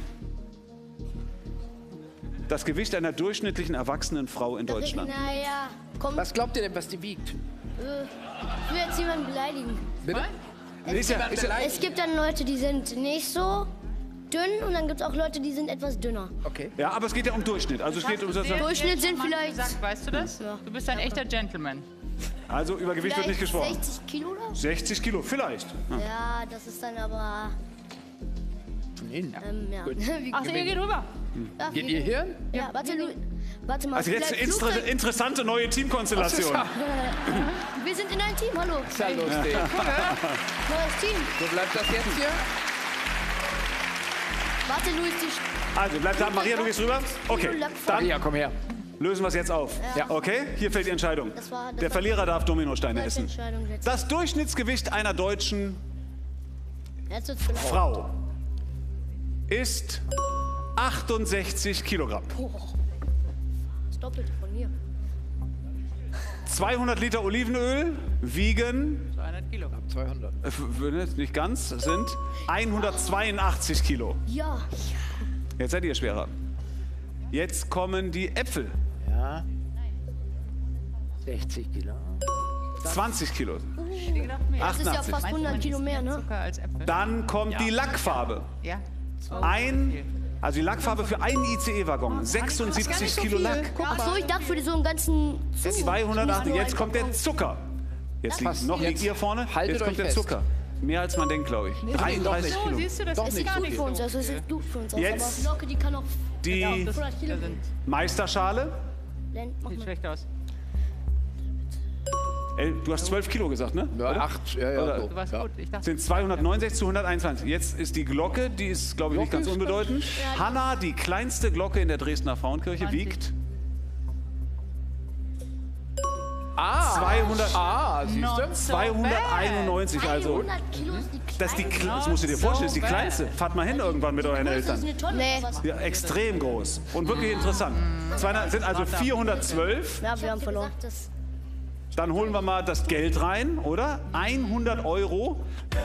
das Gewicht einer durchschnittlichen erwachsenen Frau in Deutschland. Naja, komm. Was glaubt ihr denn, was die wiegt? Äh, ich will jetzt jemanden beleidigen. Bitte? Ist ja, ist ja, Es gibt dann Leute, die sind nicht so dünn und dann gibt es auch Leute, die sind etwas dünner. Okay. ja, aber es geht ja um Durchschnitt. Also es geht um Sehr- Durchschnitt sehr sind charmant vielleicht- Gesagt, weißt du das? Du bist ein echter Gentleman. Also über Gewicht wird nicht Vielleicht gesprochen. sechzig Kilo oder? sechzig Kilo, vielleicht. Ja. Ja, das ist dann aber... Ähm, ja. Wie- Ach, ihr geht rüber. Ja, Geht wie- ihr hier? Ja, warte, Lu warte mal. Also jetzt eine vielleicht instre- Flugzeug- interessante neue Teamkonstellation. Wir sind in einem Team, hallo. Ist ja lustig. Neues Team. So bleibt das jetzt hier? Warte, Luis, die... Also bleibt da. Maria, du gehst rüber? Okay, dann Maria, komm her. lösen wir es jetzt auf. Ja. Okay, hier fällt die Entscheidung. Das war- das Der war- Verlierer darf Dominosteine Das war essen. die Entscheidung jetzt. Das Durchschnittsgewicht einer deutschen Jetzt wird's vielleicht... Frau ist achtundsechzig Kilogramm. Oh, das Doppelte von mir. zweihundert Liter Olivenöl wiegen, zweihundert Kilo. zweihundert. äh, f- nicht ganz, sind hundertzweiundachtzig Kilo. Ja. Jetzt seid ihr schwerer. Jetzt kommen die Äpfel. Ja. sechzig Kilo. zwanzig Kilo. Das ist ja achtundachtzig. fast hundert Kilo mehr, ne? Zucker als Äpfel. Dann kommt die Lackfarbe. Ja. Ein, also die Lackfarbe für einen I C E-Waggon. sechsundsiebzig Kilo Lack. Ach so, ich dachte für so einen ganzen... Zug. zweihundertachtzig. Jetzt kommt der Zucker. Jetzt liegt, Passt. noch liegt Jetzt ihr vorne. haltet Jetzt kommt euch der fest. Zucker. Mehr als man denkt, glaube ich. dreiunddreißig So, Kilo. siehst du, das Doch ist nicht gar so nicht Für so. uns, also es ist gut für uns. aus. Jetzt Aber Locke, die kann auch... Die hundert Kilo. Meisterschale. Len- mach Sieht mal. schlecht aus. Ey, du hast zwölf Kilo gesagt, ne? Ja, Oder? acht. Ja, ja, Oder? so. Du warst Ja. gut. Ich dachte, Sind zweihundertneunundsechzig zu hunderteinundzwanzig. Jetzt ist die Glocke, die ist, glaube ich, nicht Glocke ganz ist, unbedeutend. Hanna, die kleinste Glocke in der Dresdner Frauenkirche, zwanzig. wiegt Ah, zweihundert, ah, siehst du? zweihunderteinundneunzig. Also, hundert Kilo ist die das, ist die, kleine. Kle- das musst du dir vorstellen, das ist die bad. kleinste. Fahrt mal hin irgendwann mit euren Das ist Eltern. eine Tonne. Nee. Was? Ja, extrem groß und wirklich interessant. zweihundert sind also vierhundertzwölf. Ja, wir haben verloren. Dann holen wir mal das Geld rein, oder? hundert Euro.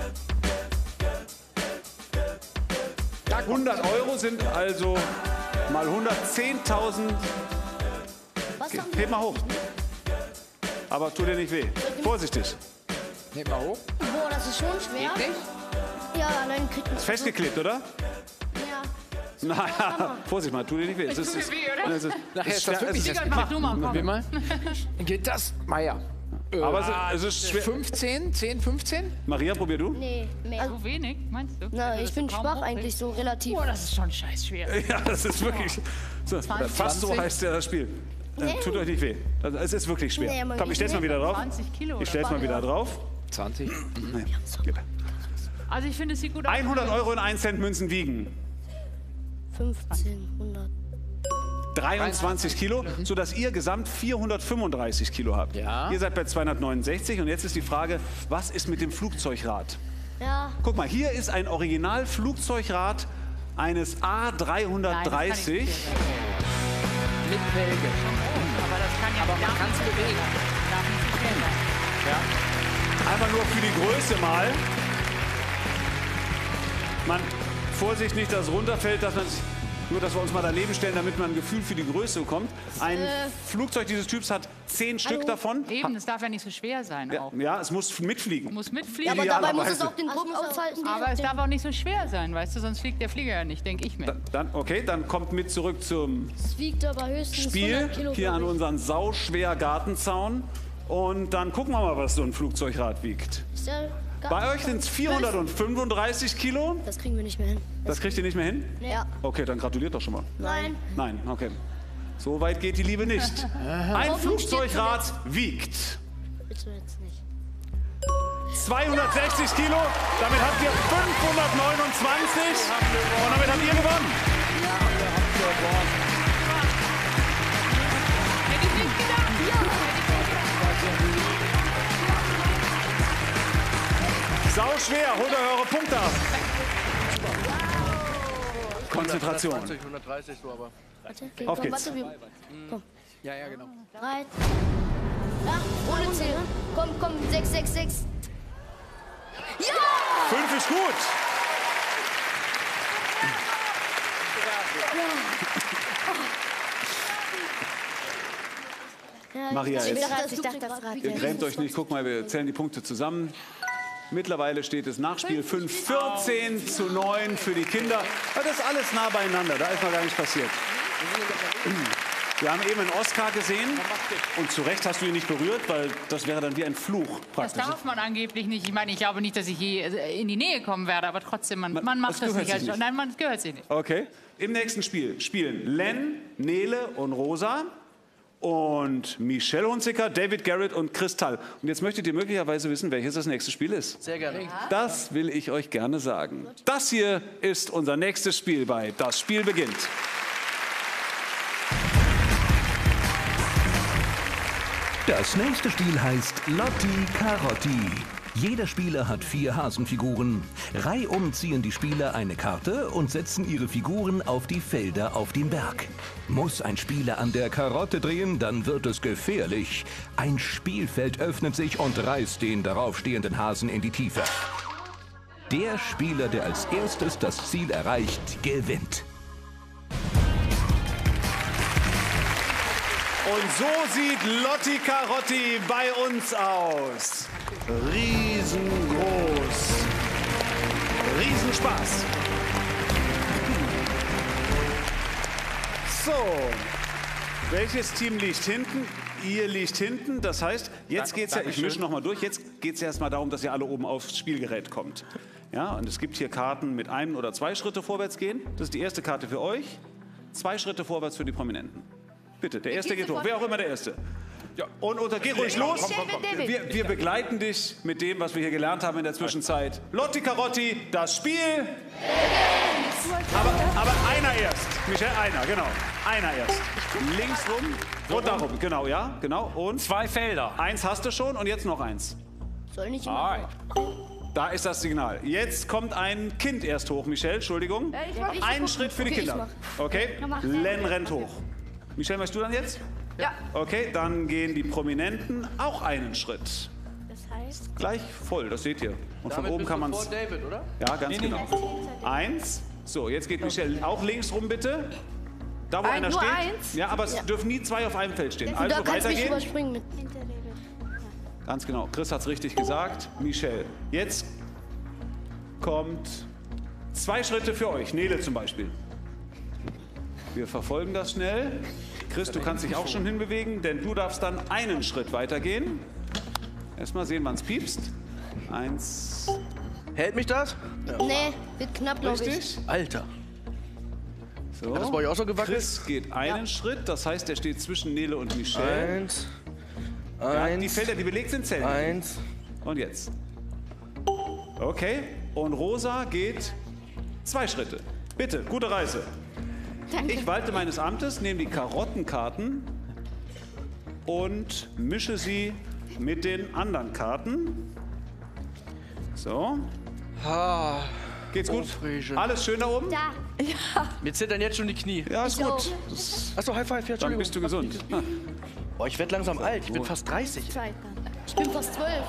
hundert Euro sind also mal hundert, zehntausend. Was haben Heb mal hoch. Aber tu dir nicht weh. Vorsichtig. Nehmt mal hoch. Boah, das ist schon schwer. Geht nicht? Ja, nein, kriegt man. Ist festgeklebt, oder? Ja. Naja, Vorsicht mal, tu dir nicht weh. Es ist, tut es, mir weh, oder? es ist, Nachher es ist das ist- wirklich es ist- Mach du mal, komm. Wir mal. Geht das? Meier. Aber es ist, es ist schwer. fünfzehn, zehn, fünfzehn? Maria, probier du. Nee, mehr. So wenig, meinst du? Na, Also, ich dass bin du kaum schwach hochkriegst? eigentlich so relativ. Boah, das ist schon scheiß schwer. Ja, das ist wirklich. So, fast so heißt ja das Spiel. Äh, Nee. tut euch nicht weh. Also, es ist wirklich schwer. Nee, man- Komm, ich stell's mal wieder drauf. zwanzig Kilo. Ich stell's mal wieder drauf. zwanzig. Nee, gib. Also ich finde, es sieht gut aus. hundert Euro in ein Cent Münzen wiegen fünfzehn, hundert. dreiundzwanzig Kilo, sodass ihr gesamt vierhundertfünfunddreißig Kilo habt. Ja. Ihr seid bei zweihundertneunundsechzig und jetzt ist die Frage, was ist mit dem Flugzeugrad? Ja. Guck mal, hier ist ein Original-Flugzeugrad eines A dreihundertdreißig. Mit Felge. Aber das kann ja Aber man kann es bewegen. Darf nicht zu schwer sein. Einfach nur für die Größe mal. Man, Vorsicht nicht, dass es runterfällt, dass man nur, dass wir uns mal daneben stellen, damit man ein Gefühl für die Größe bekommt. Ein Äh. Flugzeug dieses Typs hat zehn Stück davon. Eben, es darf ja nicht so schwer sein Ja, auch. ja, es muss mitfliegen. Muss Ja, mitfliegen. aber dabei muss es Idealerweise. auch den Druck aushalten. Aber es darf auch nicht so schwer sein, weißt du, sonst fliegt der Flieger ja nicht, denke ich mir. Dann, okay, dann kommt mit zurück zum Es wiegt aber höchstens Spiel, hundert Kilo. hier an glaub ich. unseren sauschwer Gartenzaun. Und dann gucken wir mal, was so ein Flugzeugrad wiegt. Ist der Bei euch sind es vierhundertfünfunddreißig Kilo. Das kriegen wir nicht mehr hin. Das kriegt ihr nicht mehr hin? Ja. Okay, dann gratuliert doch schon mal. Nein. Nein, okay. So weit geht die Liebe nicht. Ein Flugzeugrad wiegt Bitte jetzt nicht. zweihundertsechzig Kilo. Damit habt ihr fünfhundertneunundzwanzig. Und damit habt ihr gewonnen. Hätte ich nicht gedacht. Sau schwer, holt euch eure Punkte ab. Konzentration. hundertzwanzig, hundertdreißig, so aber. Warte, okay, Auf komm, geht's. warte, wir, komm. Ja, ja, genau. Drei. Ja, ohne Zählen. Komm, komm, sechs, sechs, sechs. Ja! Fünf ist gut. Ja, Maria, ich jetzt- dachte, ich dachte, das Rad Ihr wäre- grämt euch nicht. Guck mal, wir zählen die Punkte zusammen. Mittlerweile steht es Nachspiel fünf, vierzehn zu neun für die Kinder. Aber das ist alles nah beieinander, da ist noch gar nichts passiert. Wir haben eben einen Oscar gesehen und zu Recht hast du ihn nicht berührt, weil das wäre dann wie ein Fluch Das praktisch. darf man angeblich nicht. Ich meine, ich glaube nicht, dass ich je äh, in die Nähe kommen werde, aber trotzdem, man, man macht es das gehört nicht. sich Als, nicht. nein, man es gehört sich nicht. Okay. Im nächsten Spiel spielen Len, Nele und Rosa und Michelle Hunziker, David Garrett und Kristall. Und jetzt möchtet ihr möglicherweise wissen, welches das nächste Spiel ist. Sehr gerne. Das will ich euch gerne sagen. Das hier ist unser nächstes Spiel bei Das Spiel beginnt. Das nächste Spiel heißt Lotti Carotti. Jeder Spieler hat vier Hasenfiguren. Reihum ziehen die Spieler eine Karte und setzen ihre Figuren auf die Felder auf dem Berg. Muss ein Spieler an der Karotte drehen, dann wird es gefährlich. Ein Spielfeld öffnet sich und reißt den darauf stehenden Hasen in die Tiefe. Der Spieler, der als erstes das Ziel erreicht, gewinnt. Und so sieht Lotti Carotti bei uns aus. Riesengroß. Riesenspaß. So. Welches Team liegt hinten? Ihr liegt hinten. Das heißt, jetzt geht's ja, ich mische noch mal durch, jetzt geht es ja erstmal darum, dass ihr alle oben aufs Spielgerät kommt. Ja, und es gibt hier Karten mit ein oder zwei Schritte vorwärts gehen. Das ist die erste Karte für euch. Zwei Schritte vorwärts für die Prominenten. Bitte, der Erste geht hoch. Wer auch immer der Erste. Ja, und unter, geh ruhig los. Komm, komm, komm. Wir, wir begleiten dich mit dem, was wir hier gelernt haben in der Zwischenzeit. Lotti Carotti, das Spiel. Aber, aber einer erst. Michelle, einer, genau. Einer erst. Links rum und da rum. Genau, ja, genau. Und zwei Felder. Eins hast du schon und jetzt noch eins. Soll nicht immer. Da ist das Signal. Jetzt kommt ein Kind erst hoch, Michelle, Entschuldigung. ich mach- ich Einen mach- Schritt für die okay, ich Kinder. mach. Okay? Ja, mach. Len rennt hoch. Michelle, möchtest du dann jetzt? Ja. Okay, dann gehen die Prominenten auch einen Schritt. Das heißt, Gleich voll, das seht ihr. Und von Damit oben bist kann du man vor es. David, oder? Ja, ganz Nee, nee, genau. Eins. So, jetzt geht Michelle auch links rum, bitte. Da, wo Ein- einer nur steht. eins? Ja, aber es Ja. dürfen nie zwei auf einem Feld stehen. Da Also kannst du mich weitergehen. überspringen mit. Ganz genau. Chris hat es richtig gesagt. Michelle. Jetzt kommt zwei Schritte für euch. Nele zum Beispiel. Wir verfolgen das schnell. Chris, du kannst dich auch schon hinbewegen, denn du darfst dann einen Schritt weitergehen. Erstmal sehen, wann es piepst. Eins. Hält mich das? Nee, wird knapp, glaube ich. Richtig? Alter. So. Hat das bei euch auch so gewackelt? Chris geht einen Schritt, das heißt, er steht zwischen Nele und Michelle. Eins. Ja, Eins. die Felder, die belegt sind, zählen. Eins. Und jetzt. Okay. Und Rosa geht zwei Schritte. Bitte, gute Reise. Danke. Ich walte meines Amtes, nehme die Karottenkarten und mische sie mit den anderen Karten. So. Ha. Geht's gut? Aufregend. Alles schön da oben? Da. Ja. Mir zittern jetzt schon die Knie. Ja, ist Ich gut. auch. Achso, High Five, ja, Dann Entschuldigung. bist du gesund. Ah. Boah, ich werde langsam alt. Ich bin fast dreißig. Ich bin fast zwölf.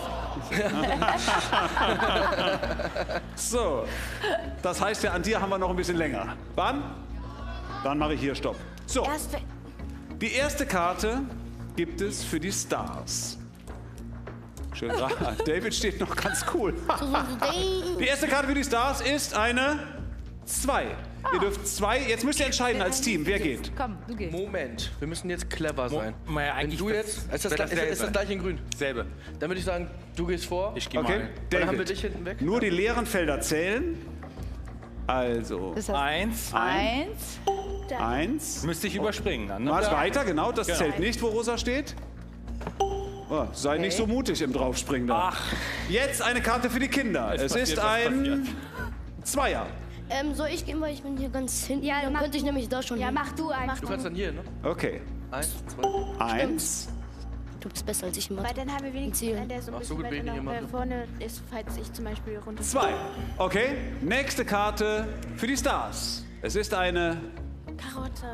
So, das heißt ja, an dir haben wir noch ein bisschen länger. Wann? Dann mache ich hier Stopp. So, erst die erste Karte gibt es für die Stars. Schön dran. David steht noch ganz cool. Die erste Karte für die Stars ist eine zwei. Ihr dürft zwei, jetzt müsst ihr entscheiden als Team, wer geht. Komm, du gehst. Moment, wir müssen jetzt clever sein. Mo ja, Wenn du jetzt, ist das, ist, ist das gleich in grün? Selbe. Dann würde ich sagen, du gehst vor. Ich gehe Okay, mal. Dann haben wir David. dich hinten weg. Nur die leeren Felder zählen. Also, Das heißt, Eins. eins. eins. Müsste ich überspringen dann. Ne? Mach Ja. weiter, genau, das Genau. zählt nicht, wo Rosa steht. Oh, sei nicht so mutig im Draufspringen da. Ach. Jetzt eine Karte für die Kinder. Es Es, passiert, ist was ein Zweier. Ähm, soll ich gehen, weil ich bin hier ganz hinten. Ja, Dann mach könnte ich nämlich da schon Ja, hin. mach du einfach. Du kannst dann hier, ne? Okay. Eins, zwei. Eins. Du bist besser als ich im Weil Mathe. dann haben wir wenigstens einen, der so ein Ach, so bisschen gut bin ich weiter nicht nach im äh, vorne ist, falls ich zum Beispiel runter. Zwei. Okay. Nächste Karte für die Stars. Es ist eine. Karotte.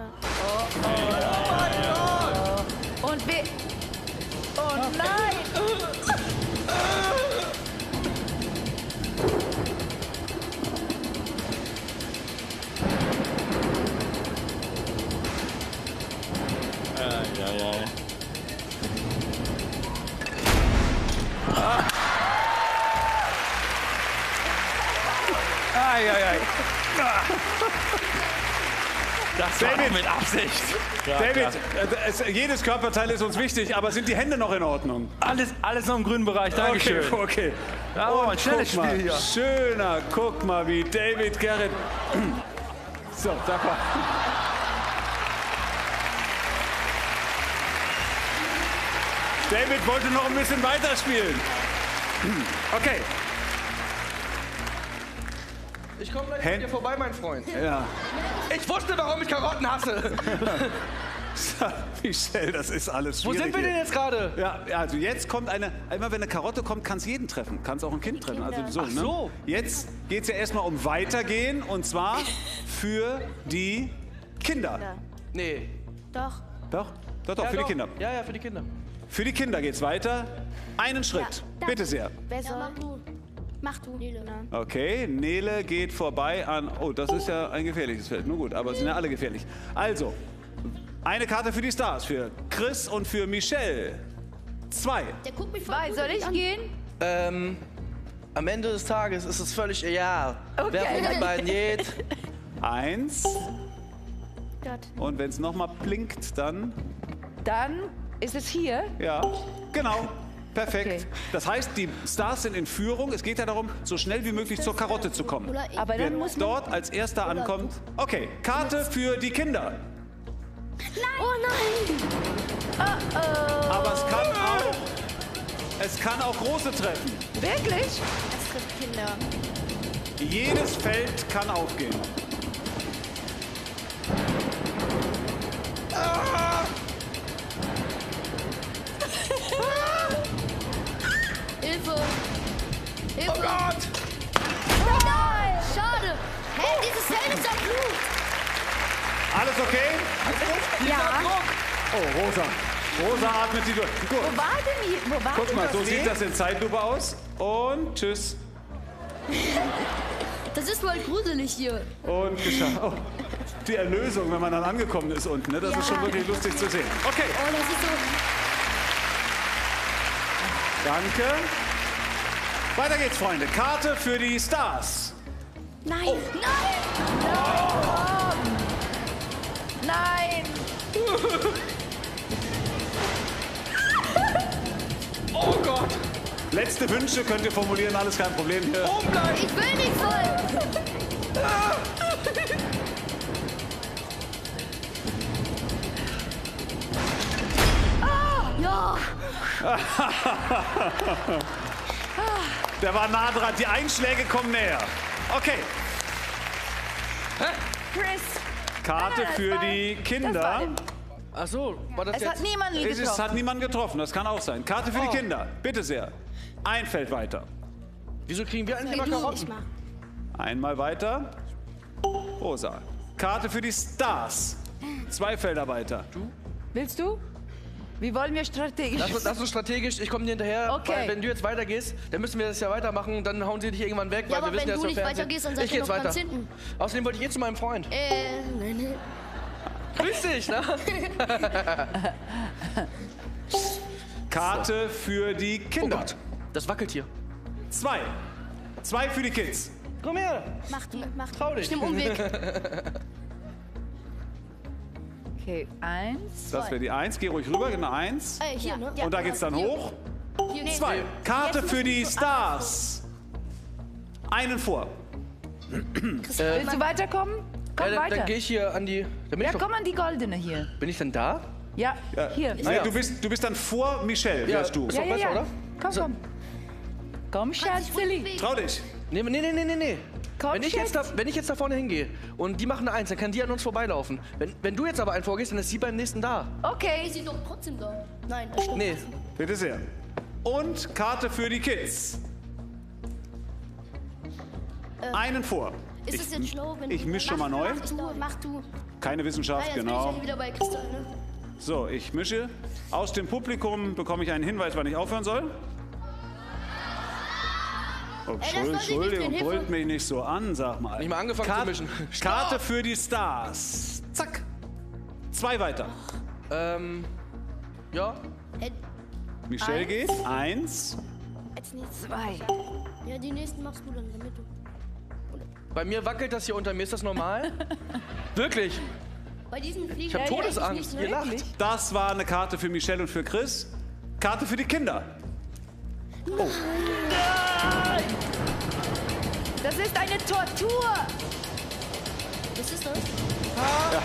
Und wir. Oh nein! Ja, ja, ja. Ai, ai, ai. Das war David. mit Absicht. Ja, David, klar. äh, es, jedes Körperteil ist uns wichtig, aber sind die Hände noch in Ordnung? Alles, alles noch im grünen Bereich. Dankeschön. Okay, okay. Ja, oh, ein schnelles guck mal, Spiel hier. Schöner, guck mal, wie David Garrett. So, sag mal. David wollte noch ein bisschen weiterspielen. Okay. Ich komme gleich Hen- an dir vorbei, mein Freund. Ja. Ich wusste, warum ich Karotten hasse. Michelle, das ist alles Wo schwierig. sind wir denn hier. jetzt gerade? Ja, ja, also jetzt kommt eine, immer wenn eine Karotte kommt, kann es jeden treffen. Kann es auch ein Kind treffen. Also so, Ach so. Ne? Jetzt geht es ja erstmal um Weitergehen und zwar für die Kinder. Nee. Doch. Doch, doch, doch, Ja, für doch. die Kinder. Ja, ja, für die Kinder. Für die Kinder geht's weiter. Einen Schritt, da- bitte sehr. Wer soll? mach du. Mach du. Na. Okay, Nele geht vorbei an. Oh, das ist ja ein gefährliches Feld. Nur gut, aber es sind ja alle gefährlich. Also, eine Karte für die Stars, für Chris und für Michelle. Zwei. Der guckt mich voll Zwei, soll ich gehen? Ähm, am Ende des Tages ist es völlig egal, wer von den beiden geht. Eins. Gott. Und wenn es nochmal blinkt, dann. Dann ist es hier. Ja, genau. Perfekt. Okay. Das heißt, die Stars sind in Führung. Es geht ja darum, so schnell wie möglich zur Karotte zu kommen. Oder ich. Aber Wer dann muss man. dort als erster ankommt. Okay, Karte für die Kinder. Oh nein! Oh, oh. Aber es kann auch. Es kann auch große treffen. Wirklich? Es trifft Kinder. Jedes Feld kann aufgehen. Hilfe! Hilfe! Oh Gott! Nein! Schade! Hä, dieses Feld ist am Blut! Alles okay? Ja. Oh, Rosa. Rosa atmet sie durch. Gut. Wo war denn hier? Wo war Guck denn mal, das so Ding? sieht das in Zeitlupe aus. Und tschüss. Das ist voll gruselig hier. Und geschafft. Oh, die Erlösung, wenn man dann angekommen ist unten. Ne? Das ist schon wirklich lustig zu sehen. Okay, Oh, das ist so. danke. Weiter geht's, Freunde. Karte für die Stars. Nein. Oh. Nein! Oh Gott! Letzte Wünsche könnt ihr formulieren, alles kein Problem hier. Oben bleiben! Ich will nicht voll! Ja! Der war nah dran. Die Einschläge kommen näher. Okay, Chris! Karte Nein, das für war- die das Kinder. war- Ach so, war das Es jetzt? hat niemanden Es ist, getroffen. hat niemand getroffen, das kann auch sein. Karte für die Oh. Kinder, bitte sehr. Ein Feld weiter. Wieso kriegen wir eigentlich immer Ich Karotten? mach. Einmal weiter. Rosa. Karte für die Stars. Zwei Felder weiter. Willst du? Wie wollen wir strategisch? Das, ist- das ist strategisch, ich komme dir hinterher, Okay. weil wenn du jetzt weitergehst, dann müssen wir das ja weitermachen, dann hauen sie dich irgendwann weg, Ja, weil aber wir wissen wenn ja, du es nicht ist Fernsehen. weitergehst, dann seid Ich ihr geh jetzt noch weiter. ganz hinten. Außerdem wollte ich eh zu meinem Freund. Äh, nein, nein. Grüß dich, ne? Karte für die Oh Kinder. Gott, das wackelt hier. Zwei. Zwei für die Kids. Komm her. Mach du, mach Trau dich. Ich nehm Umweg. Okay, eins. Das wäre die eins. Geh ruhig rüber, genau eins. Äh, hier, ne? Und da geht's dann Hier. hoch. Hier, nee. Zwei. Karte Jetzt für die musst du- Stars. Einen vor. Willst du weiterkommen? Komm Ja, dann, weiter. dann gehe ich hier an die. Dann bin Ja, ich doch, komm an die goldene hier. bin ich denn da? Ja, hier. Nee, du, bist, du bist dann vor Michelle, Ja. wärst du. Ist Ja, doch ja, besser, ja. oder? Komm, komm. Komm, Schatzeli. Trau dich. Nee, nee, nee, nee, nee, nee. Komm, Wenn ich, jetzt da, wenn ich jetzt da vorne hingehe und die machen eine Eins, dann kann die an uns vorbeilaufen. Wenn, wenn du jetzt aber einen vorgehst, dann ist sie beim nächsten da. Okay. Ist sie doch trotzdem da? Nein, das stimmt. Nee. Bitte sehr. Und Karte für die Kids. Einen vor. Ist Ich, es jetzt schlau, wenn ich du- misch schon mal neu. Mach du, mach du. Keine Ah, Wissenschaft, jetzt bin ich genau. ja wieder bei Kristall, ne? So, ich mische. Aus dem Publikum bekomme ich einen Hinweis, wann ich aufhören soll. Oh, das Entschuldigung, weiß ich nicht, Entschuldigung, Hilfe. brüllt mich nicht so an, sag mal. Nicht mal angefangen Kar- zu mischen. Karte für die Stars. Zack. Zwei weiter. Ähm. Ja. Äh, Michelle Eins. geht. Eins. Als nächstes. Zwei. Ja, die nächsten machst du dann, damit du. Bei mir wackelt das hier unter mir. Ist das normal? Wirklich? Bei diesen Fliegen. Ich habe Ja, ja, Todesangst. ich Ihr nicht, ne? lacht. Das war eine Karte für Michelle und für Chris. Karte für die Kinder. Oh. Das ist eine Tortur. Was ist das? Ja.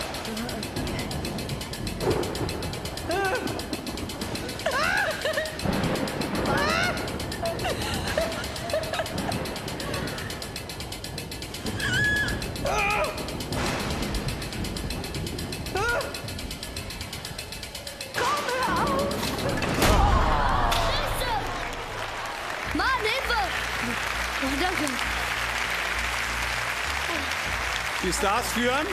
Mann, Hilfe! Oh, danke. Die Stars führen.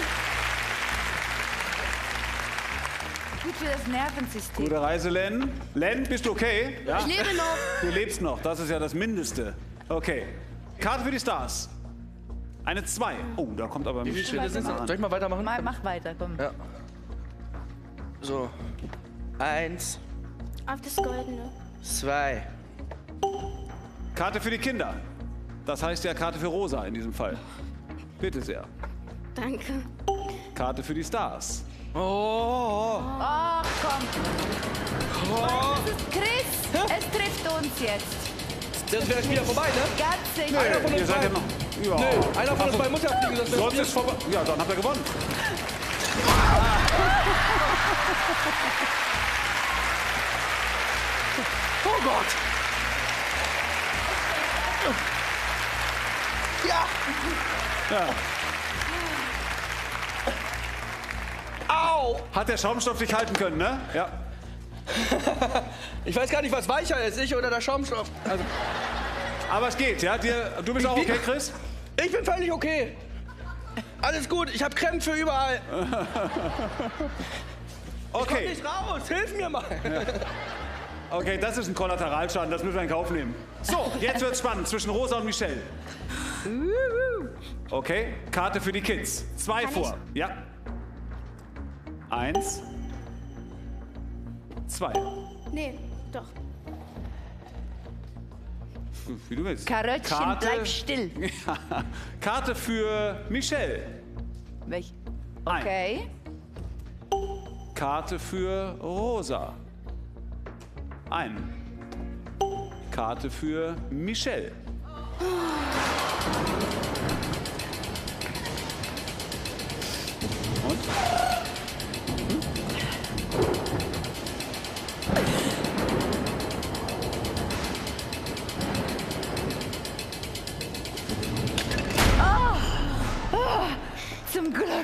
Gut für das Nervensystem. Gute Reise, Len. Len, bist du okay? Ja? Ich lebe noch. Du lebst noch, das ist ja das Mindeste. Okay. Karte für die Stars. Eine zwei. Oh, da kommt aber Wie viele Michelle Schritte sind nah es? an. Soll ich mal weitermachen? Mal, mach weiter, komm. Ja. So. Eins, Auf das Goldene. zwei. Karte für die Kinder. Das heißt ja Karte für Rosa in diesem Fall. Bitte sehr. Danke. Karte für die Stars. Oh. Ach, komm. Das ist Chris. Es trifft uns jetzt. Das wäre wieder vorbei, ne? Ganz sicher. Einer von uns Ihr seid ja beiden. noch. Ja. Nee, einer von uns beiden muss ja fliegen. Das Sonst ist vorbei. Ja, dann habt ihr gewonnen. Oh Gott. Ja. Ja. Au. Hat der Schaumstoff dich halten können, ne? Ja. Ich weiß gar nicht, was weicher ist, ich oder der Schaumstoff. Also, Aber es geht, ja? Dir, du bist auch okay, Chris? ich bin völlig okay. Alles gut, ich habe Krämpfe überall. Ich komm Okay. nicht raus, hilf mir mal. Okay, das ist ein Kollateralschaden, das müssen wir in Kauf nehmen. So, jetzt wird's spannend zwischen Rosa und Michelle. Okay, Karte für die Kids. Zwei Kann vor. Ja. Eins. Zwei. Nee, doch. Wie du willst. Karöttchen, bleib still. Karte für Michelle. Welch? Ein. Okay. Karte für Rosa. Ein. Karte für Michelle. Und? Ah, ah, zum Glück.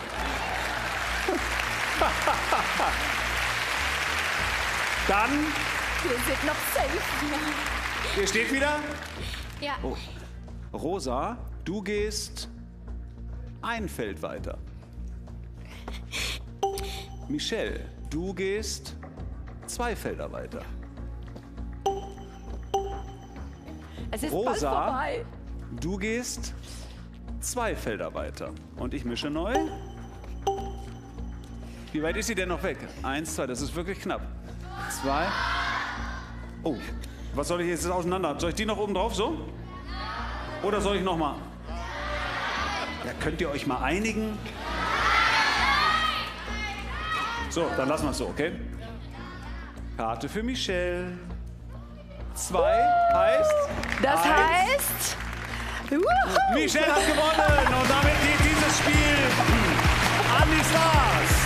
Dann, Wir sind noch safe. ihr steht wieder. Ja. Oh. Rosa, du gehst ein Feld weiter. Michelle, du gehst zwei Felder weiter. Es ist Rosa. bald vorbei. Du gehst zwei Felder weiter. Und ich mische neu. Wie weit ist sie denn noch weg? Eins, zwei, das ist wirklich knapp. Zwei. Oh, was soll ich jetzt auseinander? Soll ich die noch oben drauf so? Oder soll ich noch mal? Ja, könnt ihr euch mal einigen? So, dann lassen wir es so, okay? Karte für Michelle. Zwei heißt... Das eins. heißt... Wuhu. Michelle hat gewonnen und damit geht dieses Spiel an die Stars.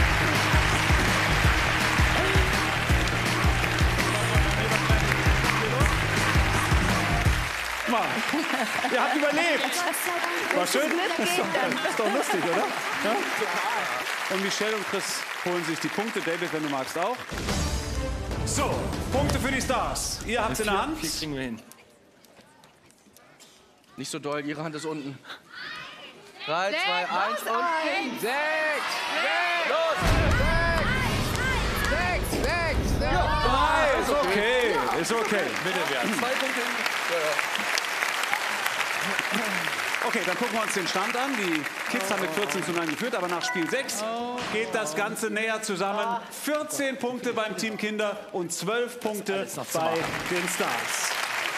Mal, ihr habt überlebt. War schön? Das ist, doch, das ist doch lustig, oder? Ja? Und Michelle und Chris holen sich die Punkte. David, wenn du magst, auch. So, Punkte für die Stars. Ihr habt es in der Hand. Vier kriegen wir hin. Nicht so doll, ihre Hand ist unten. Drei, zwei, eins und... Sechs! Los! Sechs! Sechs! Sechs! Ah, ist okay, ist okay. Bitte, wer? Zwei Punkte. Okay, dann gucken wir uns den Stand an. Die Kids haben mit vierzehn zu neun geführt, aber nach Spiel sechs geht das Ganze näher zusammen. vierzehn Punkte beim Team Kinder und zwölf Punkte bei den Stars.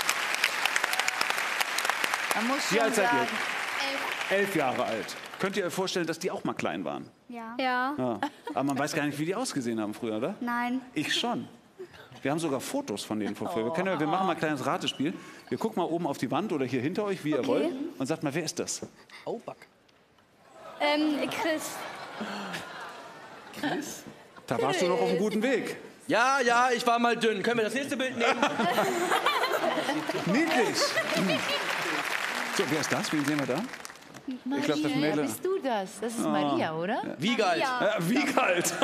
Man muss Wie schon alt seid sagen, ihr? Elf Jahre alt. Könnt ihr euch vorstellen, dass die auch mal klein waren? Ja. Ja. Ja. Aber man weiß gar nicht, wie die ausgesehen haben früher, oder? Nein. Ich schon. Wir haben sogar Fotos von denen von früher. Wir, können, ja- wir machen mal ein kleines Ratespiel. Wir gucken mal oben auf die Wand oder hier hinter euch, wie ihr Okay. wollt. Und sagt mal, wer ist das? Oh, Back. Ähm, Chris. Chris? Da warst du noch auf einem guten Weg. Ja, ja, ich war mal dünn. Können wir das nächste Bild nehmen? Niedlich. So, wer ist das? Wen sehen wir da? Maria, Ich glaub, das Mädel- bist du das? Das ist Oh. Maria, oder? Wie kalt? Ja, wie kalt?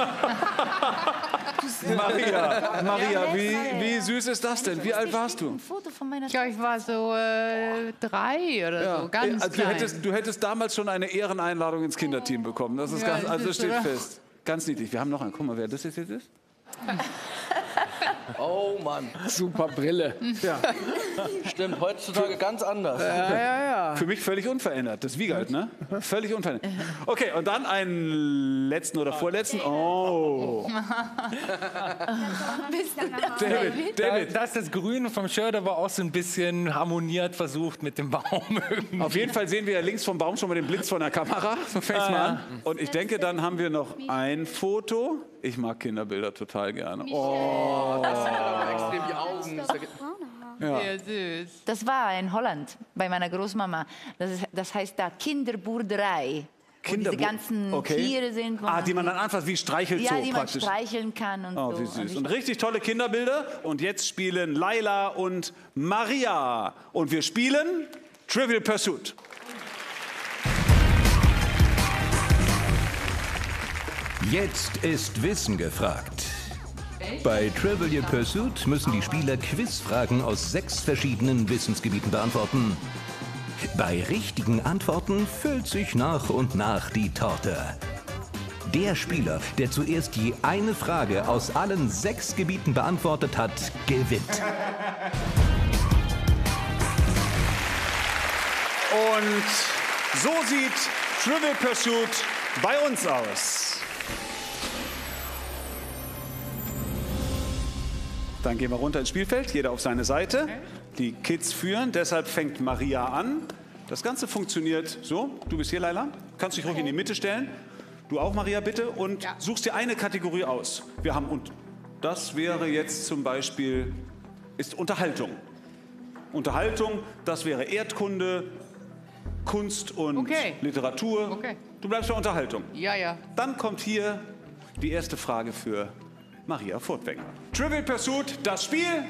Maria, Maria, wie, wie süß ist das denn? Wie alt warst du? Ein Foto von meiner Ich glaube, ich war so äh, drei oder so, ganz also du, klein. hättest, du hättest damals schon eine Ehreneinladung ins Kinderteam bekommen. Das ist Ja, ganz, das also das ist, steht oder? fest. Ganz niedlich. Wir haben noch einen. Guck mal, wer das jetzt ist. Oh Mann. Super Brille. Ja. Stimmt, heutzutage ganz anders. Ja, ja, ja. Für mich völlig unverändert. Das Wiegald, ne? Völlig unverändert. Okay, und dann einen letzten oder vorletzten. Oh. David, David. Das, das Grün vom Shirt aber auch so ein bisschen harmoniert versucht mit dem Baum. irgendwie. Auf jeden Fall sehen wir ja links vom Baum schon mal den Blitz von der Kamera. So fängt's Ah, mal ja. an. Und ich denke, dann haben wir noch ein Foto. Ich mag Kinderbilder total gerne. Oh. Das sind aber extrem die Augen. Ja. Sehr süß. Das war in Holland bei meiner Großmama. Das, ist, das heißt da Kinderburgerei. Wo diese Kinderbu- ganzen okay. Tiere sind. wo Ah, die man dann einfach wie streichelt ja, so die man praktisch. streicheln kann und Oh, so. wie Und süß. ich- Und richtig tolle Kinderbilder. Und jetzt spielen Laila und Maria. Und wir spielen Trivial Pursuit. Jetzt ist Wissen gefragt. Bei Trivial Pursuit müssen die Spieler Quizfragen aus sechs verschiedenen Wissensgebieten beantworten. Bei richtigen Antworten füllt sich nach und nach die Torte. Der Spieler, der zuerst je eine Frage aus allen sechs Gebieten beantwortet hat, gewinnt. Und so sieht Trivial Pursuit bei uns aus. Dann gehen wir runter ins Spielfeld, jeder auf seine Seite. Die Kids führen, deshalb fängt Maria an. Das Ganze funktioniert so. Du bist hier, Laila. Kannst dich ruhig in die Mitte stellen. Du auch, Maria, bitte. Und suchst dir eine Kategorie aus. Wir haben, und das wäre jetzt zum Beispiel, ist Unterhaltung. Unterhaltung, das wäre Erdkunde, Kunst und Okay. Literatur. Okay. Du bleibst bei Unterhaltung. Ja, ja. Dann kommt hier die erste Frage für Maria Furtwängler. Trivial Pursuit, das Spiel.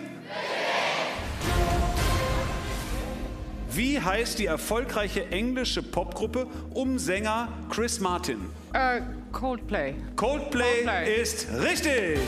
Wie heißt die erfolgreiche englische Popgruppe um Sänger Chris Martin? Äh, Coldplay. Coldplay, Coldplay. ist richtig.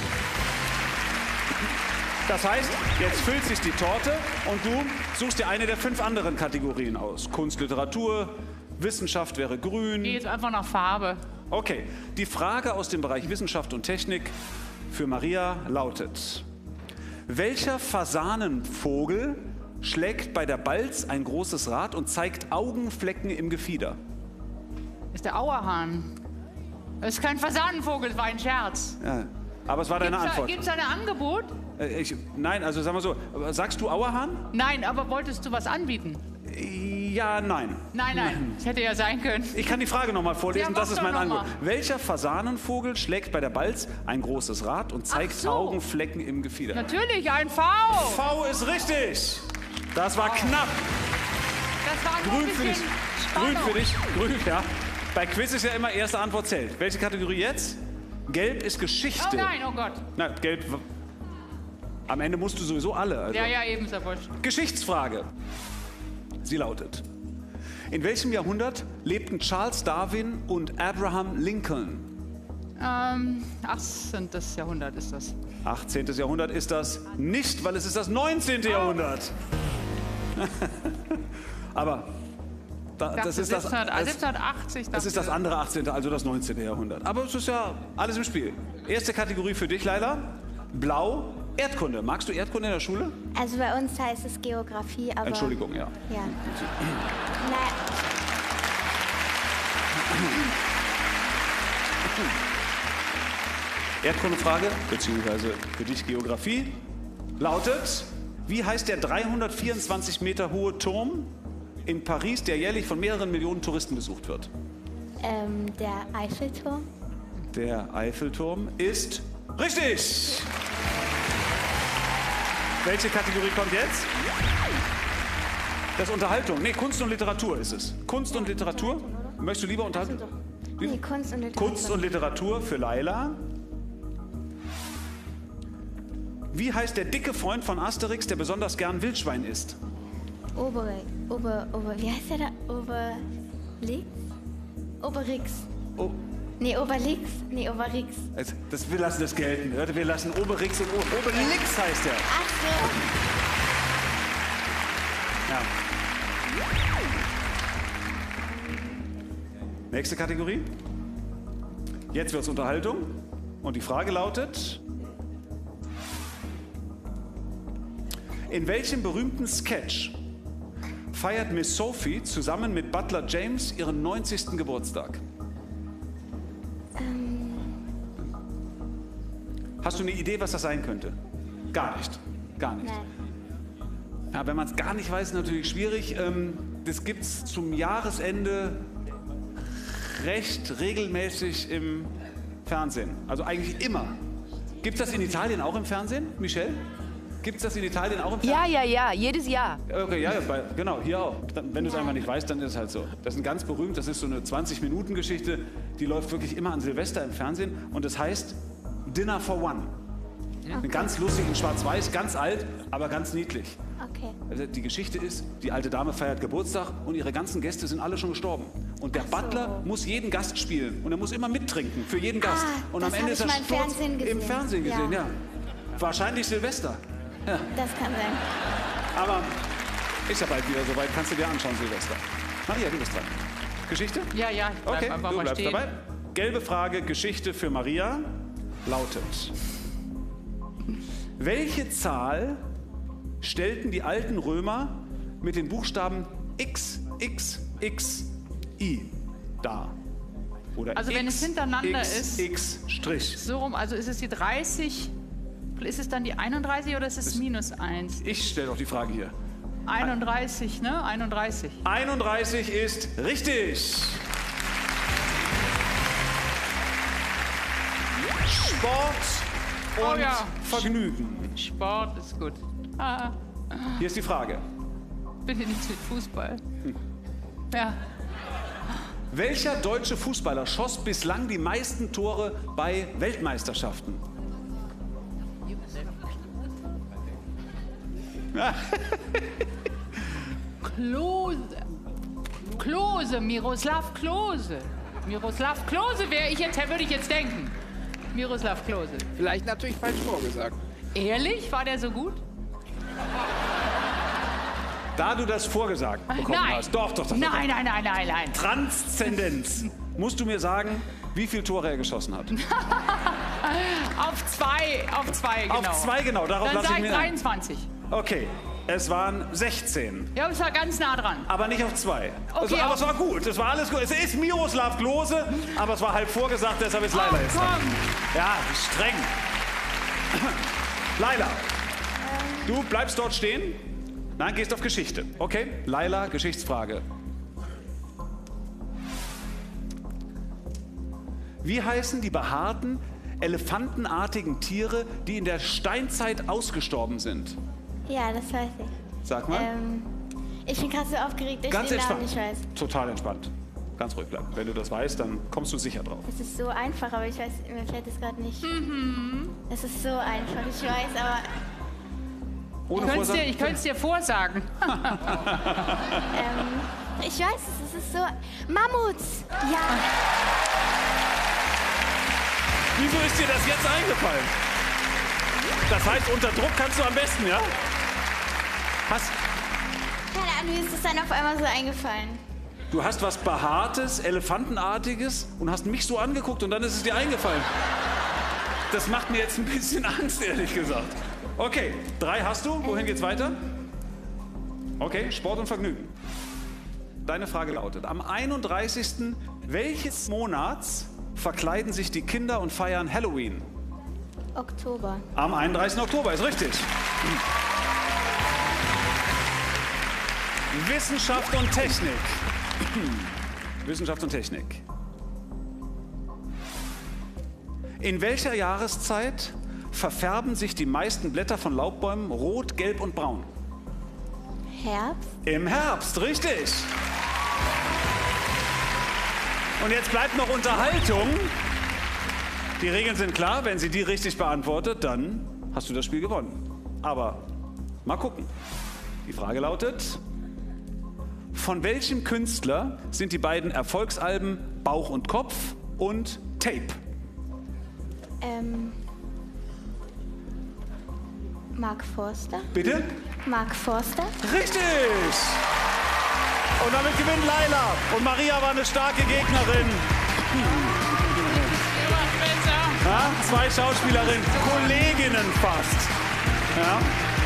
Das heißt, jetzt füllt sich die Torte und du suchst dir eine der fünf anderen Kategorien aus. Kunst, Literatur, Wissenschaft wäre grün. Geh jetzt einfach nach Farbe. Okay, die Frage aus dem Bereich Wissenschaft und Technik für Maria lautet: Welcher Fasanenvogel schlägt bei der Balz ein großes Rad und zeigt Augenflecken im Gefieder? Ist der Auerhahn. Das ist kein Fasanenvogel, das war ein Scherz. Ja, aber es war deine Gibt's da, Antwort. gibt's da ein Angebot? Äh, Ich, nein, also sagen wir so, sagst du Auerhahn? Nein, aber wolltest du was anbieten? Ja, nein. Nein, nein, es hätte ja sein können. Ich kann die Frage noch mal vorlesen, Ja, das mach ist mein doch noch Angebot. Welcher Fasanenvogel schlägt bei der Balz ein großes Rad und zeigt so. Augenflecken im Gefieder? Natürlich, ein V. V ist richtig. Das war knapp. Das war nur Grün ein für dich. bisschen Grün Spannung. für dich. Grün, ja. Bei Quiz ist ja immer erste Antwort zählt. Welche Kategorie jetzt? Gelb ist Geschichte. Oh nein, oh Gott. Na, gelb. Am Ende musst du sowieso alle. Also. Ja, ja, eben, ist ja wurscht. Geschichtsfrage. Sie lautet: In welchem Jahrhundert lebten Charles Darwin und Abraham Lincoln? Ähm, achtzehnten. Jahrhundert ist das. achtzehnten. Jahrhundert ist das nicht, weil es ist das neunzehnten. Jahrhundert. Aber da, das ist das, das, siebzehnhundertachtzig. das ist das andere achtzehnten. also das neunzehnten. Jahrhundert. Aber es ist ja alles im Spiel. Erste Kategorie für dich, Laila. Blau, Erdkunde. Magst du Erdkunde in der Schule? Also bei uns heißt es Geografie, aber... Entschuldigung, ja. Ja. Naja. Erdkundefrage, beziehungsweise für dich Geografie, lautet: Wie heißt der dreihundertvierundzwanzig Meter hohe Turm in Paris, der jährlich von mehreren Millionen Touristen besucht wird? Ähm, der Eiffelturm. Der Eiffelturm ist richtig! Welche Kategorie kommt jetzt? Das ist Unterhaltung. Nee, Kunst und Literatur ist es. Kunst und Literatur? Möchtest du lieber unterhalten? Nee, Kunst und Literatur. Kunst und Literatur für Laila. Wie heißt der dicke Freund von Asterix, der besonders gern Wildschwein isst? Ober... Ober... Ober... Wie heißt der da? Oberlix? Oberix. Oh. Nee, Oberlix. Nee, Oberix. Das, das, wir lassen das gelten. Hörte, wir lassen Oberix und o Obelix heißt der. Ach so. Ja. Nächste Kategorie. Jetzt wird's Unterhaltung. Und die Frage lautet: In welchem berühmten Sketch feiert Miss Sophie zusammen mit Butler James ihren neunzigsten Geburtstag? Ähm. Hast du eine Idee, was das sein könnte? Gar nicht. Gar nicht. Nein. Ja, wenn man es gar nicht weiß, ist natürlich schwierig. Ähm, das gibt es zum Jahresende recht regelmäßig im Fernsehen. Also eigentlich immer. Gibt es das in Italien auch im Fernsehen, Michelle? Gibt es das in Italien auch im Fernsehen? Ja, ja, ja, jedes Jahr. Okay, ja, bei, genau, hier auch. Dann, wenn du es einfach nicht weißt, dann ist es halt so. Das ist ein ganz berühmt, das ist so eine zwanzig-Minuten-Geschichte, die läuft wirklich immer an Silvester im Fernsehen und das heißt Dinner for One. Okay. Ganz lustig in Schwarz-Weiß, ganz alt, aber ganz niedlich. Okay. Also die Geschichte ist, die alte Dame feiert Geburtstag und ihre ganzen Gäste sind alle schon gestorben. Und der Ach so. Butler muss jeden Gast spielen und er muss immer mittrinken für jeden Gast. Ah, und das am Ende hab ist er ich mal im Sturz Fernsehen gesehen. im Fernsehen gesehen, ja. Ja. Wahrscheinlich Silvester. Ja. Das kann sein. Aber ist ja bald wieder soweit, kannst du dir anschauen, Silvester. Maria, du bist dran. Geschichte? Ja, ja, ich bleib Okay, einfach du mal bleibst stehen. dabei. Gelbe Frage, Geschichte für Maria, lautet: Welche Zahl stellten die alten Römer mit den Buchstaben X, X, X, I dar? Oder Also wenn X, es hintereinander X, ist, X, Strich. so rum, also ist es die dreißig, ist es dann die einunddreißig oder ist es minus eins? Ich stelle doch die Frage hier. einunddreißig, ne? einunddreißig. einunddreißig ist richtig. Sport und Oh ja. Vergnügen. Sport ist gut. Ah, Hier ist die Frage. bitte nichts mit Fußball. Ja. Welcher deutsche Fußballer schoss bislang die meisten Tore bei Weltmeisterschaften? Klose. Klose, Miroslav Klose. Miroslav Klose wäre ich jetzt, würde ich jetzt denken. Miroslav Klose. Vielleicht natürlich falsch vorgesagt. Ehrlich? War der so gut? Da du das vorgesagt bekommen Nein. hast. Doch, doch, doch. Nein, doch. nein, nein, nein, nein. Transzendenz. Musst du mir sagen, wie viele Tore er geschossen hat? Auf zwei, auf zwei, genau. Auf zwei, genau. Darauf Dann lasse sag ich ich mir ein. dreiundzwanzig. Okay, es waren sechzehn. Ja, es war ganz nah dran. Aber nicht auf zwei. Okay, es war, aber auf- es war gut. Es war alles gut. Es ist Miroslav Klose, aber es war halb vorgesagt, deshalb ist Laila Oh, jetzt dran. komm. Ja, streng. Laila, du bleibst dort stehen. Nein, gehst auf Geschichte. Okay, Laila, Geschichtsfrage. Wie heißen die behaarten, elefantenartigen Tiere, die in der Steinzeit ausgestorben sind? Ja, das weiß ich. Sag mal. Ähm, ich bin gerade so aufgeregt, dass Ganz ich den Namen entspannt. nicht weiß. Total entspannt. Ganz ruhig bleiben. Wenn du das weißt, dann kommst du sicher drauf. Es ist so einfach, aber ich weiß, mir fällt es gerade nicht. Mhm. Es ist so einfach, ich weiß, aber... Ohne ich könnte es dir, dir vorsagen. ähm, ich weiß es, es ist so... Mammuts! Ja! Wieso ist dir das jetzt eingefallen? Das heißt, unter Druck kannst du am besten, ja? Hast, Keine Ahnung, mir ist es dann auf einmal so eingefallen. du hast was Behaartes, Elefantenartiges und hast mich so angeguckt und dann ist es dir eingefallen. Das macht mir jetzt ein bisschen Angst, ehrlich gesagt. Okay, drei hast du. Wohin geht's weiter? Okay, Sport und Vergnügen. Deine Frage lautet, am einunddreißigsten welches Monats verkleiden sich die Kinder und feiern Halloween? Oktober. Am einunddreißigsten Oktober, ist richtig. Wissenschaft und Technik. Wissenschaft und Technik. In welcher Jahreszeit verfärben sich die meisten Blätter von Laubbäumen rot, gelb und braun? Herbst. Im Herbst, richtig. Und jetzt bleibt noch Unterhaltung. Die Regeln sind klar. Wenn sie die richtig beantwortet, dann hast du das Spiel gewonnen. Aber mal gucken. Die Frage lautet, von welchem Künstler sind die beiden Erfolgsalben Bauch und Kopf und Tape? Ähm... Mark Forster. Bitte? Mark Forster. Richtig! Und damit gewinnt Laila. Und Maria war eine starke Gegnerin. Ja, zwei Schauspielerinnen, Kolleginnen fast. Ja.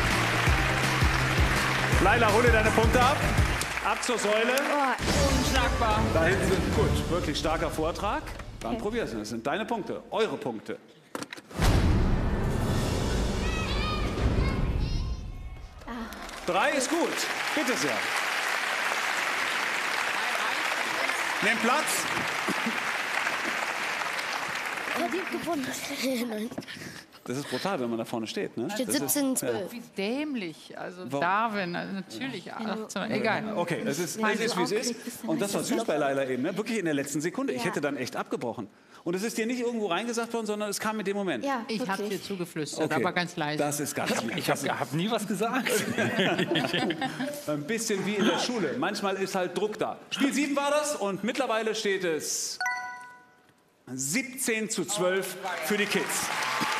Laila, hol dir deine Punkte ab. Ab zur Säule. Oh, unschlagbar. Da hinten sind gut, wirklich starker Vortrag. Dann okay. Probier's. Das sind deine Punkte, eure Punkte. Drei ist gut. Bitte sehr. Nehmt Platz. Verdient gewonnen. Das ist brutal, wenn man da vorne steht. Ne? Steht siebzehn zwölf. Wie dämlich. Also Darwin, also natürlich. achtzehn, egal. Okay, es ist, es ist wie es ist. Und das war süß bei Laila eben. Ne? Wirklich in der letzten Sekunde. Ich hätte dann echt abgebrochen. Und es ist dir nicht irgendwo reingesagt worden, sondern es kam mit dem Moment. Ja, ich habe dir zugeflüstert, okay. aber ganz leise. Das ist ganz lieb. Ich habe hab nie was gesagt. Ein bisschen wie in der Schule. Manchmal ist halt Druck da. Spiel sieben war das und mittlerweile steht es siebzehn zu zwölf für die Kids.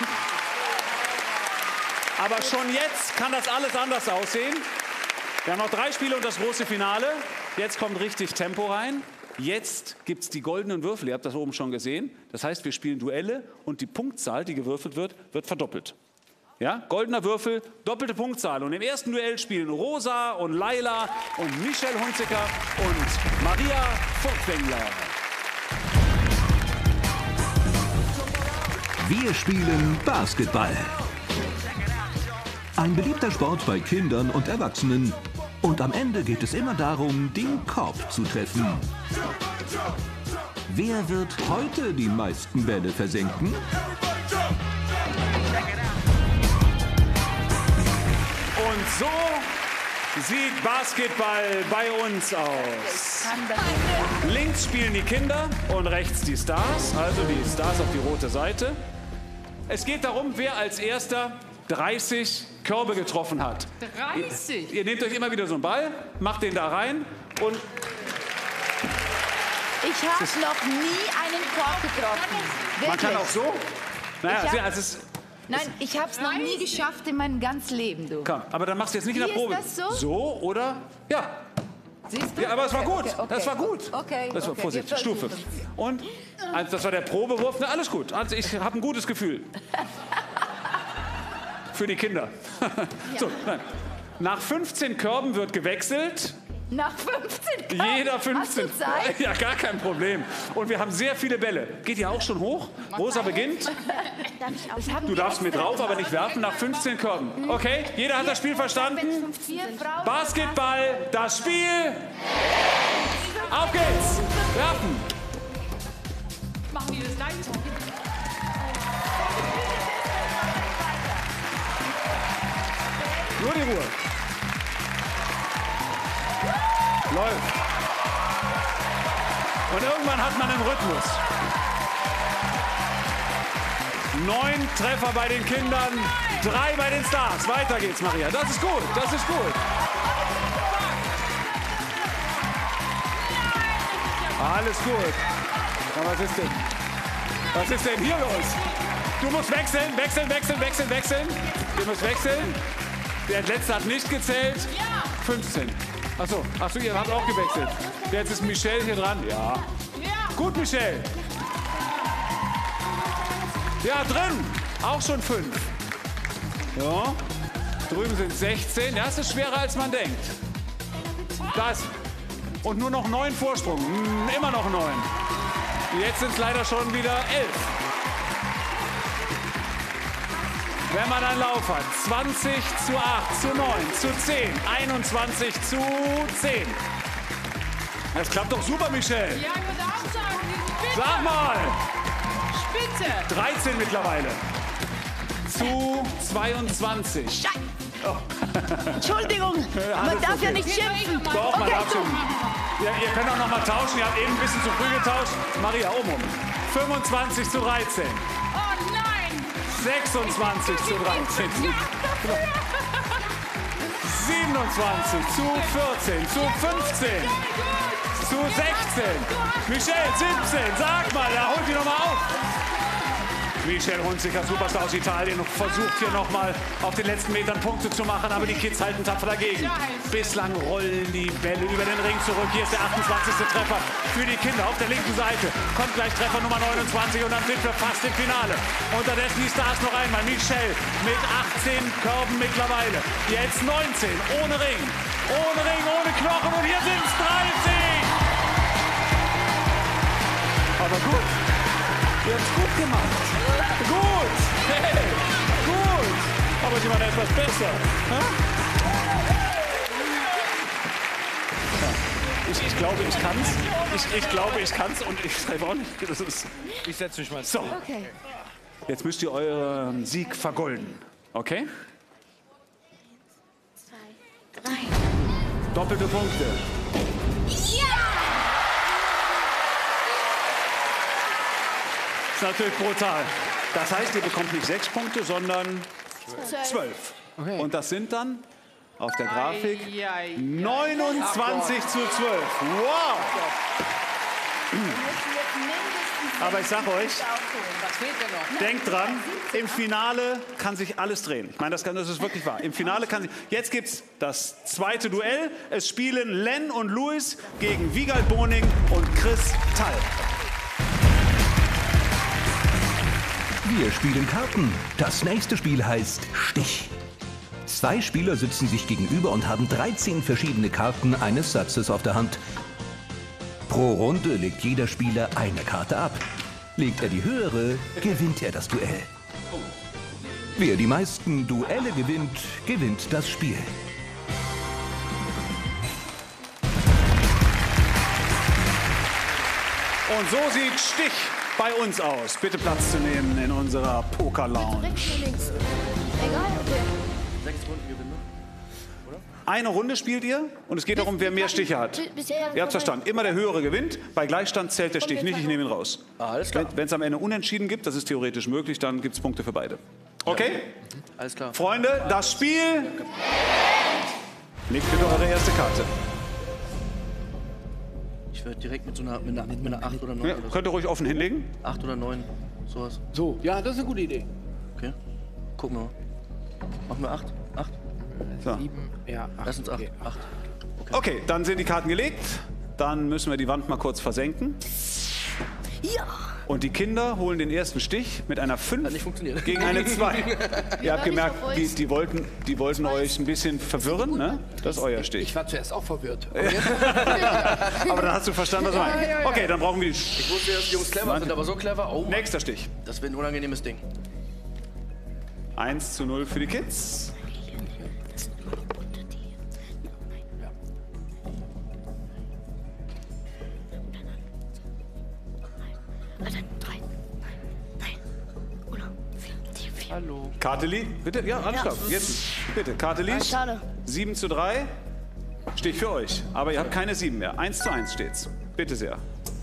Aber schon jetzt kann das alles anders aussehen. Wir haben noch drei Spiele und das große Finale. Jetzt kommt richtig Tempo rein. Jetzt gibt es die goldenen Würfel, ihr habt das oben schon gesehen. Das heißt, wir spielen Duelle und die Punktzahl, die gewürfelt wird, wird verdoppelt. Ja? Goldener Würfel, doppelte Punktzahl. Und im ersten Duell spielen Rosa und Laila und Michelle Hunziker und Maria Furtwängler. Wir spielen Basketball. Ein beliebter Sport bei Kindern und Erwachsenen. Und am Ende geht es immer darum, den Korb zu treffen. Wer wird heute die meisten Bälle versenken? Und so sieht Basketball bei uns aus. Links spielen die Kinder und rechts die Stars, also die Stars auf die rote Seite. Es geht darum, wer als erster dreißig Körbe getroffen hat. dreißig? Ihr, ihr nehmt euch immer wieder so einen Ball, macht den da rein und... Ich habe noch nie einen Korb getroffen. Wirklich. Man kann auch so? Naja, Ich hab- also es ist... Nein, ich habe es noch nie geschafft in meinem ganzen Leben, du. Komm, aber dann machst du jetzt nicht in der Wie ist Probe. das so? So oder? Ja. Siehst du? Ja, aber es war Okay, gut. okay, okay. Das war gut. Okay, Das war okay, Vorsicht, wir Stufe. versuchen's. Und also das war der Probewurf. Na, alles gut. Also ich habe ein gutes Gefühl. Für die Kinder. So, nein. Nach fünfzehn Körben wird gewechselt. Nach fünfzehn Körben? Jeder fünfzehn. Hast du Zeit? Ja, gar kein Problem. Und wir haben sehr viele Bälle. Geht ihr auch schon hoch? Rosa beginnt. Darf ich auch? Du darfst mit drauf, aber nicht werfen nach fünfzehn Körben. Okay, jeder hat das Spiel verstanden? Basketball, das Spiel. Auf geht's. Werfen. Machen die das gleichzeitig? Nur die Ruhe. Läuft. Und irgendwann hat man einen Rhythmus. Neun Treffer bei den Kindern, drei bei den Stars. Weiter geht's, Maria. Das ist gut, das ist gut. Alles gut. Aber was ist denn? Was ist denn hier los? Du musst wechseln, wechseln, wechseln, wechseln, wechseln. Du musst wechseln. Der letzte hat nicht gezählt. fünfzehn. Achso, achso, ihr habt auch gewechselt. Jetzt ist Michelle hier dran. Ja. Gut, Michelle. Ja, drin. Auch schon fünf. Ja. Drüben sind sechzehn. Ja, das ist schwerer, als man denkt. Das. Und nur noch neun Vorsprung. Hm, immer noch neun. Jetzt sind es leider schon wieder elf. Wenn man einen Lauf hat. zwanzig zu acht, zu neun, zu zehn, einundzwanzig zu zehn. Das klappt doch super, Michelle. Ja, ich würde auch sagen, die Spitze. Sag mal. Spitze. dreizehn mittlerweile. Zu zweiundzwanzig. Oh. Entschuldigung, Ja, man alles darf ja okay. nicht schimpfen. Doch, man Okay, darf schon. Ja, ihr könnt auch noch mal tauschen. Ihr habt eben ein bisschen zu früh getauscht. Maria, um, um. fünfundzwanzig zu dreizehn. Oh nein. sechsundzwanzig zu dreizehn. siebenundzwanzig zu vierzehn, zu fünfzehn, zu sechzehn. Michelle, siebzehn. Sag mal, da holt die noch mal auf. Michelle Hunziker, Superstar aus Italien, versucht hier noch mal auf den letzten Metern Punkte zu machen, aber die Kids halten tapfer dagegen. Bislang rollen die Bälle über den Ring zurück. Hier ist der achtundzwanzigste Treffer für die Kinder auf der linken Seite. Kommt gleich Treffer Nummer neunundzwanzig und dann sind wir fast im Finale. Unterdessen die Stars noch einmal. Michelle mit achtzehn Körben mittlerweile. Jetzt neunzehn, ohne Ring, ohne Ring, ohne Knochen und hier sind es dreißig. Aber gut. Ihr habt es gut gemacht. Gut. Hey, gut. Aber sie waren etwas besser. Ja? Ich, ich glaube, ich kann's. Ich, ich glaube, ich kann's und ich schreibe auch nicht. Das ist Ich setze mich mal. so. Okay. Jetzt müsst ihr euren Sieg vergolden. Okay? Drei. Doppelte Punkte. Das ist natürlich brutal. Das heißt, ihr bekommt nicht sechs Punkte, sondern zwölf. Okay. Und das sind dann auf der Grafik Ei, ei, ei. neunundzwanzig zu zwölf. Wow! Aber ich sage euch, Was fehlt denn noch? denkt dran, im Finale kann sich alles drehen. Ich meine, das, kann, das ist wirklich wahr. Im Finale kann sich... Jetzt gibt es das zweite Duell. Es spielen Len und Louis gegen Wiegald Boning und Chris Thall. Wir spielen Karten. Das nächste Spiel heißt Stich. Zwei Spieler sitzen sich gegenüber und haben dreizehn verschiedene Karten eines Satzes auf der Hand. Pro Runde legt jeder Spieler eine Karte ab. Legt er die höhere, gewinnt er das Duell. Wer die meisten Duelle gewinnt, gewinnt das Spiel. Und so sieht Stich bei uns aus. Bitte Platz zu nehmen in unserer Poker-Lounge. Rechts oder links? Egal, okay. Sechs Runden gewinnen. Eine Runde spielt ihr und es geht darum, wer mehr Stiche hat. Bisher Ihr habt verstanden. Immer der Höhere gewinnt. Bei Gleichstand zählt der Stich nicht. Ich nehme ihn raus. Ah, alles klar. Wenn es am Ende Unentschieden gibt, das ist theoretisch möglich, dann gibt es Punkte für beide. Okay? Alles klar. Freunde, das Spiel. Legt bitte eure erste Karte. Ich würde direkt mit so einer, mit einer, mit einer acht oder neun Ja, oder so. könnt ihr ruhig offen hinlegen. acht oder neun, sowas. So, ja, das ist eine gute Idee. Okay. Gucken wir mal. Machen wir acht? acht? So. Sieben, ja, acht. Lass uns acht. Okay. acht. Okay, dann sind die Karten gelegt. Dann müssen wir die Wand mal kurz versenken. Ja. Und die Kinder holen den ersten Stich mit einer fünf Hat nicht funktioniert. gegen eine zwei. Ihr habt nicht gemerkt, auf die, euch. die wollten, die wollten euch ein bisschen verwirren. Ne? Das ist euer Stich. Ich war zuerst auch verwirrt. Aber dann hast du verstanden, was ich meine. Okay, dann brauchen wir die... Ich wusste, dass die Jungs clever sind, aber so clever. Oh, Nächster Stich. das wird ein unangenehmes Ding. eins zu null für die Kids. Hallo. Karte liegt. Bitte? Ja, alles klar. Jetzt, bitte. Karte liegt. Schade. sieben zu drei. Steht für euch. Aber ihr habt keine sieben mehr. eins zu eins steht's. Bitte sehr.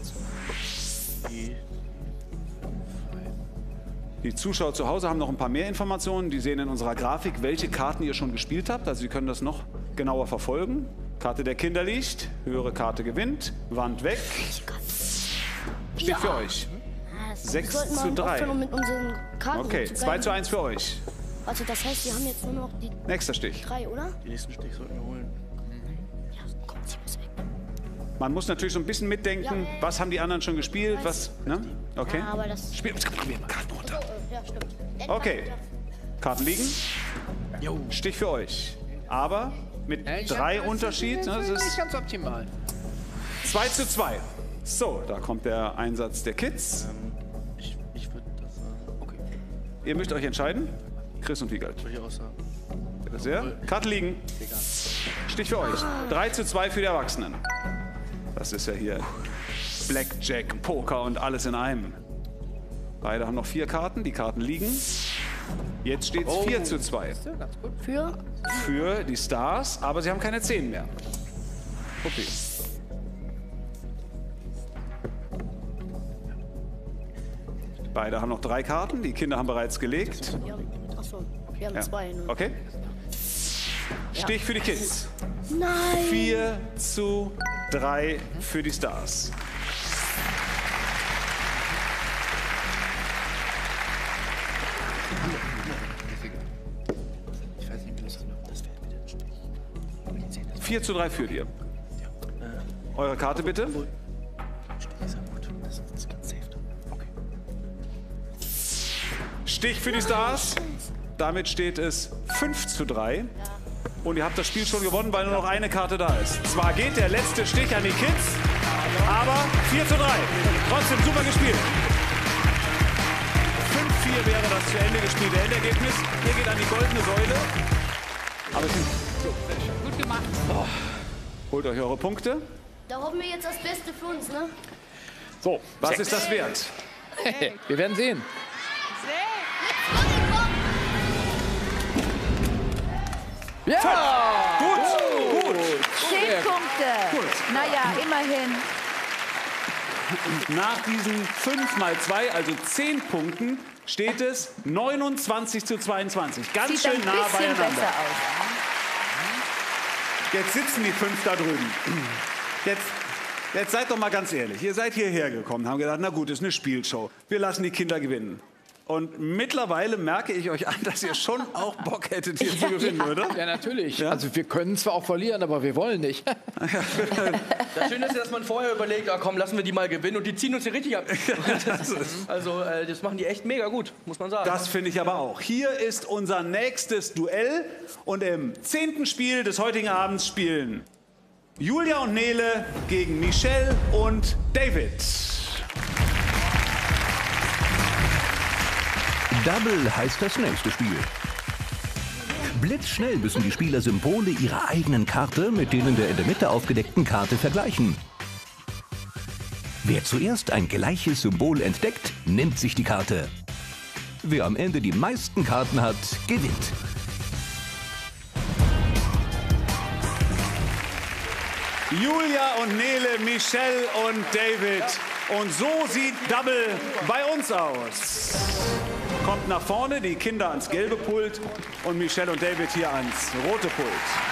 Die Zuschauer zu Hause haben noch ein paar mehr Informationen. Die sehen in unserer Grafik, welche Karten ihr schon gespielt habt. Also Sie können das noch genauer verfolgen. Karte der Kinder liegt. Höhere Karte gewinnt. Wand weg. Steht Ja. für euch. sechs zu drei. Mit unseren Karten Okay, zu zwei bleiben. zu eins für euch. Also das heißt, wir haben jetzt nur noch die Nächster Stich. drei, oder? Die nächsten Stich sollten wir holen. Ja, komm, zieh was weg. Man muss natürlich so ein bisschen mitdenken, was haben die anderen schon gespielt, was, ne? Okay. Ja, aber das... Spiel, probier mal Karten runter. Ja, stimmt. Okay. Karten liegen. Stich für euch. Aber mit Ja, ich drei hab- Unterschied. Das Ne, ist das nicht ist ganz optimal. zwei zu zwei. So, da kommt der Einsatz der Kids. Ich, ich würde das sagen. Okay. Ihr müsst euch entscheiden. Chris und Wiegald. Soll ich auch sagen? Bitte sehr. Karten liegen. Stich für euch. drei zu zwei für die Erwachsenen. Das ist ja hier Blackjack, Poker und alles in einem. Beide haben noch vier Karten. Die Karten liegen. Jetzt steht es vier zu zwei. Für? Für die Stars, aber sie haben keine zehn mehr. Okay. Beide haben noch drei Karten. Die Kinder haben bereits gelegt. Wir haben, achso, wir haben Ja. zwei. Ne? Okay. Stich für die Kids. Nein! vier zu drei für die Stars. Ich weiß nicht, wie das das fällt mir den Stich. vier zu drei führt ihr. Eure Karte bitte. Stich für die Stars. Damit steht es fünf zu drei. Und ihr habt das Spiel schon gewonnen, weil nur noch eine Karte da ist. Zwar geht der letzte Stich an die Kids, aber vier zu drei. Trotzdem super gespielt. fünf vier wäre das zu Ende gespielte Endergebnis. Ihr geht an die goldene Säule. Aber es sind Gut gemacht. Oh. Holt euch eure Punkte. Da hoffen wir jetzt das Beste für uns, ne? So, was ist das wert? Wir werden sehen. Ja! Gut, gut. Zehn Punkte. Gut. Naja, immerhin. Nach diesen fünf mal zwei, also zehn Punkten, steht es neunundzwanzig zu zweiundzwanzig. Ganz Sieht schön ein nah bisschen beieinander. besser aus. Jetzt sitzen die fünf da drüben. Jetzt, jetzt seid doch mal ganz ehrlich. Ihr seid hierher gekommen, haben gedacht, na gut, ist eine Spielshow. Wir lassen die Kinder gewinnen. Und mittlerweile merke ich euch an, dass ihr schon auch Bock hättet, hier zu gewinnen, oder? Ja, natürlich. Also wir können zwar auch verlieren, aber wir wollen nicht. Das Schöne ist, dass man vorher überlegt, ah, komm, lassen wir die mal gewinnen und die ziehen uns hier richtig ab. Also äh, das machen die echt mega gut, muss man sagen. Das finde ich aber auch. Hier ist unser nächstes Duell und im zehnten Spiel des heutigen Abends spielen Julia und Nele gegen Michelle und David. Double heißt das nächste Spiel. Blitzschnell müssen die Spieler Symbole ihrer eigenen Karte mit denen der in der Mitte aufgedeckten Karte vergleichen. Wer zuerst ein gleiches Symbol entdeckt, nimmt sich die Karte. Wer am Ende die meisten Karten hat, gewinnt. Julia und Nele, Michelle und David. Und so sieht Double bei uns aus. Kommt nach vorne, die Kinder ans gelbe Pult und Michelle und David hier ans rote Pult.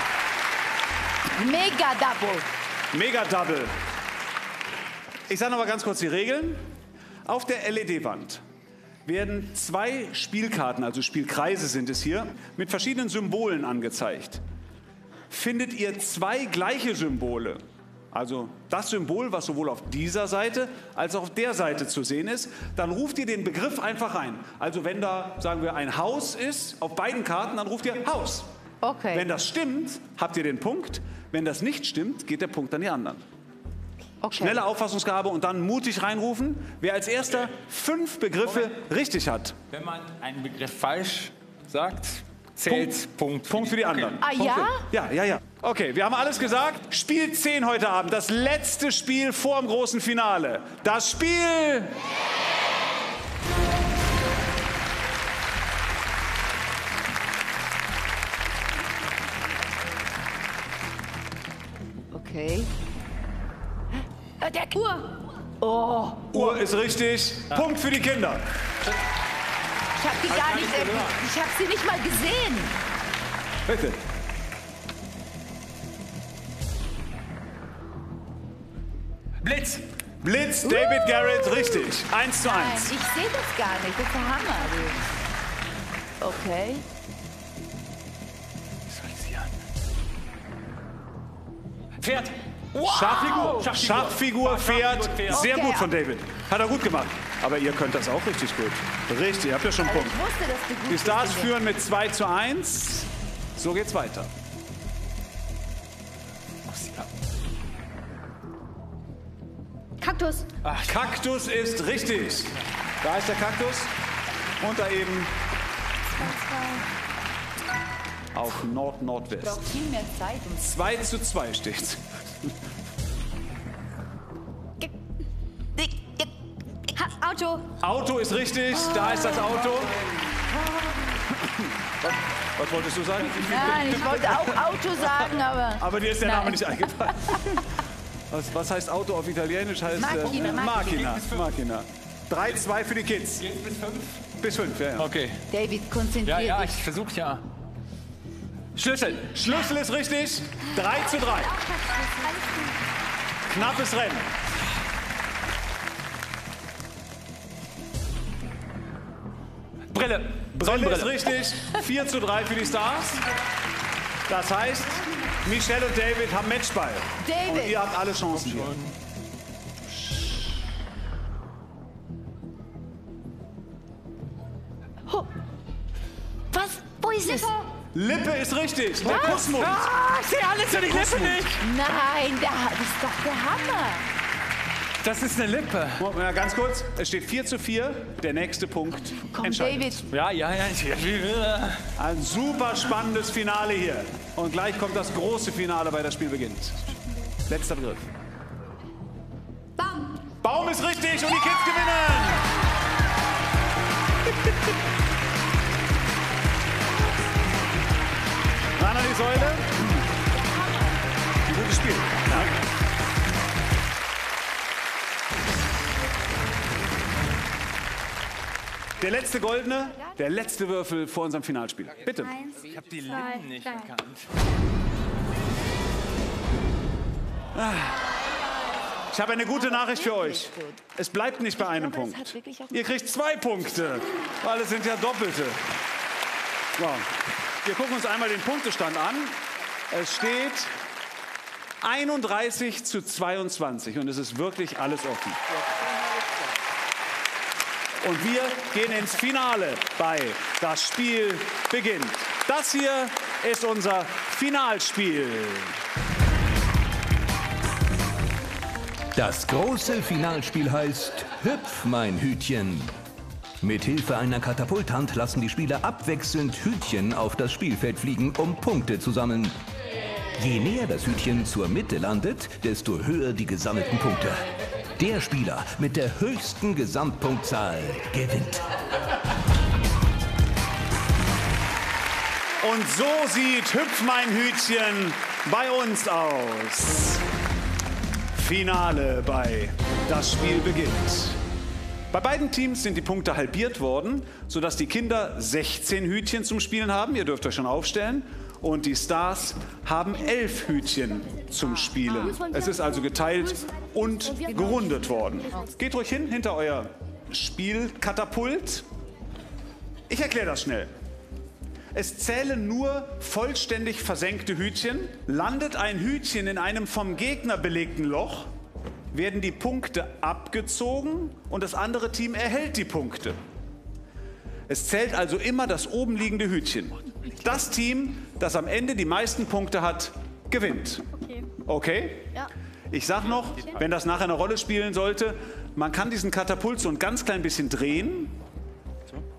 Mega Double. Mega Double. Ich sage noch mal ganz kurz die Regeln. Auf der L E D-Wand werden zwei Spielkarten, also Spielkreise sind es hier, mit verschiedenen Symbolen angezeigt. Findet ihr zwei gleiche Symbole, also das Symbol, was sowohl auf dieser Seite als auch auf der Seite zu sehen ist, dann ruft ihr den Begriff einfach rein. Also wenn da, sagen wir, ein Haus ist auf beiden Karten, dann ruft ihr Haus. Okay. Wenn das stimmt, habt ihr den Punkt. Wenn das nicht stimmt, geht der Punkt an die anderen. Okay. Schnelle Auffassungsgabe und dann mutig reinrufen. Wer als erster fünf Begriffe richtig hat. Wenn man einen Begriff falsch sagt, zählt Punkt, Punkt, Punkt für die anderen. Ah, Punkt ja? für- Ja, ja, ja. Okay, wir haben alles gesagt. Spiel zehn heute Abend, das letzte Spiel vor dem großen Finale. Das Spiel... Okay. Äh, Der Uhr. Oh. Uhr ist richtig. Punkt für die Kinder. Ich habe die gar nicht, äh, ich habe sie nicht mal gesehen. Bitte. Blitz. Blitz, David Garrett, richtig. Eins zu Nein, eins. ich sehe das gar nicht. Das ist der Hammer. Du. Okay. Pferd. Schachfigur, Schachfigur. Schachfigur, Pferd. Pferd. Sehr Okay. gut von David. Hat er gut gemacht. Aber ihr könnt das auch richtig gut. Richtig, ihr habt ja schon einen Also Punkt. ich wusste, dass du gut Die bist Stars in dem. führen mit zwei zu eins. So geht's weiter. Kaktus. Kaktus ist richtig. Da ist der Kaktus. Und da eben auf Nord-Nordwest. Braucht viel mehr Zeit. Um zwei zu zwei steht's. Ha, Auto. Auto ist richtig. Da ist das Auto. Was, was wolltest du sagen? Nein, ich wollte auch Auto sagen, aber... Aber dir ist der Name Nein. nicht eingefallen. Was, was heißt Auto auf Italienisch? Heißt Macchina, äh, Macchina. Macchina. Macchina. drei zwei für die Kids. Bis fünf? Bis fünf, ja, ja. Okay. David, konzentrier Ja, ja, dich. ich versuche ja. Schlüssel. Schlüssel ist richtig. drei zu drei. Knappes Rennen. Brille. Brille ist Sonnenbrille. richtig. vier zu drei für die Stars. Das heißt, Michelle und David haben Matchball. David. Und ihr habt alle Chancen hier. Oh. Was? Wo ist es? Lippe ist richtig. Der Kussmund. Ah, ich sehe alles und ich lippe nicht. Nein, der, das ist doch der Hammer. Das ist eine Lippe. Moment mal, ganz kurz. Es steht vier zu vier. Der nächste Punkt Komm, entscheidet. David. Ja, ja, ja. Ich, Ein super spannendes Finale hier. Und gleich kommt das große Finale, weil das Spiel beginnt. Letzter Begriff. Baum. Baum ist richtig und die Kids gewinnen. Ran an die Säule. Ein gutes Spiel. Ja. Der letzte goldene, der letzte Würfel vor unserem Finalspiel. Bitte. ich habe die Lippen nicht erkannt. Ich habe eine gute Nachricht für euch. Es bleibt nicht bei einem glaube, es Punkt. hat wirklich auch- Ihr kriegt zwei Punkte, weil es sind ja doppelte. So. Wir gucken uns einmal den Punktestand an. Es steht einunddreißig zu zweiundzwanzig und es ist wirklich alles offen. Und wir gehen ins Finale bei Das Spiel beginnt. Das hier ist unser Finalspiel. Das große Finalspiel heißt Hüpf, mein Hütchen. Mit Hilfe einer Katapulthand lassen die Spieler abwechselnd Hütchen auf das Spielfeld fliegen, um Punkte zu sammeln. Je näher das Hütchen zur Mitte landet, desto höher die gesammelten Punkte. Der Spieler mit der höchsten Gesamtpunktzahl gewinnt. Und so sieht Hüpf mein Hütchen bei uns aus. Finale bei Das Spiel beginnt. Bei beiden Teams sind die Punkte halbiert worden, sodass die Kinder sechzehn Hütchen zum Spielen haben. Ihr dürft euch schon aufstellen. Und die Stars haben elf Hütchen zum Spielen. Es ist also geteilt und gerundet worden. Geht ruhig hin, hinter euer Spielkatapult. Ich erkläre das schnell. Es zählen nur vollständig versenkte Hütchen. Landet ein Hütchen in einem vom Gegner belegten Loch, werden die Punkte abgezogen und das andere Team erhält die Punkte. Es zählt also immer das oben liegende Hütchen. Das Team, das am Ende die meisten Punkte hat, gewinnt. Okay. Okay? Ja. Ich sag noch, wenn das nachher eine Rolle spielen sollte, man kann diesen Katapult so ein ganz klein bisschen drehen.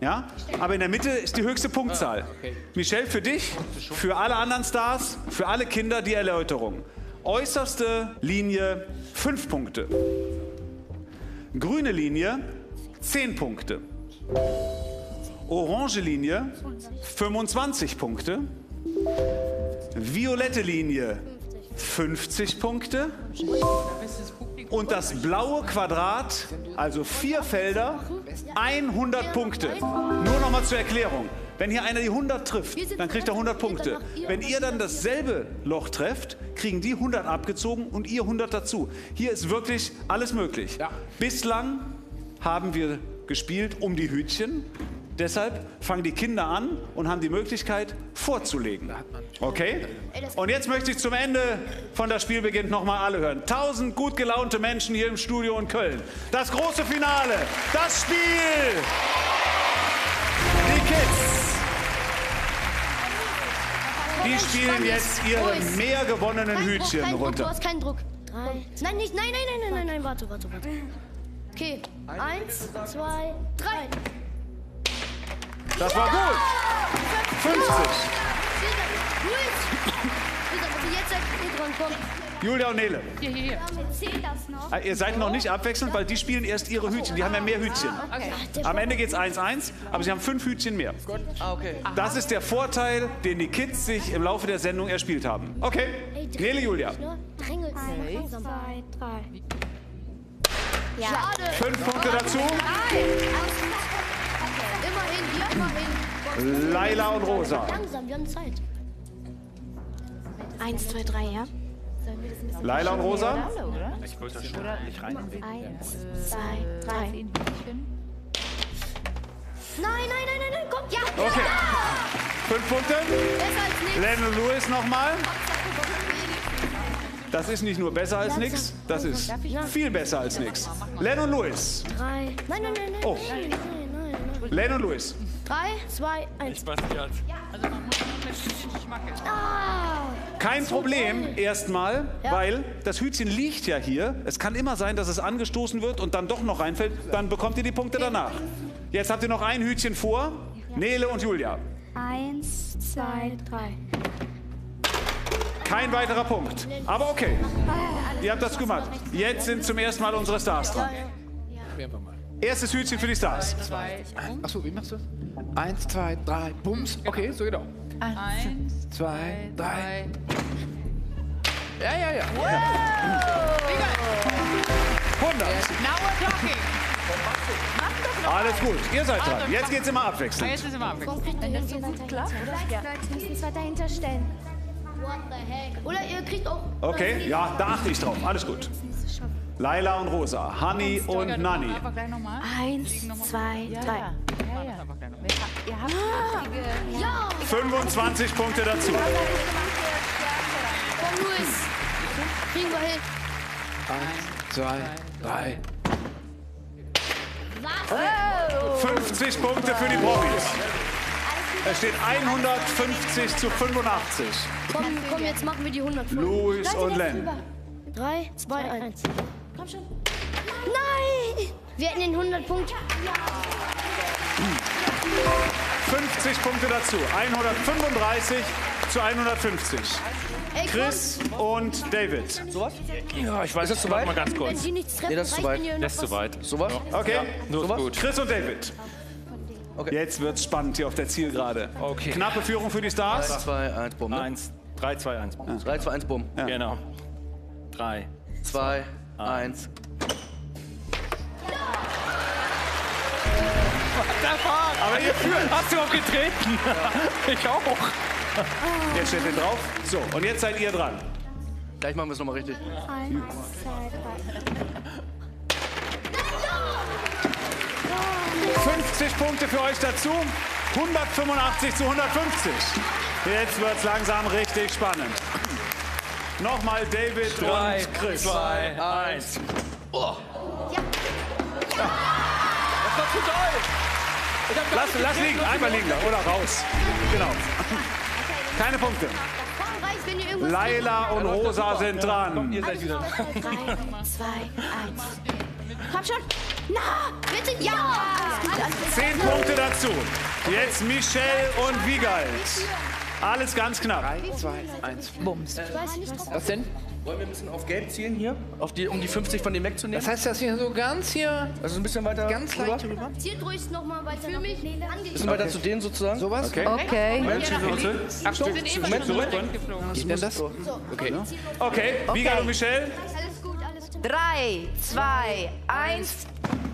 Ja? Aber in der Mitte ist die höchste Punktzahl. Michelle, für dich, für alle anderen Stars, für alle Kinder die Erläuterung. Äußerste Linie fünf Punkte. Grüne Linie zehn Punkte. Orange Linie fünfundzwanzig Punkte. Violette Linie fünfzig Punkte. Und das blaue Quadrat, also vier Felder, hundert Punkte. Nur noch mal zur Erklärung. Wenn hier einer die hundert trifft, dann kriegt er hundert Punkte. Wenn ihr dann dasselbe Loch trefft, kriegen die hundert abgezogen und ihr hundert dazu. Hier ist wirklich alles möglich. Bislang haben wir gespielt um die Hütchen. Deshalb fangen die Kinder an und haben die Möglichkeit vorzulegen. Okay? Und jetzt möchte ich zum Ende von das Spielbeginn noch mal alle hören. Tausend gut gelaunte Menschen hier im Studio in Köln. Das große Finale, das Spiel. Die Kids. Die spielen jetzt ihre mehr gewonnenen Hütchen kein Druck, du runter. hast keinen Druck. Drei. Nein, nicht, nein, nein, nein, nein, nein, nein, warte, warte, warte. Okay, eins, zwei, drei. Das war gut. fünfzig. Jetzt seid ihr dran, komm. Julia und Nele. Hier, hier, hier. Zählt das noch? Ihr seid noch nicht abwechselnd, weil die spielen erst ihre Hütchen. Die haben ja mehr Hütchen. Okay. Am Ende geht es eins eins, aber sie haben fünf Hütchen mehr. Ah, okay. Das ist der Vorteil, den die Kids sich im Laufe der Sendung erspielt haben. Okay, Nele, Julia. Drängelt Eins, langsam. zwei, drei. Ja. Schade. Fünf Punkte dazu. Immerhin, hier, immerhin. Laila und Rosa. Langsam, wir haben Zeit. Eins, zwei, drei, ja? Laila und Rosa. Ich wollte das schon nicht rein. Eins, zwei, drei. Nein, nein, nein, nein, nein, komm. Ja, Okay. ja. Fünf Punkte. Besser als nichts. Lennon Lewis nochmal. Das ist nicht nur besser als nichts, das ist viel besser als nichts. Lennon Lewis. Drei. Nein, nein, nein, nein. Oh. Nein, nein, nein. Lennon Lewis. Drei, zwei, eins. Ich weiß nicht, als Also man muss noch mit Geschmack. Ah. Kein Problem erstmal, Ja. weil das Hütchen liegt ja hier. Es kann immer sein, dass es angestoßen wird und dann doch noch reinfällt. Dann bekommt ihr die Punkte danach. Jetzt habt ihr noch ein Hütchen vor. Nele und Julia. Eins, zwei, drei. Kein weiterer Punkt. Aber okay. Ihr habt das gemacht. Jetzt sind zum ersten Mal unsere Stars dran. Erstes Hütchen für die Stars. Achso, wie machst du? Eins, zwei, drei, Bums. Okay, so genau. Eins, Zwei, drei. Ja, ja, ja. hundert. Now we're talking. Alles gut. Ihr seid dran. Jetzt geht's immer abwechselnd. Jetzt ist immer abwechselnd. Wenn das so gut klappt, Ja. Leute müssen zwei dahinter stellen. What the heck? Oder ihr kriegt auch... Okay, ja, da achte ich drauf. Alles gut. Laila und Rosa, Hani und Nani. Einfach gleich nochmal. Eins, zwei, drei. Ja, ja. Einfach gleich nochmal. Ihr habt richtige... Ja! fünfundzwanzig Punkte dazu. Komm, Luis. Kriegen wir hin. Eins, zwei, drei. fünfzig Punkte für die Profis. Es steht hundertfünfzig zu fünfundachtzig. Komm, komm, jetzt machen wir die hundert. Luis Leute, und jetzt Len. rüber. Drei, zwei, eins. Komm schon. Nein! Wir hätten den hundert Punkt. fünfzig Punkte dazu. hundertfünfunddreißig zu hundertfünfzig. Ey, komm. Chris und David. So was? Ja, ich weiß, das ist zu weit. Mal ganz Wenn kurz. die nichts treffen, Nee, das ist zu reicht, weit. wenn ihr noch Das ist zu was- weit. So was? Okay, Nur Sowas? gut. Chris und David. Okay. Jetzt wird's spannend hier auf der Zielgerade. Okay. Knappe Führung für die drei, Stars. zwei, eins, Bumm. Ne? Eins, drei, zwei, eins. drei, zwei, eins, Bumm. Ja. Genau. Drei. zwei, eins. Aber ihr führt. Hast du auch getreten? Ich auch. Jetzt steht ihr drauf. So, und jetzt seid ihr dran. Gleich machen wir es nochmal richtig. Eins, zwei, drei. fünfzig Punkte für euch dazu. hundertfünfundachtzig zu hundertfünfzig. Jetzt wird's langsam richtig spannend. Nochmal David Drei, und Chris. zwei, eins. Oh. Das war zu doll. Ich hab gar Lass, nicht lass getreten, liegen, was einmal du liegen oder raus. Genau. Keine Punkte. Komm, reicht, wenn ihr irgendwas Laila und Rosa sind Komm, dran. ihr seid wieder. drei, zwei, eins. Komm schon. Na, bitte, ja! Zehn Punkte dazu. Jetzt Michelle und Wiegald. Alles ganz knapp. drei, zwei, eins, Bums. Was denn? Wollen wir ein bisschen auf Gelb zielen hier? Auf die, um die fünfzig von dem wegzunehmen? Das heißt, dass wir so ganz hier... Also ein bisschen weiter Ganz rüber? leicht rüber. Zielt ruhig noch mal weiter nach hinten. Ein bisschen weiter zu denen sozusagen? Sowas? Okay. Okay. Moment, zurück. Achtung, Moment, zurück. Wie geht denn das? Okay. Okay, Wiegald und Michelle. Alles gut, alles gut. Drei, zwei, eins.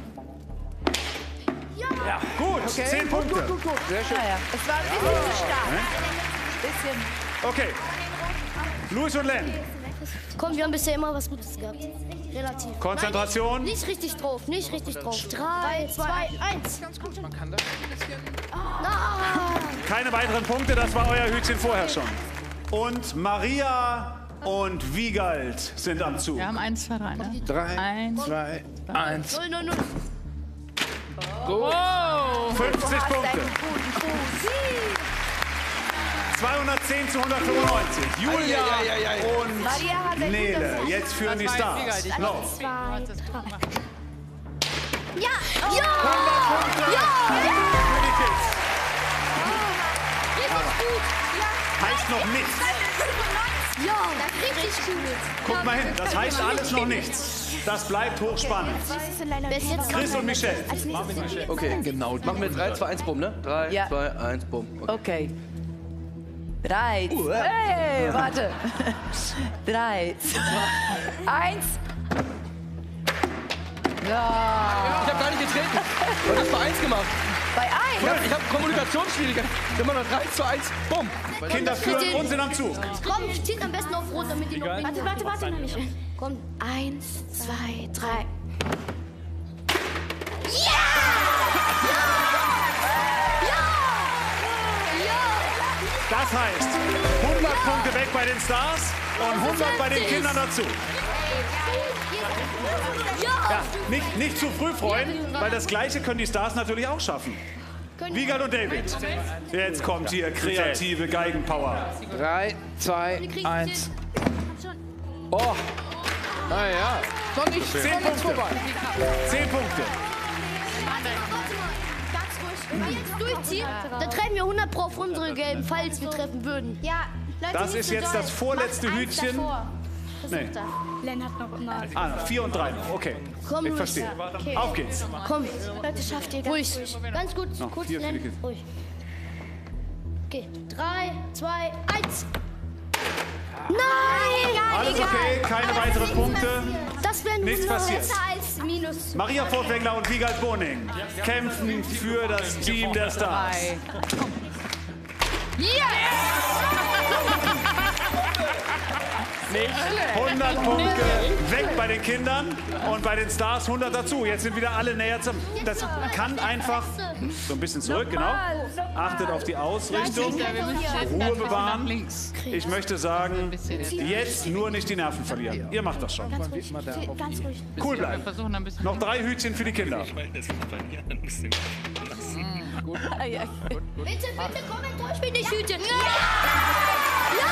Ja, gut. Okay. Zehn Punkte. Gut, gut, gut. Sehr schön. Ja, ja. Es war ein bisschen zu stark. Bisschen. Okay. Luis und Len. Komm, wir haben bisher immer was Gutes gehabt. Relativ. Konzentration. Nicht richtig drauf, nicht richtig drauf. Drei, zwei, eins. Ganz gut, man kann das ein bisschen... Keine weiteren Punkte, das war euer Hütchen vorher schon. Und Maria und Wiegald sind am Zug. Wir haben eins, zwei, drei, ne? Drei, Eins. zwei, eins. Null, null, null. Wow! fünfzig Punkte. zweihundertzehn zu hundertfünfundneunzig. Julia Ei, ei, ei, ei. und Maria hat ein Nele. gutes Jetzt führen die Das war Stars. jetzt Wiegald. No. Zwei, drei. Ja! hundert Punkte für die Kids. Richtig gut! Heißt noch nichts. Ja, richtig gut. Guckt mal hin, das heißt alles noch nichts. Das bleibt hochspannend. Bis jetzt Chris und Michelle. Okay, genau. Machen wir drei, zwei, eins, bumm, ne? drei, Ja. zwei, eins, bumm. Okay. Okay. Drei, zwei, hey, warte. Drei, zwei, eins. Ja. Ich hab gar nicht getreten. Ich hab das bei eins gemacht. Bei Ich eins. hab, ich hab Kommunikationsschwierigkeiten. Immer noch drei, zwei, eins, bumm. Kinder führen und sind am Zug. Komm, zieht am besten auf Rot, damit die noch... Warte, warte, warte, noch nicht. Komm, eins, zwei, drei. Das heißt, hundert Punkte weg bei den Stars und hundert bei den Kindern dazu. Ja, nicht, nicht zu früh freuen, weil das Gleiche können die Stars natürlich auch schaffen. Wiegald und David. Jetzt kommt hier kreative Geigenpower. Drei, zwei, eins. Oh. Ah ja. Noch nicht, Zehn noch nichts Punkte. vorbei. Zehn Punkte. Wenn wir jetzt durchziehen, dann treffen wir hundert Pro auf unsere Gelben, falls wir treffen würden. Ja, Leute, Das nicht ist so jetzt doll. das vorletzte Macht eins Hütchen. davor. Nee. Versucht er. Len hat noch immer. Ah, vier und drei noch. Okay. Komm, Ich Luis. verstehe. Okay. Auf geht's. Komm, Leute, schafft ihr. Ruhig. Ganz gut, Noch kurz vier für die Len. Kids. Ruhig. Okay, drei, zwei, eins. Nein! Egal, Alles egal. okay, keine weiteren Punkte. Das wäre Nichts nur passiert. besser als Minus. Maria Furtwängler und Wiegald Boning kämpfen für das Team der Stars. hundert Punkte weg bei den Kindern und bei den Stars hundert dazu. Jetzt sind wieder alle näher zum... Das kann einfach... So ein bisschen zurück, genau. Achtet auf die Ausrichtung. Ruhe bewahren. Ich möchte sagen, jetzt nur nicht die Nerven verlieren. Ihr macht das schon. Ganz ruhig. Ganz ruhig. Cool bleiben. Noch drei Hütchen für die Kinder. Bitte, bitte, komm, enttäusch mich nicht, Hütchen. Ja! Ja!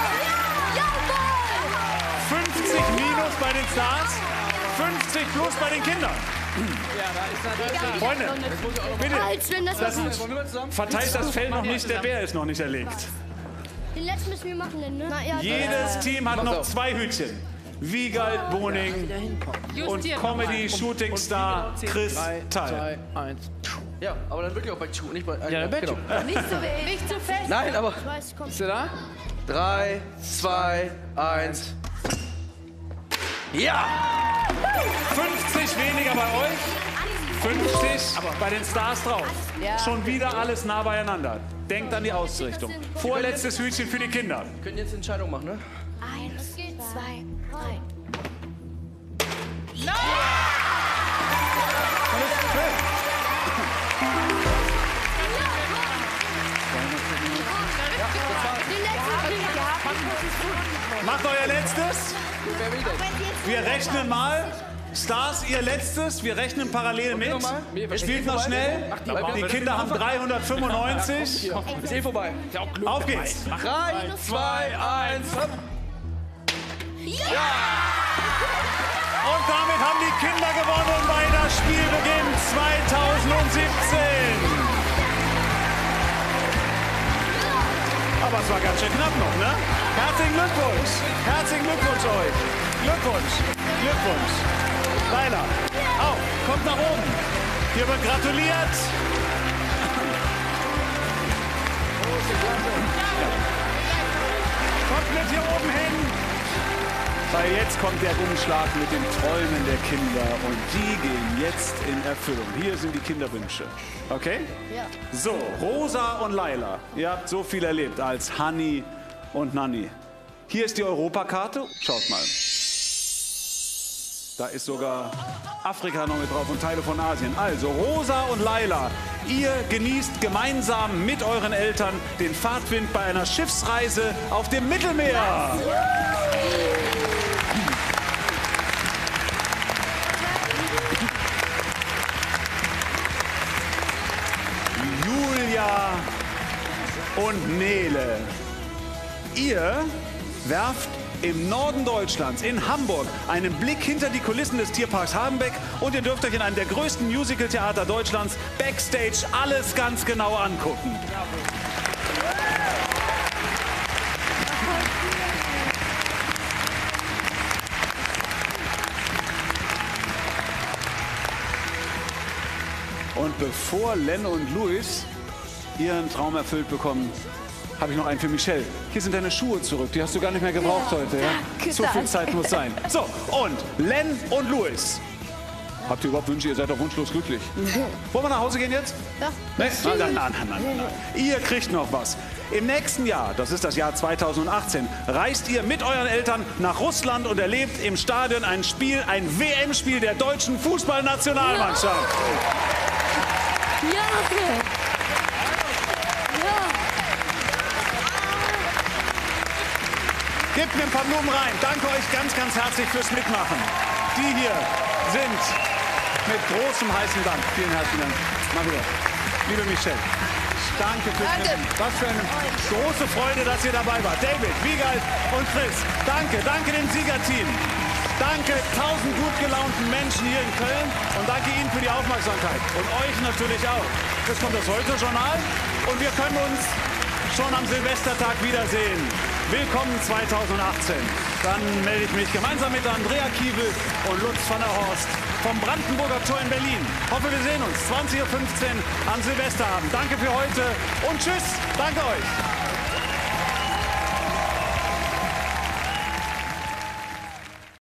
Jawohl! fünfzig minus bei den Stars, fünfzig plus bei den Kindern. Freunde, bitte, Als wenn das das, was verteilt das Fell noch nicht, der Bär ist noch nicht erlegt. Den letzten müssen wir machen, denn, ne? Na, ja, Jedes Team hat noch zwei Hütchen. Wiegald Boning und Comedy-Shooting-Star Chris Thal. Ja, aber dann wirklich auch bei Chu, nicht bei... Ja, dann bei Chu. Nicht zu, nicht zu fest. Nein, aber... Ich weiß, komm. Bist du da? Drei, zwei, eins. Ja! fünfzig weniger bei euch, fünfzig bei den Stars drauf. Ja. Schon wieder alles nah beieinander. Denkt an die Ausrichtung. Vorletztes Hütchen für die Kinder. Wir können jetzt Entscheidung machen, ne? Eins, zwei, drei. Den letzten gehabt. Macht euer letztes. Wir rechnen mal. Stars, ihr letztes. Wir rechnen parallel mit. Spielt noch schnell. Die Kinder haben dreihundertfünfundneunzig. Ist eh vorbei. Auf geht's. Drei, zwei, eins. Und damit haben die Kinder gewonnen bei das Spiel siebzehn. Aber es war ganz schön knapp noch, ne? Herzlichen Glückwunsch. Herzlichen Glückwunsch euch. Glückwunsch. Glückwunsch. Laila, auf, kommt nach oben. Hier wird gratuliert. Kommt mit hier oben hin. Weil jetzt kommt der Umschlag mit den Träumen der Kinder und die gehen jetzt in Erfüllung. Hier sind die Kinderwünsche. Okay? Ja. So, Rosa und Laila, ihr habt so viel erlebt als Hani und Nanni. Hier ist die Europakarte. Schaut mal. Da ist sogar Afrika noch mit drauf und Teile von Asien. Also Rosa und Laila, ihr genießt gemeinsam mit euren Eltern den Fahrtwind bei einer Schiffsreise auf dem Mittelmeer. Julia und Nele, ihr werft im Norden Deutschlands, in Hamburg, einen Blick hinter die Kulissen des Tierparks Hagenbeck und ihr dürft euch in einem der größten Musical-Theater Deutschlands Backstage alles ganz genau angucken. Und bevor Len und Luis ihren Traum erfüllt bekommen, habe ich noch einen für Michelle. Hier sind deine Schuhe zurück. Die hast du gar nicht mehr gebraucht ja, heute. Ja? Danke, so viel danke. Zeit muss sein. So, und Len und Luis. Habt ihr überhaupt Wünsche? Ihr seid doch wunschlos glücklich. Wollen wir nach Hause gehen jetzt? Doch. Nee? Nein, nein, nein, nein, nein, nein. Ihr kriegt noch was. Im nächsten Jahr, das ist das Jahr zweitausendachtzehn, reist ihr mit euren Eltern nach Russland und erlebt im Stadion ein Spiel, ein W M-Spiel der deutschen Fußballnationalmannschaft. Ja. Ja. Gebt mir ein paar Blumen rein. Danke euch ganz, ganz herzlich fürs Mitmachen. Die hier sind mit großem heißen Dank. Vielen herzlichen Dank. Mal wieder. Liebe Michelle, danke fürs Danke. Mitmachen. Was für eine große Freude, dass ihr dabei wart. David, Wiegald und Chris, danke. Danke dem Siegerteam. Danke tausend gut gelaunten Menschen hier in Köln und danke Ihnen für die Aufmerksamkeit. Und euch natürlich auch. Jetzt kommt das Heute-Journal und wir können uns schon am Silvestertag wiedersehen. Willkommen zweitausendachtzehn. Dann melde ich mich gemeinsam mit Andrea Kiewel und Lutz van der Horst vom Brandenburger Tor in Berlin. Hoffe, wir sehen uns zwanzig Uhr fünfzehn am Silvesterabend. Danke für heute und tschüss. Danke euch.